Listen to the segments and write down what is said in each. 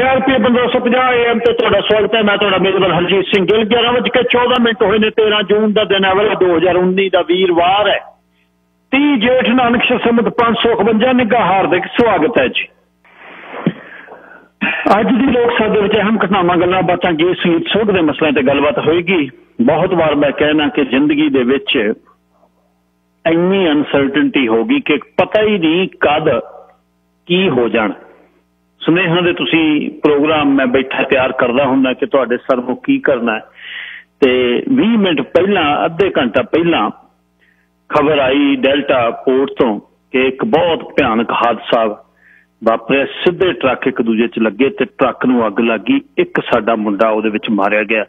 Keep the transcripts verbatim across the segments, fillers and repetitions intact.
R P पंद्रह सौ पचास ए एम तो स्वागत है। मैं मेजबान हरजीत सिंह गिल। ग्यारह बज के चौदह मिनट हुए ने। तेरह जून का दिन है वाला दो हजार उन्नी का वीरवार है। तीह जेठ नानक संमत पांच सौ इकवंजा निघा हार्दिक स्वागत है जी। अज की लोक सभा में अहम घटनावां गल्लां बातां गीत संगीत सोध के मसलों पर गलबात होएगी। बहुत बार मैं कहना कि जिंदगी दे विच इन्नी अनसर्टनटी होगी कि पता ही नहीं कद की हो जाना। सुनेहा दे तुसी प्रोग्राम मैं बैठा तैयार करदा हुंदा कि तुहाडे सरमुख की करना है ते बीस मिनट पहला अद्धे घंटा पहला खबर आई डेल्टा पोर्ट तो कि एक बहुत भयानक हादसा वापरिया। सीधे ट्रक एक दूजे च लगे ते ट्रक नूं अग लग गई। एक साडा मुंडा उहदे विच मारिया गया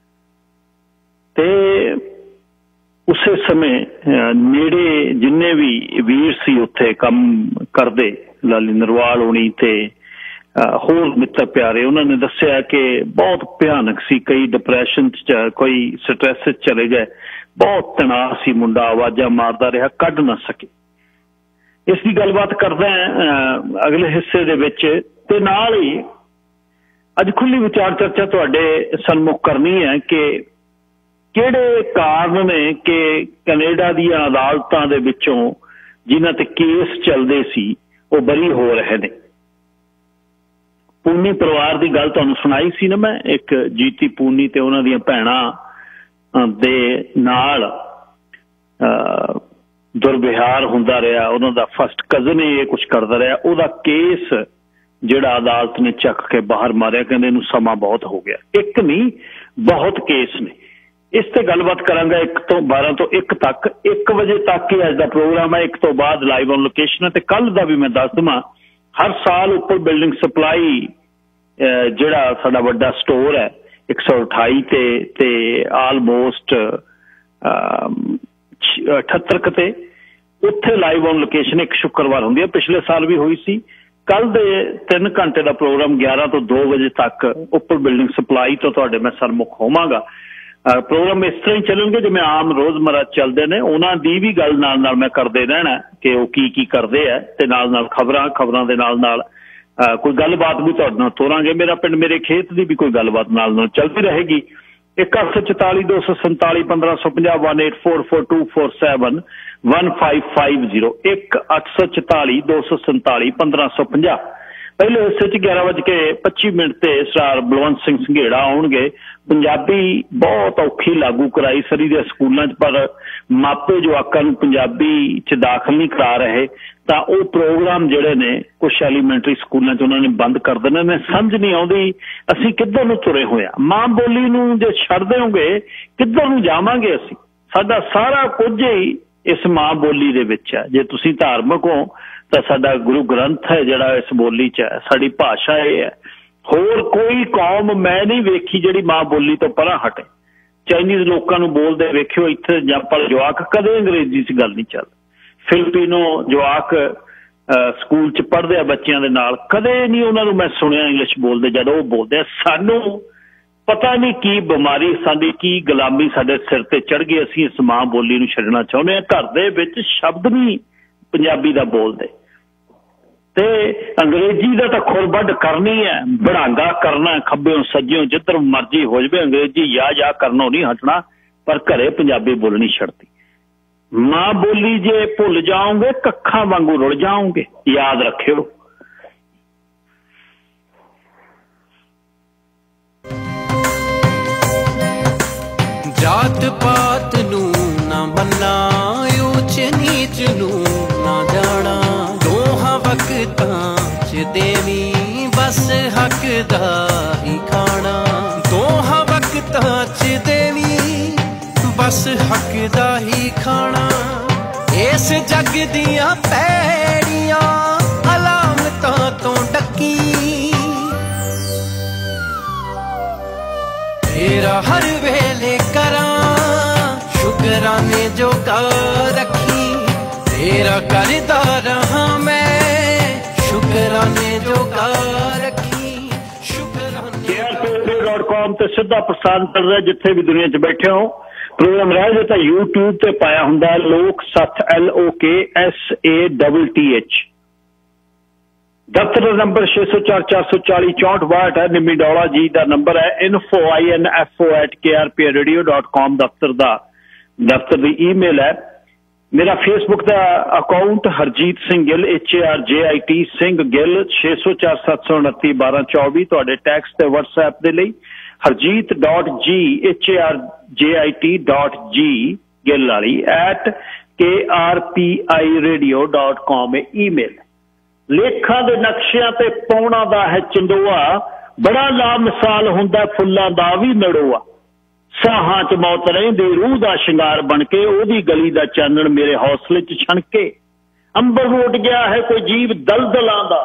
ते उसे समय नेड़े जिन्ने भी वीर सी उत्थे काम करदे लाली नरवाल होनी ते होर मित्र प्यारे उन्होंने दसिया कि बहुत भयानक सी। कई डिप्रैशन च कोई स्ट्रैस चले गए। बहुत तनाव सी। मुंडा आवाजा मारदा रहा कढ़ ना सके। इसकी गलबात करदा अगले हिस्से दे विच ते नाल ही अज खुली विचार चर्चा तुहाडे सन्मुख करनी है कि किहड़े कारण ने कि कनेडा दी अदालतां दे विचों जिन्हां ते केस चलदे सी वो बरी हो रहे ने। पूनी परिवार की गल तुहानूं सुनाई सी ना मैं। एक जीती पूनी ते उन्हां दीयां भैणां दे नाल दुर्व्यवहार हुंदा रहा। उन्हां दा फर्स्ट कजन ही कुछ करदा रहा। उहदा केस जिहड़ा अदालत ने चक के बाहर मारिया। कहंदे इहनूं समा बहुत हो गया। एक नहीं बहुत केस ने। इस ते गलबात करांगा एक तो बारह तो एक तक। एक बजे तक ही अज दा प्रोग्राम है। एक तो बाद लाइव ऑन लोकेशन है। कल का भी मैं दस देवां हर साल उपर बिल्डिंग सप्लाई जिहड़ा साडा वड्डा स्टोर है एक सौ अठाई ते ते आलमोस्ट अठहत्तर कते उत्थे लाइव ऑन लोकेशन एक शुक्रवार हुंदी है। पिछले साल भी हुई सी। कल दे तीन घंटे का प्रोग्राम ग्यारह तो दो बजे तक उपर बिल्डिंग सप्लाई तो तुहाडे मैं सरमुख होवांगा। प्रोग्राम इस तरह ही चलणगे जिवें आम रोजमर्रा चलते हैं। उन्हां दी भी गल नाल नाल मैं करदे रहना कि वो की की करदे है ते नाल नाल खबरां खबरां दे नाल नाल कोई गलबात भी तुहाडे नाल तोरांगे। मेरा पिंड मेरे खेत की भी कोई गलबात नाल नाल चलती रहेगी। एक अठ सौ चौताली दो सौ संताली पंद्रह सौ पंजाह one eight four four two four seven one five five zero एक अठ सौ चौताली दो सौ संताली पंद्रह सौ पंजाह। पहले हिस्से च ग्यारह बज के पच्ची मिनट से सरदार बलवंत सिंह संघेड़ा आउणगे। पंजाबी बहुत औखी लागू कराई सरी दे स्कूलों च पर मापे जवाकां नूं पंजाबी च दाखिल नहीं करा रहे तां वो प्रोग्राम जिहड़े ने कुछ एलीमेंटरी स्कूलों च उन्होंने बंद कर देने ने। समझ नहीं आउंदी असीं किधर नूं तुरे होए आ। मां बोली नूं जे छड्ड देओगे किधर नूं जावांगे असीं। साडा सारा कुछ ही इस मां बोली दे विच है। जे तुसीं धार्मिक हो तो साडा गुरु ग्रंथ है जिहड़ा इस बोली च है। साडी भाषा ये है। होर कोई कौम मैं नहीं वेखी जिहड़ी मां बोली तो परां हटे। चाइनीज़ लोकां नूं बोलदे वेखिओ इत्थे जंपल जवाक कदे अंग्रेजी च गल नहीं चल। फिलिपीनो जवाक स्कूल च पढ़दे बच्चों के नाल कदे नहीं उन्हां नूं मैं सुनिया इंग्लिश बोलदे। जदों वो बोलदे सानूं पता नहीं की बीमारी साडी की गुलामी साडे सिर ते चढ़ गई। असीं इस मां बोली नूं छड्डना चाहुंदे हां। घर दे विच शब्द नहीं पंजाबी दा बोलदे ते अंग्रेजी का तो खुरबड करनी है। बढ़ांगा करना खब्बेओं सज्जिओं जिधर मर्जी हो जाए अंग्रेजी या या करना नहीं हटना पर घरे पंजाबी बोलनी छड़ती। मां बोली जे भुल जाओगे कखा वांगू रुड़ जाओगे। याद रखियो। जात पात नू ना मन्ना ऊंच नीच नू ना जाना। दोहां वक्तां च देवी बस हक दा ही खाना। दोहां वक्तां च देवी बस हक दा ही खाना। इस जग दियां पैड़ियां अलामतां तो डकी तेरा हर वेले करा शुकराने जो का रखी। तेरा करदा रहा मैं शुकराने जो का रखी। शुकराने डॉट कॉम ते सीधा प्रसारण कर रहा जिथे भी दुनिया च बैठे हो। प्रोग्राम रह जाए तो यूट्यूब ते पाया हुंदा लोक सथ L O K S A double T H दफ्तर का नंबर छे सौ चार चार सौ चाली चौंठ बाहठ है। निम्मी डौला जी का नंबर है info I N F O at K R P radio dot com दफ्तर का दफ्तर की ईमेल है। मेरा फेसबुक का account Harjit Singh Gill H A R J I T Singh Gill छे सौ चार सत्त सौ उनती बारह चौबी तुहाडे टैक्स ते व्हाट्सएप दे लई Harjit dot G H A R J I T dot G Gill वाली at K R P I radio dot com है ईमेल। लेखा दे नक्शियां ते पाउणा दा है चंदोआ बड़ा ला मिसाल हुंदा फुल्लां दा भी नड़ोआ साहां च मौत रहिंदी रूह दा शिंगार बन के ओदी गली दा चानण मेरे हौसले च छणके अंबर उठ गया है कोई जीव दलदलां दा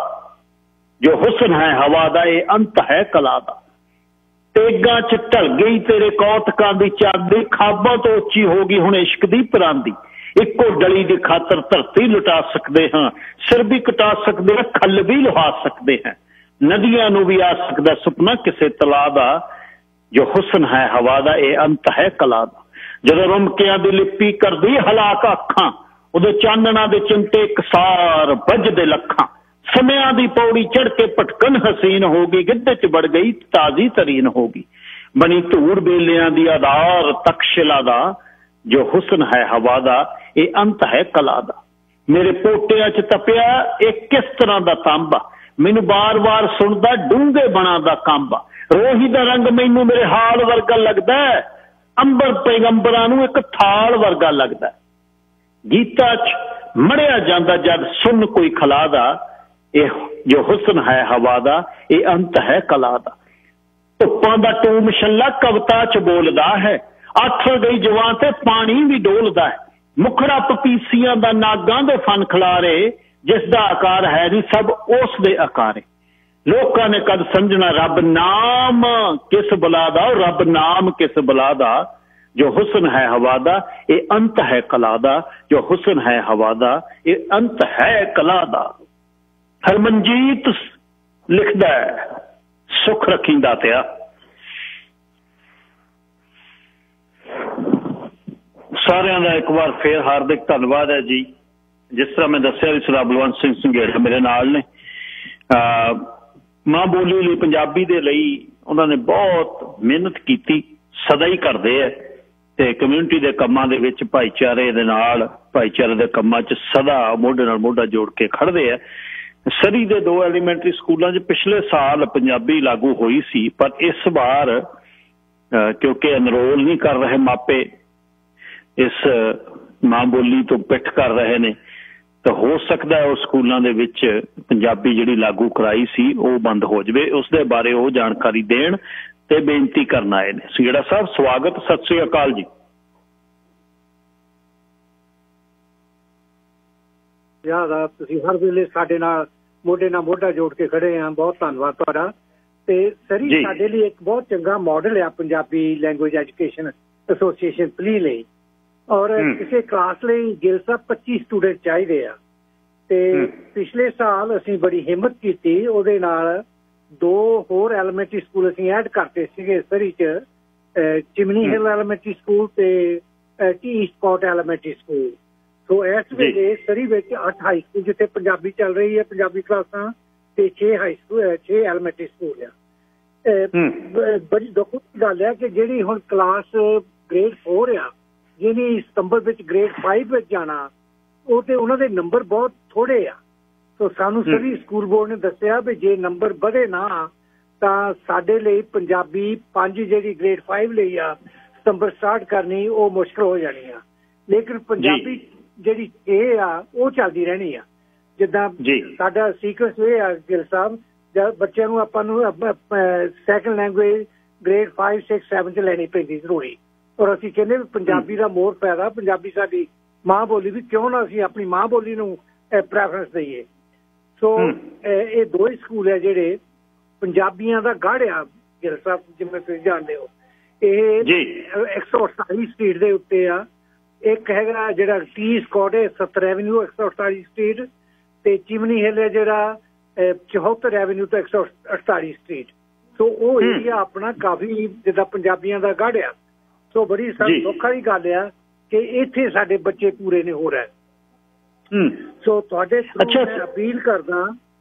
जो हुस्न है हवा दा ये अंत है कला दा तेगां च ढल गई तेरे कौतकां दी चांदी खाबां तो उच्ची हो गई हुण इश्क दी परांदी इक्को डली की खातर धरती लुटा सकते हाँ सिर भी कटा सकते हैं खल भी लुहा सकते हैं नदियां नू भी आ सकता सुपना किसी तला दा जो हुस्न है हवा दा ये अंत है कला दा जदों रुमकियां दी लिपि करदी हलाक अखां उदे चानणा दे चिमटे कसार बजदे लखां समयां दी पौड़ी चढ़ के भटकन हसीन हो गई गिद्धे च बढ़ गई ताजी तरीन हो गई बनी धूड़ बेलियां दी आधार तकशिला दा जो हुस्न है हवा दा ये अंत है कला दा मेरे पोटिया च तपिया एक किस तरह दा तांबा मैनू बार बार सुनदा डूंगे बना दा कांबा रोही दा रंग मैनू मेरे हाल वर्गा लगदा है अंबर पैगंबरां नू एक थाल वर्गा लगदा है गीता च मड़िया जांदा जद सुन कोई खला दा ये जो हुस्न है हवा दा ये अंत है कला दा धुप्पां दा टूम छल्ला कविता च बोलदा है आथर गई जवान ते पानी भी डोलदा है मुखड़ा पपीसियां दा नागां दे फन खिलारे जिसदा आकार है नहीं सब उस दे आकारे लोकां ने कद समझना रब नाम किस बला दा रब नाम किस बला दा जो हुस्न है हवा दा ये अंत है कला दा जो हुस्न है हवा दा ये अंत है कला दा हरमनजीत लिखदा है सुख रखी दातिया सारिਆਂ ਦਾ एक बार फिर हार्दिक धन्यवाद है जी जिस तरह मैं दस्सिया भी सरदार बलवंत सिंह संघेड़ा मेरे नाल ने मां बोली ਲਈ ਪੰਜਾਬੀ ਦੇ ਲਈ ਉਹਨਾਂ ਨੇ ਬਹੁਤ ਮਿਹਨਤ ਕੀਤੀ ਸਦਾ ਹੀ ਕਰਦੇ ਆ ਤੇ ਕਮਿਊਨਿਟੀ ਦੇ ਕੰਮਾਂ ਦੇ ਵਿੱਚ ਭਾਈਚਾਰੇ ਦੇ ਨਾਲ ਭਾਈਚਾਰੇ ਦੇ ਕੰਮਾਂ 'ਚ ਸਦਾ ਮੋਢੇ ਨਾਲ ਮੋਢਾ ਜੋੜ ਕੇ ਖੜਦੇ ਆ ਸਰੀ ਦੇ ਦੋ ਐਲੀਮੈਂਟਰੀ ਸਕੂਲਾਂ 'ਚ ਪਿਛਲੇ ਸਾਲ ਪੰਜਾਬੀ ਲਾਗੂ ਹੋਈ ਸੀ ਪਰ ਇਸ ਵਾਰ ਕਿਉਂਕਿ ਅਨਰੋਲ ਨਹੀਂ ਕਰ ਰਹੇ ਮਾਪੇ इस मां बोली तो पिठ कर रहे ने तो हो सकता है उस स्कूलों के विच पंजाबी जिहड़ी लागू कराई सी वो बंद हो जाए उस दे बारे वो जानकारी देण ते बेनती करना आए ने संघेड़ा साहब स्वागत सत श्री अकाल जी। याद तुसीं हर वेले साडे नाल मोढे नाल मोढा जोड़ के खड़े हैं बहुत धन्नवाद तुहाडा ते सरी साडे लई एक बहुत चंगा मॉडल है पंजाबी लैंग्वेज एजुकेशन एसोसीएशन पली लई और किसी क्लास ਲਈ ਗਿੱਲ ਸਾਹਿਬ ਪੱਚੀ ਸਟੂਡੈਂਟ ਚਾਹੀਦੇ ਆ ਤੇ ਪਿਛਲੇ ਸਾਲ ਅਸੀਂ ਬੜੀ ਹਿੰਮਤ ਕੀਤੀ ਉਹਦੇ ਨਾਲ ਦੋ ਹੋਰ ਐਲੀਮੈਂਟਰੀ ਸਕੂਲ ਅਸੀਂ ਐਡ ਕਰਤੇ ਸੀਗੇ ਸਰੀ ਚ ਚਿਮਨੀ ਹਿੱਲ ਐਲੀਮੈਂਟਰੀ ਸਕੂਲ ਤੇ ਟੀ ਸਪੌਟ ਐਲੀਮੈਂਟਰੀ ਸਕੂਲ ਸੋ ਇਸ ਵੇਲੇ ਸਰੀ ਵਿੱਚ ਅੱਠ ਹਾਈ ਸਕੂਲ ਜਿੱਥੇ ਪੰਜਾਬੀ ਚੱਲ ਰਹੀ ਹੈ ਪੰਜਾਬੀ ਕਲਾਸਾਂ ਤੇ ਛੇ ਹਾਈ ਸਕੂਲ ਛੇ ਐਲੀਮੈਂਟਰੀ ਸਕੂਲ ਆ ਬੜੀ ਦੁੱਖ ਦੀ ਗੱਲ ਹੈ ਕਿ ਜਿਹੜੀ ਹੁਣ ਕਲਾਸ ਗ੍ਰੇਡ ਫੋਰ ਆ ਜਿਹਨੇ ਸਤੰਬਰ ਵਿੱਚ ਗ੍ਰੇਡ ਫਾਈਵ ਵਿੱਚ ਜਾਣਾ ਉਹ ਤੇ ਉਹਨਾਂ ਦੇ ਨੰਬਰ ਬਹੁਤ ਥੋੜੇ ਆ ਸੋ ਸਾਨੂੰ ਸभी ਸਕੂਲ ਬੋਰਡ ਨੇ ਦੱਸਿਆ ਵੀ ਜੇ ਨੰਬਰ ਵਧੇ ਨਾ ਤਾਂ ਸਾਡੇ ਲਈ ਪੰਜਾਬੀ ਪੰਜ ਜਿਹੜੀ ਗ੍ਰੇਡ ਫਾਈਵ ਲਈ ਆ ਸਤੰਬਰ ਸਟਾਰਟ ਕਰਨੀ ਉਹ ਮੁਸ਼ਕਲ ਹੋ ਜਾਣੀ ਆ ਲੇਕਿਨ ਪੰਜਾਬੀ ਜਿਹੜੀ ਇਹ ਆ ਉਹ ਚੱਲਦੀ ਰਹਿਣੀ ਆ ਜਿੱਦਾਂ ਸਾਡਾ ਸੀਕੁਐਂਸ ਇਹ ਆ ਗਿੱਲ ਸਾਹਿਬ ਜਦ ਬੱਚਿਆਂ ਨੂੰ ਆਪਾਂ ਨੂੰ second language grade five six seven ਚ ਲੈਣੀ ਪੈਂਦੀ ਜ਼ਰੂਰੀ ਔਰ ਅਸੀਂ ਕਹਿੰਦੇ ਵੀ ਪੰਜਾਬੀ ਦਾ ਮੋਰ ਪੈਦਾ ਪੰਜਾਬੀ ਸਾਡੀ ਮਾਂ ਬੋਲੀ ਵੀ ਕਿਉਂ ਨਾ ਅਸੀਂ ਆਪਣੀ ਮਾਂ ਬੋਲੀ ਨੂੰ ਪ੍ਰੈਫਰੈਂਸ ਦਈਏ ਸੋ ਇਹ ਦੋ ਹੀ ਸਕੂਲ ਹੈ ਜਿਹੜੇ ਪੰਜਾਬੀਆਂ ਦਾ ਗੜ੍ਹ ਆ ਗਿੱਲ ਸਾਹਿਬ ਜਿਵੇਂ ਤੁਸੀਂ ਜਾਣਦੇ ਹੋ ਇਹ ਇੱਕ ਸੌ ਅਠਤਾਲੀ ਸਟਰੀਟ ਦੇ ਉੱਤੇ ਆ ਇੱਕ ਹੈਗਾ ਜਿਹੜਾ ਟੀ ਸਕਾਟ ਹੈ ਸੱਤਰ ਐਵਨਿਊ ਇੱਕ ਸੌ ਅਠਤਾਲੀ ਸਟਰੀਟ ਤੇ ਚਿਮਨੀ ਹਿੱਲ ਹੈ ਜਿਹੜਾ ਚੌਹੱਤਰ ਐਵਨਿਊ ਤੋਂ ਇੱਕ ਸੌ ਅਠਤਾਲੀ ਸਟਰੀਟ ਸੋ ਉਹ ਏਰੀਆ ਆਪਣਾ ਕਾਫੀ ਜਿੱਦਾਂ ਪੰਜਾਬੀਆਂ ਦਾ ਗੜ੍ਹ ਆ ਸੋ ਬੜੀ ਸਾਨੂੰ ਦੁੱਖ ਵਾਲੀ ਗੱਲ ਆ ਕਿ ਇੱਥੇ ਸਾਡੇ ਬੱਚੇ ਪੂਰੇ ਨਹੀਂ ਹੋ ਰਹੇ ਸੋ ਤੁਹਾਡੇ ਮੈਂ ਅਪੀਲ ਕਰਦਾ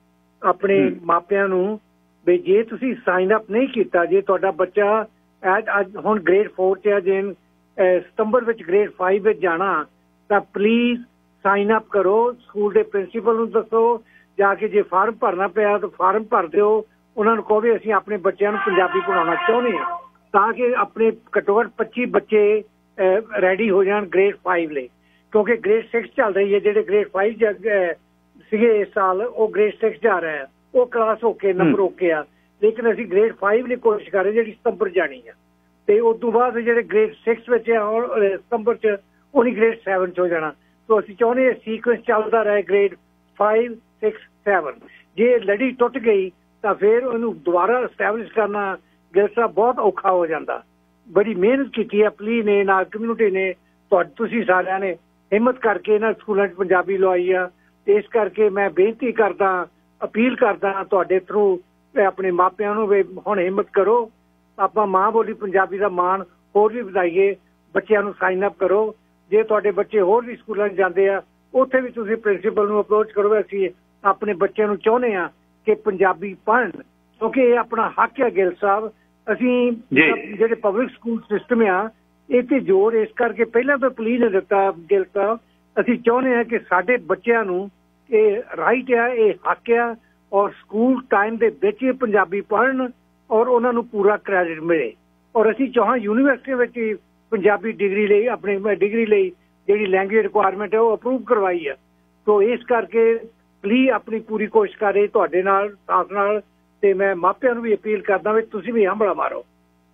ਆਪਣੇ ਮਾਪਿਆਂ ਨੂੰ ਵੀ ਜੇ ਤੁਸੀਂ ਸਾਈਨ ਅਪ ਨਹੀਂ ਕੀਤਾ, ਜੇ ਤੁਹਾਡਾ ਬੱਚਾ ਅੱਜ ਹੁਣ ਗ੍ਰੇਡ ਫੋਰ 'ਚ ਹੈ, ਜੇ ਸਤੰਬਰ ਵਿੱਚ ਗ੍ਰੇਡ ਫਾਈਵ ਵਿੱਚ ਜਾਣਾ, ਤਾਂ ਪਲੀਜ਼ ਸਾਈਨ ਅਪ ਕਰੋ। ਸਕੂਲ ਦੇ ਪ੍ਰਿੰਸੀਪਲ ਨੂੰ ਦੱਸੋ, ਜਾ ਕੇ ਜੇ ਫਾਰਮ ਭਰਨਾ ਪਿਆ ਤਾਂ ਫਾਰਮ ਭਰ ਦਿਓ। ਉਹਨਾਂ ਨੂੰ ਕਹੋ ਵੀ ਅਸੀਂ ਆਪਣੇ ਬੱਚਿਆਂ ਨੂੰ ਪੰਜਾਬੀ ਪੜ੍ਹਾਉਣਾ ਚਾਹੁੰਦੇ ਹਾਂ, ਤਾਂ ਕਿ ਆਪਣੇ ਘੱਟੋ ਘੱਟ ਪੱਚੀ ਬੱਚੇ ਰੈਡੀ ਹੋ ਜਾਣ ਗ੍ਰੇਡ ਫਾਈਵ ਲਈ, ਕਿਉਂਕਿ ਗ੍ਰੇਡ ਸਿਕਸ ਚੱਲ ਰਹੀ ਹੈ। ਜਿਹੜੇ ਗ੍ਰੇਡ ਫਾਈਵ ਸੀਗੇ ਇਸ ਸਾਲ, ਉਹ ਗ੍ਰੇਡ ਸਿਕਸ ਜਾ ਰਿਹਾ ਹੈ, ਉਹ ਕਲਾਸ ਹੋ ਕੇ ਨੰਬਰ ਓਕੇ ਆ, ਲੇਕਿਨ ਅਸੀਂ ਗ੍ਰੇਡ ਫਾਈਵ ਲਈ ਕੋਸ਼ਿਸ਼ ਕਰ ਰਹੇ ਜਿਹੜੀ ਸਤੰਬਰ ਜਾਣੀ ਆ। ਤੇ ਉਸ ਤੋਂ ਬਾਅਦ ਜਿਹੜੇ ਗ੍ਰੇਡ ਸਿਕਸ ਵਿੱਚ ਸਤੰਬਰ 'ਚ ਉਹਨੀ ਗ੍ਰੇਡ ਸੈਵਨ 'ਚ ਹੋ ਜਾਣਾ। ਸੋ ਅਸੀਂ ਚਾਹੁੰਦੇ ਹਾਂ ਸੀਕੁਐਂਸ ਚੱਲਦਾ ਰਹੇ ਗ੍ਰੇਡ ਫਾਈਵ ਸਿਕਸ ਸੈਵਨ। ਜੇ ਲੜੀ ਟੁੱਟ ਗਈ ਤਾਂ ਫਿਰ ਉਹਨੂੰ ਦੁਬਾਰਾ ਐਸਟੈਬਲਿਸ਼ ਕਰਨਾ ਗਿੱਲ ਸਾਹਿਬ ਬਹੁਤ ਔਖਾ ਹੋ ਜਾਂਦਾ। ਬੜੀ ਮਿਹਨਤ ਕੀਤੀ ਹੈ ਪਲੀ ਨੇ, ਨਾਲ ਕਮਿਊਨਿਟੀ ਨੇ, ਤੁਸੀਂ ਸਾਰਿਆਂ ਨੇ ਹਿੰਮਤ ਕਰਕੇ ਇਹਨਾਂ ਸਕੂਲਾਂ 'ਚ ਪੰਜਾਬੀ ਲਵਾਈ ਆ। ਤੇ ਇਸ ਕਰਕੇ ਮੈਂ ਬੇਨਤੀ ਕਰਦਾ, ਅਪੀਲ ਕਰਦਾ ਤੁਹਾਡੇ ਥਰੂ ਆਪਣੇ ਮਾਪਿਆਂ ਨੂੰ ਵੀ ਹੁਣ ਹਿੰਮਤ ਕਰੋ, ਆਪਾਂ ਮਾਂ ਬੋਲੀ ਪੰਜਾਬੀ ਦਾ ਮਾਣ ਹੋਰ ਵੀ ਵਧਾਈਏ, ਬੱਚਿਆਂ ਨੂੰ ਸਾਈਨ ਅਪ ਕਰੋ। ਜੇ ਤੁਹਾਡੇ ਬੱਚੇ ਹੋਰ ਵੀ ਸਕੂਲਾਂ 'ਚ ਜਾਂਦੇ ਆ, ਉੱਥੇ ਵੀ ਤੁਸੀਂ ਪ੍ਰਿੰਸੀਪਲ ਨੂੰ ਅਪਰੋਚ ਕਰੋ। ਅਸੀਂ ਆਪਣੇ ਬੱਚਿਆਂ ਨੂੰ ਚਾਹੁੰਦੇ ਹਾਂ ਕਿ ਪੰਜਾਬੀ ਪੜ੍ਹਨ, ਕਿਉਂਕਿ ਇਹ ਆਪਣਾ ਹੱਕ ਹੈ ਗਿੱਲ ਸਾਹਿਬ। ਅਸੀਂ ਜਿਹੜੇ ਪਬਲਿਕ ਸਕੂਲ ਸਿਸਟਮ ਆ ਇਹ ਤੇ ਜ਼ੋਰ ਇਸ ਕਰਕੇ ਪਹਿਲਾਂ ਤੋਂ ਪਲੀਜ਼ ਨੇ ਦਿੱਤਾ ਗਿੱਲ ਸਾਹਿਬ, ਅਸੀਂ ਚਾਹੁੰਦੇ ਹਾਂ ਕਿ ਸਾਡੇ ਬੱਚਿਆਂ ਨੂੰ ਇਹ ਰਾਈਟ ਆ, ਇਹ ਹੱਕ ਆ, ਔਰ ਸਕੂਲ ਟਾਈਮ ਦੇ ਵਿੱਚ ਪੰਜਾਬੀ ਪੜ੍ਹਨ ਔਰ ਉਹਨਾਂ ਨੂੰ ਪੂਰਾ ਕ੍ਰੈਡਿਟ ਮਿਲੇ। ਔਰ ਅਸੀਂ ਚਾਹਾਂ ਯੂਨੀਵਰਸਿਟੀ ਵਿੱਚ ਪੰਜਾਬੀ ਡਿਗਰੀ ਲਈ, ਆਪਣੀ ਡਿਗਰੀ ਲਈ ਜਿਹੜੀ ਲੈਂਗੁਏਜ ਰਿਕੁਆਇਰਮੈਂਟ ਹੈ ਉਹ ਅਪਰੂਵ ਕਰਵਾਈ ਹੈ। ਸੋ ਇਸ ਕਰਕੇ ਪਲੀਜ਼ ਆਪਣੀ ਪੂਰੀ ਕੋਸ਼ਿਸ਼ ਕਰ ਰਹੇ ਤੁਹਾਡੇ ਨਾਲ ਸਾਥ ਨਾਲ, ਤੇ ਮੈਂ ਮਾਪਿਆਂ ਨੂੰ ਵੀ ਅਪੀਲ ਕਰਦਾ ਵੀ ਤੁਸੀਂ ਵੀ ਹੰਭਲਾ ਮਾਰੋ।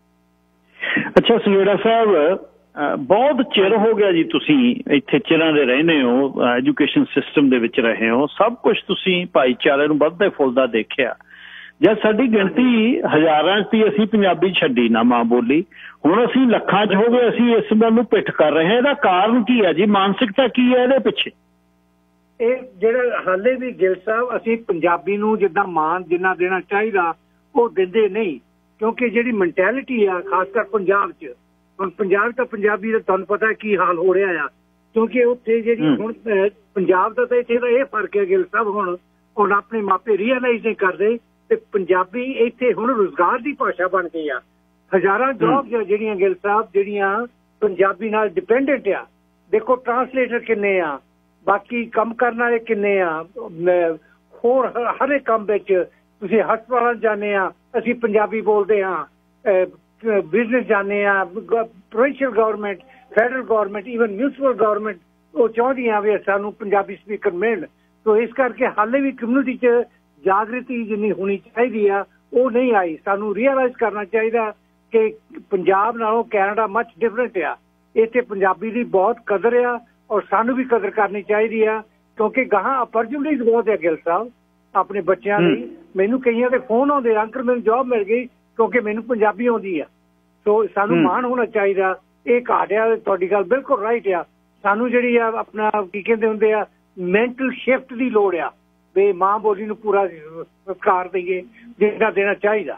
ਅੱਛਾ ਸੰਗੇੜਾ ਸਾਹਿਬ, ਬਹੁਤ ਚਿਰ ਹੋ ਗਿਆ ਜੀ ਤੁਸੀਂ ਇੱਥੇ ਚਿਰਾਂ ਦੇ ਰਹਿੰਦੇ ਹੋ, ਐਜੂਕੇਸ਼ਨ ਸਿਸਟਮ ਦੇ ਵਿੱਚ ਰਹੇ ਹੋ, ਸਭ ਕੁਝ ਤੁਸੀਂ ਭਾਈਚਾਰੇ ਨੂੰ ਵੱਧਦੇ ਫੁੱਲਦਾ ਦੇਖਿਆ। ਜਦ ਸਾਡੀ ਗਿਣਤੀ ਹਜ਼ਾਰਾਂ 'ਚ ਅਸੀਂ ਪੰਜਾਬੀ ਛੱਡੀ ਨਾ ਮਾਂ ਬੋਲੀ, ਹੁਣ ਅਸੀਂ ਲੱਖਾਂ 'ਚ ਹੋ ਗਏ, ਅਸੀਂ ਇਸ ਗੱਲ ਨੂੰ ਪਿੱਠ ਕਰ ਰਹੇ ਹਾਂ। ਇਹਦਾ ਕਾਰਨ ਕੀ ਹੈ ਜੀ? ਮਾਨਸਿਕਤਾ ਕੀ ਹੈ ਇਹਦੇ ਪਿੱਛੇ? ਇਹ ਜਿਹੜਾ ਹਾਲੇ ਵੀ ਗਿੱਲ ਸਾਹਿਬ ਅਸੀਂ ਪੰਜਾਬੀ ਨੂੰ ਜਿੱਦਾਂ ਮਾਣ ਜਿੰਨਾ ਦੇਣਾ ਚਾਹੀਦਾ ਉਹ ਦਿੰਦੇ ਨਹੀਂ, ਕਿਉਂਕਿ ਜਿਹੜੀ ਮੈਂਟੈਲਿਟੀ ਆ ਖਾਸ ਕਰ ਪੰਜਾਬ 'ਚ, ਹੁਣ ਪੰਜਾਬ ਤਾਂ ਪੰਜਾਬੀ ਦਾ ਤੁਹਾਨੂੰ ਪਤਾ ਕੀ ਹਾਲ ਹੋ ਰਿਹਾ ਆ, ਕਿਉਂਕਿ ਉੱਥੇ ਜਿਹੜੀ ਹੁਣ ਪੰਜਾਬ ਦਾ ਤਾਂ ਇੱਥੇ ਦਾ ਇਹ ਫਰਕ ਹੈ ਗਿੱਲ ਸਾਹਿਬ, ਹੁਣ ਹੁਣ ਆਪਣੇ ਮਾਪੇ ਰੀਅਲਾਈਜ਼ ਨਹੀਂ ਕਰਦੇ ਤੇ ਪੰਜਾਬੀ ਇੱਥੇ ਹੁਣ ਰੁਜ਼ਗਾਰ ਦੀ ਭਾਸ਼ਾ ਬਣ ਗਈ ਆ। ਹਜ਼ਾਰਾਂ ਜੌਬਸ ਆ ਜਿਹੜੀਆਂ ਗਿੱਲ ਸਾਹਿਬ ਜਿਹੜੀਆਂ ਪੰਜਾਬੀ ਨਾਲ ਡਿਪੈਂਡੈਂਟ ਆ। ਦੇਖੋ ਟਰਾਂਸਲੇਟਰ ਕਿੰਨੇ ਆ, ਬਾਕੀ ਕੰਮ ਕਰਨ ਵਾਲੇ ਕਿੰਨੇ ਆ, ਹੋਰ ਹਰ ਇੱਕ ਕੰਮ ਵਿੱਚ ਤੁਸੀਂ ਹਸਪਤਾਲਾਂ ਜਾਂਦੇ ਆ ਅਸੀਂ ਪੰਜਾਬੀ ਬੋਲਦੇ ਹਾਂ, ਬਿਜ਼ਨਸ ਜਾਂਦੇ ਆ, provincial government, federal government, even municipal government ਉਹ ਚਾਹੁੰਦੀਆਂ ਵੀ ਸਾਨੂੰ ਪੰਜਾਬੀ ਸਪੀਕਰ ਮਿਲਣ। ਸੋ ਇਸ ਕਰਕੇ ਹਾਲੇ ਵੀ ਕਮਿਊਨਿਟੀ 'ਚ ਜਾਗ੍ਰਿਤੀ ਜਿੰਨੀ ਹੋਣੀ ਚਾਹੀਦੀ ਆ ਉਹ ਨਹੀਂ ਆਈ। ਸਾਨੂੰ ਰੀਅਲਾਈਜ਼ ਕਰਨਾ ਚਾਹੀਦਾ ਕਿ ਪੰਜਾਬ ਨਾਲੋਂ ਕੈਨੇਡਾ ਮੱਚ ਡਿਫਰੈਂਟ ਆ, ਇੱਥੇ ਪੰਜਾਬੀ ਦੀ ਬਹੁਤ ਕਦਰ ਆ ਔਰ ਸਾਨੂੰ ਵੀ ਕਦਰ ਕਰਨੀ ਚਾਹੀਦੀ ਆ, ਕਿਉਂਕਿ ਗਾਹਾਂ ਅਪਰਚੁਨਿਟੀਜ਼ ਬਹੁਤ ਆ ਗਿੱਲ ਸਾਹਿਬ ਆਪਣੇ ਬੱਚਿਆਂ ਲਈ। ਮੈਨੂੰ ਕਈਆਂ ਦੇ ਫੋਨ ਆਉਂਦੇ, ਅੰਕਲ ਮੈਨੂੰ ਜੌਬ ਮਿਲ ਗਈ ਕਿਉਂਕਿ ਮੈਨੂੰ ਪੰਜਾਬੀ ਆਉਂਦੀ ਆ। ਸੋ ਸਾਨੂੰ ਮਾਣ ਹੋਣਾ ਚਾਹੀਦਾ, ਇਹ ਘਾਟ ਆ। ਤੁਹਾਡੀ ਗੱਲ ਬਿਲਕੁਲ ਰਾਈਟ ਆ, ਸਾਨੂੰ ਜਿਹੜੀ ਆ ਆਪਣਾ ਕੀ ਕਹਿੰਦੇ ਹੁੰਦੇ ਆ ਮੈਂਟਲ ਸ਼ਿਫਟ ਦੀ ਲੋੜ ਆ ਵੀ ਮਾਂ ਬੋਲੀ ਨੂੰ ਪੂਰਾ ਸਤਿਕਾਰ ਦੇਈਏ ਜਿਹੜਾ ਦੇਣਾ ਚਾਹੀਦਾ।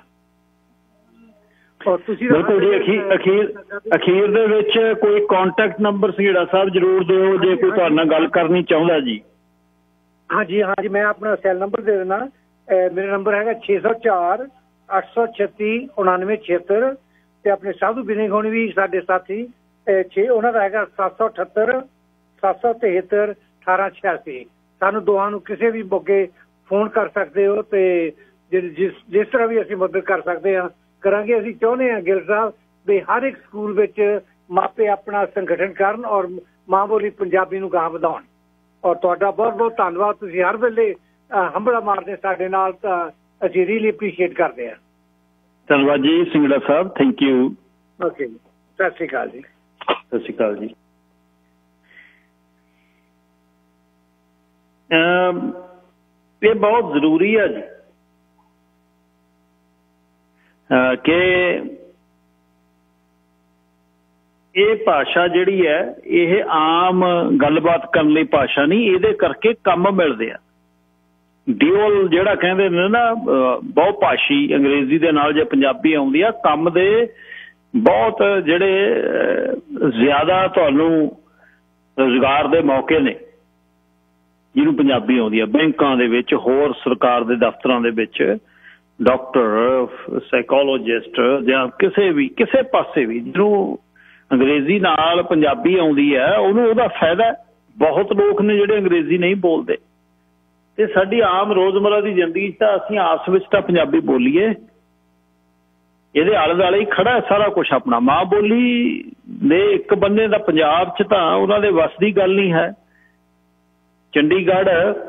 ਬਿਲਕੁਲ ਜੀ। ਅਖੀਰ ਅਖੀਰ ਅਖੀਰ ਦੇ ਵਿੱਚ ਕੋਈ ਕੰਟੈਕਟ ਨੰਬਰ ਸੰਘੇੜਾ ਸਾਹਿਬ ਜ਼ਰੂਰ ਦਿਓ ਜੇ ਕੋਈ ਤੁਹਾਡੇ ਨਾਲ ਗੱਲ ਕਰਨੀ ਚਾਹੁੰਦਾ ਜੀ। ਹਾਂਜੀ ਹਾਂਜੀ, ਮੈਂ ਆਪਣਾ ਸੈੱਲ ਨੰਬਰ ਦੇ ਦੇਣਾ। ਮੇਰਾ ਨੰਬਰ ਹੈਗਾ ਛੇ ਸੌ ਚਾਰ ਅੱਠ ਸੌ ਛੱਤੀ ਉਣਾਨਵੇਂ ਛਿਹੱਤਰ, ਤੇ ਆਪਣੇ ਸਾਧੂ ਬਿਨਿੰਗ ਹੋਣੀ ਵੀ ਸਾਡੇ ਸਾਥੀ ਛੇ ਉਹਨਾਂ ਦਾ ਹੈਗਾ ਸੱਤ ਸੌ ਅਠੱਤਰ ਸੱਤ ਸੌ ਤਿਹੱਤਰ ਅਠਾਰਾਂ ਛਿਆਸੀ। ਸਾਨੂੰ ਦੋਹਾਂ ਨੂੰ ਕਿਸੇ ਵੀ ਮੌਕੇ ਫੋਨ ਕਰ ਸਕਦੇ ਹੋ ਤੇ ਜਿਸ ਜਿਸ ਤਰ੍ਹਾਂ ਵੀ ਅਸੀਂ ਮਦਦ ਕਰ ਸਕਦੇ ਹਾਂ ਕਰਾਂਗੇ। ਅਸੀਂ ਚਾਹੁੰਦੇ ਹਾਂ ਗਿੱਲ ਸਾਹਿਬ ਵੀ ਹਰ ਇੱਕ ਸਕੂਲ ਵਿੱਚ ਮਾਪੇ ਆਪਣਾ ਸੰਗਠਨ ਕਰਨ ਔਰ ਮਾਂ ਬੋਲੀ ਪੰਜਾਬੀ ਨੂੰ ਗਾਹਾਂ ਵਧਾਉਣ। ਔਰ ਤੁਹਾਡਾ ਬਹੁਤ ਬਹੁਤ ਧੰਨਵਾਦ, ਤੁਸੀਂ ਹਰ ਵੇਲੇ ਹੰਭਲਾ ਮਾਰਦੇ ਸਾਡੇ ਨਾਲ, ਤਾਂ ਅਸੀਂ ਰੀਲੀ ਅਪਰੀਸ਼ੀਏਟ ਕਰਦੇ ਹਾਂ। ਧੰਨਵਾਦ ਜੀ Sanghera sahib, thank you. Okay ਜੀ, ਸਤਿ ਸ਼੍ਰੀ ਅਕਾਲ ਜੀ। ਸਤਿ ਸ਼੍ਰੀ ਅਕਾਲ ਜੀ। ਇਹ ਬਹੁਤ ਜ਼ਰੂਰੀ ਹੈ ਜੀ ਕਿ ਇਹ ਭਾਸ਼ਾ ਜਿਹੜੀ ਹੈ ਇਹ ਆਮ ਗੱਲਬਾਤ ਕਰਨ ਲਈ ਭਾਸ਼ਾ ਨਹੀਂ, ਇਹਦੇ ਕਰਕੇ ਕੰਮ ਮਿਲਦੇ ਆ। ਡਿਊਅਲ ਜਿਹੜਾ ਕਹਿੰਦੇ ਨੇ ਨਾ ਬਹੁ ਭਾਸ਼ੀ, ਅੰਗਰੇਜ਼ੀ ਦੇ ਨਾਲ ਜੇ ਪੰਜਾਬੀ ਆਉਂਦੀ ਆ, ਕੰਮ ਦੇ ਬਹੁਤ ਜਿਹੜੇ ਜ਼ਿਆਦਾ ਤੁਹਾਨੂੰ ਰੁਜ਼ਗਾਰ ਦੇ ਮੌਕੇ ਨੇ। ਜਿਹਨੂੰ ਪੰਜਾਬੀ ਆਉਂਦੀ ਆ, ਬੈਂਕਾਂ ਦੇ ਵਿੱਚ, ਹੋਰ ਸਰਕਾਰ ਦੇ ਦਫ਼ਤਰਾਂ ਦੇ ਵਿੱਚ ਡਾਕਟਰ, ਸਾਈਕੋਲੋਜਿਸਟ ਜਾਂ ਕਿਸੇ ਵੀ ਕਿਸੇ ਪਾਸੇ ਵੀ ਜਿਹਨੂੰ ਅੰਗਰੇਜ਼ੀ ਨਾਲ ਪੰਜਾਬੀ ਆਉਂਦੀ ਹੈ ਉਹਨੂੰ ਉਹਦਾ ਫਾਇਦਾ। ਬਹੁਤ ਲੋਕ ਨੇ ਜਿਹੜੇ ਅੰਗਰੇਜ਼ੀ ਨਹੀਂ ਬੋਲਦੇ, ਤੇ ਸਾਡੀ ਆਮ ਰੋਜ਼ਮਰਾ ਦੀ ਜ਼ਿੰਦਗੀ 'ਚ ਤਾਂ ਅਸੀਂ ਆਪਸ ਵਿੱਚ ਤਾਂ ਪੰਜਾਬੀ ਬੋਲੀਏ, ਇਹਦੇ ਆਲੇ ਦੁਆਲੇ ਹੀ ਖੜਾ ਸਾਰਾ ਕੁਛ। ਆਪਣਾ ਮਾਂ ਬੋਲੀ ਦੇ ਇੱਕ ਬੰਦੇ ਦਾ ਪੰਜਾਬ 'ਚ ਤਾਂ ਉਹਨਾਂ ਦੇ ਵੱਸ ਦੀ ਗੱਲ ਨਹੀਂ ਹੈ। ਚੰਡੀਗੜ੍ਹ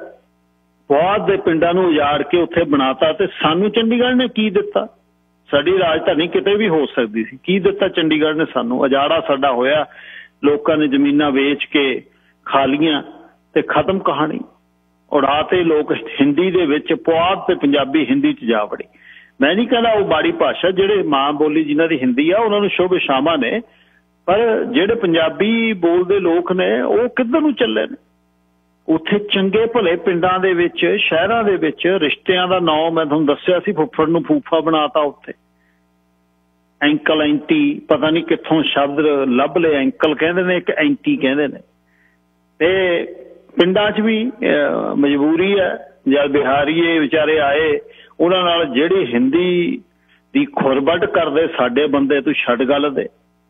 ਬਹੁਤ ਦੇ ਪਿੰਡਾਂ ਨੂੰ ਉਜਾੜ ਕੇ ਉੱਥੇ ਬਣਾਤਾ, ਤੇ ਸਾਨੂੰ ਚੰਡੀਗੜ੍ਹ ਨੇ ਕੀ ਦਿੱਤਾ? ਸਾਡੀ ਰਾਜਧਾਨੀ ਕਿਤੇ ਵੀ ਹੋ ਸਕਦੀ ਸੀ, ਕੀ ਦਿੱਤਾ ਚੰਡੀਗੜ੍ਹ ਨੇ ਸਾਨੂੰ? ਉਜਾੜਾ ਸਾਡਾ ਹੋਇਆ, ਲੋਕਾਂ ਨੇ ਜ਼ਮੀਨਾਂ ਵੇਚ ਕੇ ਖਾ ਲੀਆਂ ਤੇ ਖਤਮ ਕਹਾਣੀ। ਉਡਾ ਤੇ ਲੋਕ ਹਿੰਦੀ ਦੇ ਵਿੱਚ, ਪੁਆਧ ਤੇ ਪੰਜਾਬੀ ਹਿੰਦੀ 'ਚ ਜਾ ਵੜੀ। ਮੈਂ ਨਹੀਂ ਕਹਿੰਦਾ ਉਹ ਮਾੜੀ ਭਾਸ਼ਾ, ਜਿਹੜੇ ਮਾਂ ਬੋਲੀ ਜਿਨ੍ਹਾਂ ਦੀ ਹਿੰਦੀ ਆ ਉਹਨਾਂ ਨੂੰ ਸ਼ੁਭ ਸ਼ਾਮਾਂ ਨੇ, ਪਰ ਜਿਹੜੇ ਪੰਜਾਬੀ ਬੋਲਦੇ ਲੋਕ ਨੇ ਉਹ ਕਿੱਧਰ ਨੂੰ ਚੱਲੇ ਨੇ? ਉੱਥੇ ਚੰਗੇ ਭਲੇ ਪਿੰਡਾਂ ਦੇ ਵਿੱਚ, ਸ਼ਹਿਰਾਂ ਦੇ ਵਿੱਚ ਰਿਸ਼ਤਿਆਂ ਦਾ ਨਾਂ ਮੈਂ ਤੁਹਾਨੂੰ ਦੱਸਿਆ ਸੀ, ਫੁੱਫੜ ਨੂੰ ਫੂਫਾ ਬਣਾਤਾ ਉੱਥੇ। ਐਂਕਲ ਐਂਟੀ ਪਤਾ ਨਹੀਂ ਕਿੱਥੋਂ ਸ਼ਬਦ ਲੱਭ ਲਏ, ਐਂਕਲ ਕਹਿੰਦੇ ਨੇ, ਇੱਕ ਐਂਟੀ ਕਹਿੰਦੇ ਨੇ। ਤੇ ਪਿੰਡਾਂ 'ਚ ਵੀ ਮਜਬੂਰੀ ਹੈ, ਜਦ ਬਿਹਾਰੀਏ ਵਿਚਾਰੇ ਆਏ ਉਹਨਾਂ ਨਾਲ ਜਿਹੜੀ ਹਿੰਦੀ ਦੀ ਖੁਰਬੱਡ ਕਰਦੇ ਸਾਡੇ ਬੰਦੇ, ਤੂੰ ਛੱਡ ਗੱਲ ਦੇ।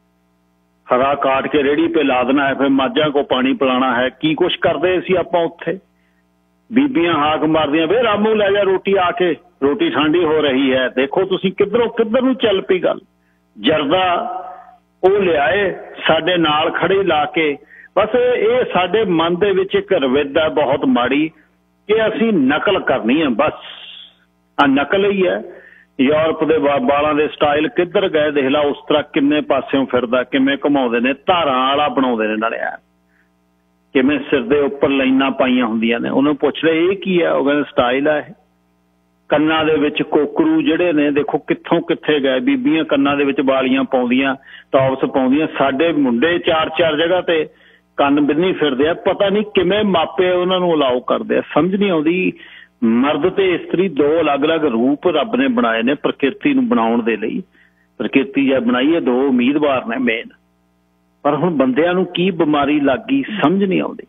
ਹਰਾ ਕਾਟ ਕੇ ਰੇਹੜੀ ਪੇ ਲਾ ਦੇਣਾ ਹੈ, ਫਿਰ ਮਾਝਾਂ ਕੋ ਪਾਣੀ ਪਿਲਾਣਾ ਹੈ, ਕੀ ਕੁਛ ਕਰਦੇ ਸੀ ਆਪਾਂ ਉੱਥੇ। ਬੀਬੀਆਂ ਹਾਕ ਮਾਰਦੀਆਂ, ਵੇ ਰਾਮੂ ਲੈ ਜਾ ਰੋਟੀ ਆ ਕੇ, ਰੋਟੀ ਠੰਡੀ ਹੋ ਰਹੀ ਹੈ। ਦੇਖੋ ਤੁਸੀਂ ਕਿੱਧਰੋਂ ਕਿੱਧਰ ਨੂੰ ਚੱਲ ਪਈ ਗੱਲ। ਜਰਦਾ ਉਹ ਲਿਆਏ ਸਾਡੇ ਨਾਲ ਖੜੇ ਲਾ ਕੇ। ਬਸ ਇਹ ਸਾਡੇ ਮਨ ਦੇ ਵਿੱਚ ਇੱਕ ਰਵਿੱਦ ਹੈ ਬਹੁਤ ਮਾੜੀ ਕਿ ਅਸੀਂ ਨਕਲ ਕਰਨੀ ਹੈ, ਬਸ ਆ ਨਕਲ ਹੀ ਹੈ। ਯੂਰਪ ਦੇ ਬਾਲਾਂ ਦੇ ਸਟਾਈਲ ਕਿੱਧਰ ਗਏ ਦੇਖ ਲਾ, ਉਸ ਤਰ੍ਹਾਂ ਕਿੰਨੇ ਪਾਸਿਓਂ ਫਿਰਦਾ, ਕਿਵੇਂ ਘੁਮਾਉਂਦੇ ਨੇ, ਧਾਰਾਂ ਵਾਲਾ ਬਣਾਉਂਦੇ ਨੇ ਨਾਲੇ, ਕਿਵੇਂ ਸਿਰ ਦੇ ਉੱਪਰ ਲਾਈਨਾਂ ਪਾਈਆਂ ਹੁੰਦੀਆਂ ਨੇ। ਉਹਨੂੰ ਪੁੱਛਦੇ ਇਹ ਕੀ ਹੈ, ਉਹ ਕਹਿੰਦੇ ਸਟਾਈਲ ਆ ਇਹ। ਕੰਨਾਂ ਦੇ ਵਿੱਚ ਕੋਕਰੂ ਜਿਹੜੇ ਨੇ ਦੇਖੋ ਕਿੱਥੋਂ ਕਿੱਥੇ ਗਏ। ਬੀਬੀਆਂ ਕੰਨਾਂ ਦੇ ਵਿੱਚ ਵਾਲੀਆਂ ਪਾਉਂਦੀਆਂ, ਟੌਪਸ ਪਾਉਂਦੀਆਂ, ਸਾਡੇ ਮੁੰਡੇ ਚਾਰ ਚਾਰ ਜਗ੍ਹਾ ਤੇ ਕੰਨ ਬਿੰਨੀ ਫਿਰਦੇ ਆ। ਪਤਾ ਨਹੀਂ ਕਿਵੇਂ ਮਾਪੇ ਉਹਨਾਂ ਨੂੰ ਅਲਾਓ ਕਰਦੇ ਆ, ਸਮਝ ਨਹੀਂ ਆਉਂਦੀ। ਮਰਦ ਤੇ ਇਸਤਰੀ ਦੋ ਅਲੱਗ-ਅਲੱਗ ਰੂਪ ਰੱਬ ਨੇ ਬਣਾਏ ਨੇ ਪ੍ਰਕਿਰਤੀ ਨੂੰ ਬਣਾਉਣ ਦੇ ਲਈ। ਪ੍ਰਕਿਰਤੀ ਜੇ ਬਣਾਈ ਹੈ, ਦੋ ਉਮੀਦਵਾਰ ਨੇ ਮੇਨ, ਪਰ ਹੁਣ ਬੰਦਿਆਂ ਨੂੰ ਕੀ ਬਿਮਾਰੀ ਲੱਗ ਗਈ ਸਮਝ ਨਹੀਂ ਆਉਂਦੀ।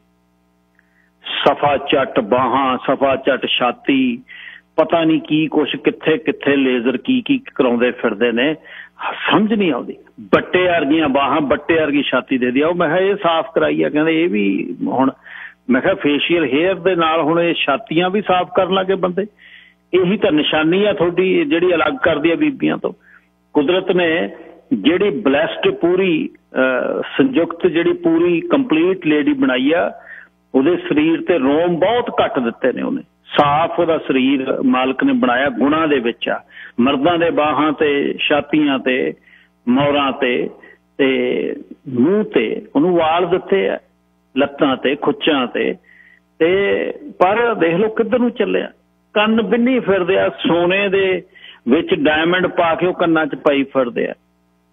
ਸਫਾ ਚੱਟ ਬਾਹਾਂ, ਸਫਾ ਚੱਟ ਛਾਤੀ, ਪਤਾ ਨਹੀਂ ਕੀ ਕੁਛ, ਕਿੱਥੇ ਕਿੱਥੇ ਲੇਜ਼ਰ ਕੀ ਕੀ ਕਰਾਉਂਦੇ ਫਿਰਦੇ ਨੇ, ਸਮਝ ਨਹੀਂ ਆਉਂਦੀ। ਬੱਟੇ ਵਰਗੀਆਂ ਬਾਹਾਂ, ਬੱਟੇ ਵਰਗੀ ਛਾਤੀ ਦੇ ਦਿਆ। ਉਹ ਮੈਂ ਕਿਹਾ ਇਹ ਸਾਫ਼ ਕਰਾਈ ਆ, ਕਹਿੰਦੇ ਇਹ ਵੀ ਹੁਣ। ਮੈਂ ਕਿਹਾ ਫੇਸ਼ੀਅਲ ਹੇਅਰ ਦੇ ਨਾਲ ਹੁਣ ਇਹ ਛਾਤੀਆਂ ਵੀ ਸਾਫ਼ ਕਰਨ ਲੱਗੇ ਬੰਦੇ। ਇਹੀ ਤਾਂ ਨਿਸ਼ਾਨੀ ਆ ਤੁਹਾਡੀ ਜਿਹੜੀ ਅਲੱਗ ਕਰਦੀ ਆ ਬੀਬੀਆਂ ਤੋਂ। ਕੁਦਰਤ ਨੇ ਜਿਹੜੀ ਬਲੈਸਡ ਪੂਰੀ ਸੰਯੁਕਤ ਜਿਹੜੀ ਪੂਰੀ ਕੰਪਲੀਟ ਲੇਡੀ ਬਣਾਈ ਆ, ਉਹਦੇ ਸਰੀਰ ਤੇ ਰੋਮ ਬਹੁਤ ਘੱਟ ਦਿੱਤੇ ਨੇ ਉਹਨੇ। ਸਾਫ਼ ਉਹਦਾ ਸਰੀਰ ਮਾਲਕ ਨੇ ਬਣਾਇਆ, ਗੁਣਾਂ ਦੇ ਵਿੱਚ ਆ। ਮਰਦਾਂ ਦੇ ਬਾਹਾਂ ਤੇ, ਛਾਤੀਆਂ ਤੇ, ਮੋਹਰਾਂ ਤੇ ਤੇ ਮੂੰਹ ਤੇ ਉਹਨੂੰ ਵਾਲ ਦਿੱਤੇ ਆ, ਲੱਤਾਂ ਤੇ, ਖੁੱਚਾਂ ਤੇ। ਤੇ ਪਰ ਦੇਖ ਲਓ ਕਿੱਧਰ ਨੂੰ ਚੱਲਿਆ। ਕੰਨ ਬਿੰਨੀ ਫਿਰਦੇ ਆ, ਸੋਨੇ ਦੇ ਵਿੱਚ ਡਾਇਮੰਡ ਪਾ ਕੇ ਉਹ ਕੰਨਾਂ 'ਚ ਪਾਈ ਫਿਰਦੇ ਆ।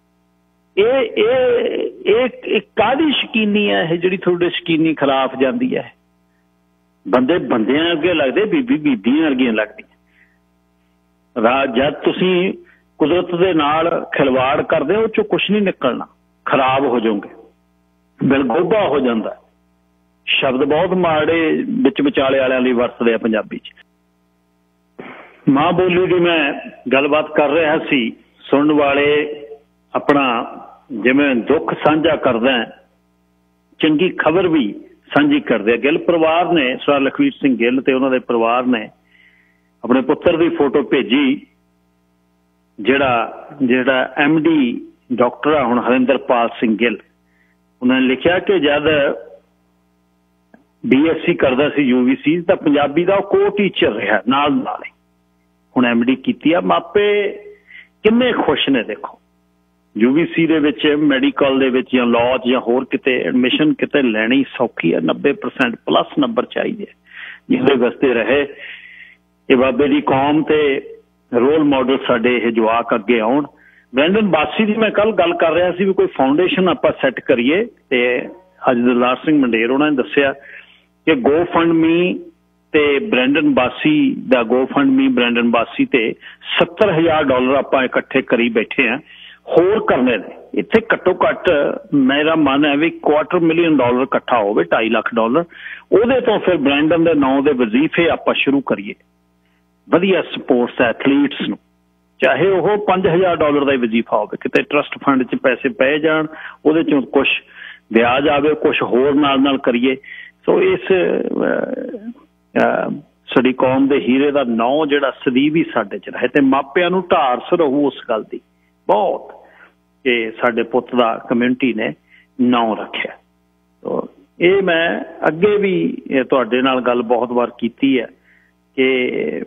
ਇਹ ਇਹ ਇਹ ਕਾਹਦੀ ਸ਼ਕੀਨੀ ਹੈ ਇਹ ਜਿਹੜੀ ਤੁਹਾਡੇ ਸ਼ਕੀਨੀ ਖਿਲਾਫ ਜਾਂਦੀ ਹੈ? ਬੰਦੇ ਬੰਦਿਆਂ ਅੱਗੇ ਲੱਗਦੇ, ਬੀਬੀ ਬੀਬੀਆਂ ਵਰਗੀਆਂ ਲੱਗਦੀਆਂ। ਰਾਜ ਜਦ ਤੁਸੀਂ ਕੁਦਰਤ ਦੇ ਨਾਲ ਖਿਲਵਾੜ ਕਰਦੇ ਹੋ, ਉਹ 'ਚੋਂ ਕੁਛ ਨਹੀਂ ਨਿਕਲਣਾ, ਖਰਾਬ ਹੋ ਜਾਓਗੇ, ਬਿਲਗੋਬਾ ਹੋ ਜਾਂਦਾ। ਸ਼ਬਦ ਬਹੁਤ ਮਾੜੇ ਵਿੱਚ ਵਿਚਾਲੇ ਵਾਲਿਆਂ ਲਈ ਵਰਤਦੇ ਆ ਪੰਜਾਬੀ 'ਚ। ਮਾਂ ਬੋਲੀ ਦੀ ਮੈਂ ਗੱਲਬਾਤ ਕਰ ਰਿਹਾ ਸੀ, ਸੁਣਨ ਵਾਲੇ ਆਪਣਾ ਜਿਵੇਂ ਦੁੱਖ ਸਾਂਝਾ ਕਰਦਾ, ਚੰਗੀ ਖਬਰ ਵੀ ਸਾਂਝੀ ਕਰਦੇ ਆ। ਗਿੱਲ ਪਰਿਵਾਰ ਨੇ, ਸਰਦਾਰ ਲਖਵੀਰ ਸਿੰਘ ਗਿੱਲ ਤੇ ਉਹਨਾਂ ਦੇ ਪਰਿਵਾਰ ਨੇ ਆਪਣੇ ਪੁੱਤਰ ਦੀ ਫੋਟੋ ਭੇਜੀ, ਜਿਹੜਾ ਜਿਹੜਾ ਐਮ ਡੀ ਡਾਕਟਰ ਆ ਹੁਣ ਹਰਿੰਦਰਪਾਲ ਸਿੰਘ ਗਿੱਲ। ਉਹਨਾਂ ਨੇ ਲਿਖਿਆ ਕਿ ਜਦ ਬੀ ਐਸ ਸੀ ਕਰਦਾ ਸੀ ਯੂ ਵੀ ਸੀ, ਤਾਂ ਪੰਜਾਬੀ ਦਾ ਉਹ ਕੋ ਟੀਚਰ ਰਿਹਾ ਨਾਲ ਨਾਲ। ਹੁਣ ਐਮ ਡੀ ਕੀਤੀ ਆ। ਮਾਪੇ ਕਿੰਨੇ ਖੁਸ਼ ਨੇ ਦੇਖੋ। ਯੂ ਵੀ ਸੀ ਦੇ ਵਿੱਚ, ਮੈਡੀਕਲ ਦੇ ਵਿੱਚ ਜਾਂ ਲਾਅ 'ਚ ਜਾਂ ਹੋਰ ਕਿਤੇ ਐਡਮਿਸ਼ਨ ਕਿਤੇ ਲੈਣੀ ਸੌਖੀ ਹੈ। ਨੱਬੇ ਪ੍ਰਸੈਂਟ ਪਲੱਸ ਨੰਬਰ ਚਾਹੀਦੇ ਜਿਹਦੇ ਵਾਸਤੇ ਰਹੇ ਇਹ ਬਾਬੇ ਦੀ ਕੌਮ ਤੇ ਰੋਲ ਮਾਡਲ ਸਾਡੇ ਇਹ ਜਵਾਕ ਅੱਗੇ ਆਉਣ। ਬ੍ਰੈਂਡਨ ਬਾਸੀ ਦੀ ਮੈਂ ਕੱਲ੍ਹ ਗੱਲ ਕਰ ਰਿਹਾ ਸੀ ਵੀ ਕੋਈ ਫਾਊਂਡੇਸ਼ਨ ਆਪਾਂ ਸੈੱਟ ਕਰੀਏ, ਤੇ ਅੱਜ ਦਲਦਾਰ ਸਿੰਘ ਮੰਡੇਰ ਉਹਨਾਂ ਨੇ ਦੱਸਿਆ ਕਿ ਗੋ ਫੰਡ ਮੀ ਤੇ ਬ੍ਰੈਂਡਨ ਬਾਸੀ ਦਾ ਗੋ ਫੰਡ ਮੀ ਬ੍ਰੈਂਡਨ ਬਾਸੀ ਤੇ ਸੱਤਰ ਹਜ਼ਾਰ ਡਾਲਰ ਆਪਾਂ ਇਕੱਠੇ ਕਰੀ ਬੈਠੇ ਆ। होर करने ने। इत्थे घट्टो घट्ट मेरा मन है भी क्वार्टर मिलियन डॉलर इकट्ठा होवे, ढाई लाख डॉलर, ਉਹਦੇ ਤੋਂ फिर ब्रैंडन ਦੇ ਨਾਂ ਦੇ वजीफे ਆਪਾਂ शुरू करिए ਵਧੀਆ स्पोर्ट्स एथलीट्स ਨੂੰ, चाहे वो पांच हजार डॉलर का ही वजीफा हो, किते ट्रस्ट फंड च पैसे पै जान, ਉਹਦੇ ਚੋਂ कुछ ब्याज आवे, कुछ होर नाल नाल करिए। सो इस साडी कौम दे हीरे दा ਨਾਂ ਜਿਹੜਾ सदैव ही साडे च रहे ते मापिਆਂ ਨੂੰ ਢਾਰਸ ਰਹੂ उस गल दी बहुत कि साडे पुੱਤ ਦਾ कम्यूनिटी ने ਨਾਂ रखिया। तो ये मैं अगे भी तुहाडे नाल गल बहुत बार कीती है कि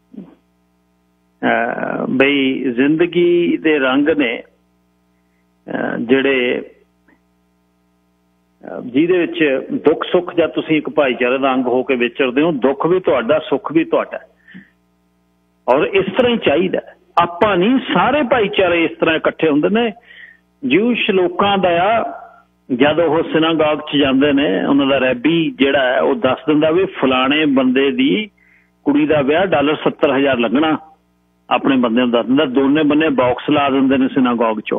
बई जिंदगी दे रंग ने जिहड़े जिहदे विच दुख सुख जां तुसीं एक भाईचारे दा अंग हो के विचरदे हो, दुख भी तुहाडा सुख भी तुहाडा, और इस तरह ही चाहिदा। आपां नहीं सारे भाईचारे इस तरह इकट्ठे हुंदे ने। ज्यूश लोकां दा जद वो सिनागॉग च जांदे ने, उन्हां दा रैबी जिहड़ा है वो दस दिंदा भी फलाणे बंदे दी कुड़ी दा विआह डॉलर सत्तर हजार लगना, अपने बंदे नूं दस दिंदा। दोने बन्ने बॉक्स ला दिंदे ने सिनागॉग चों,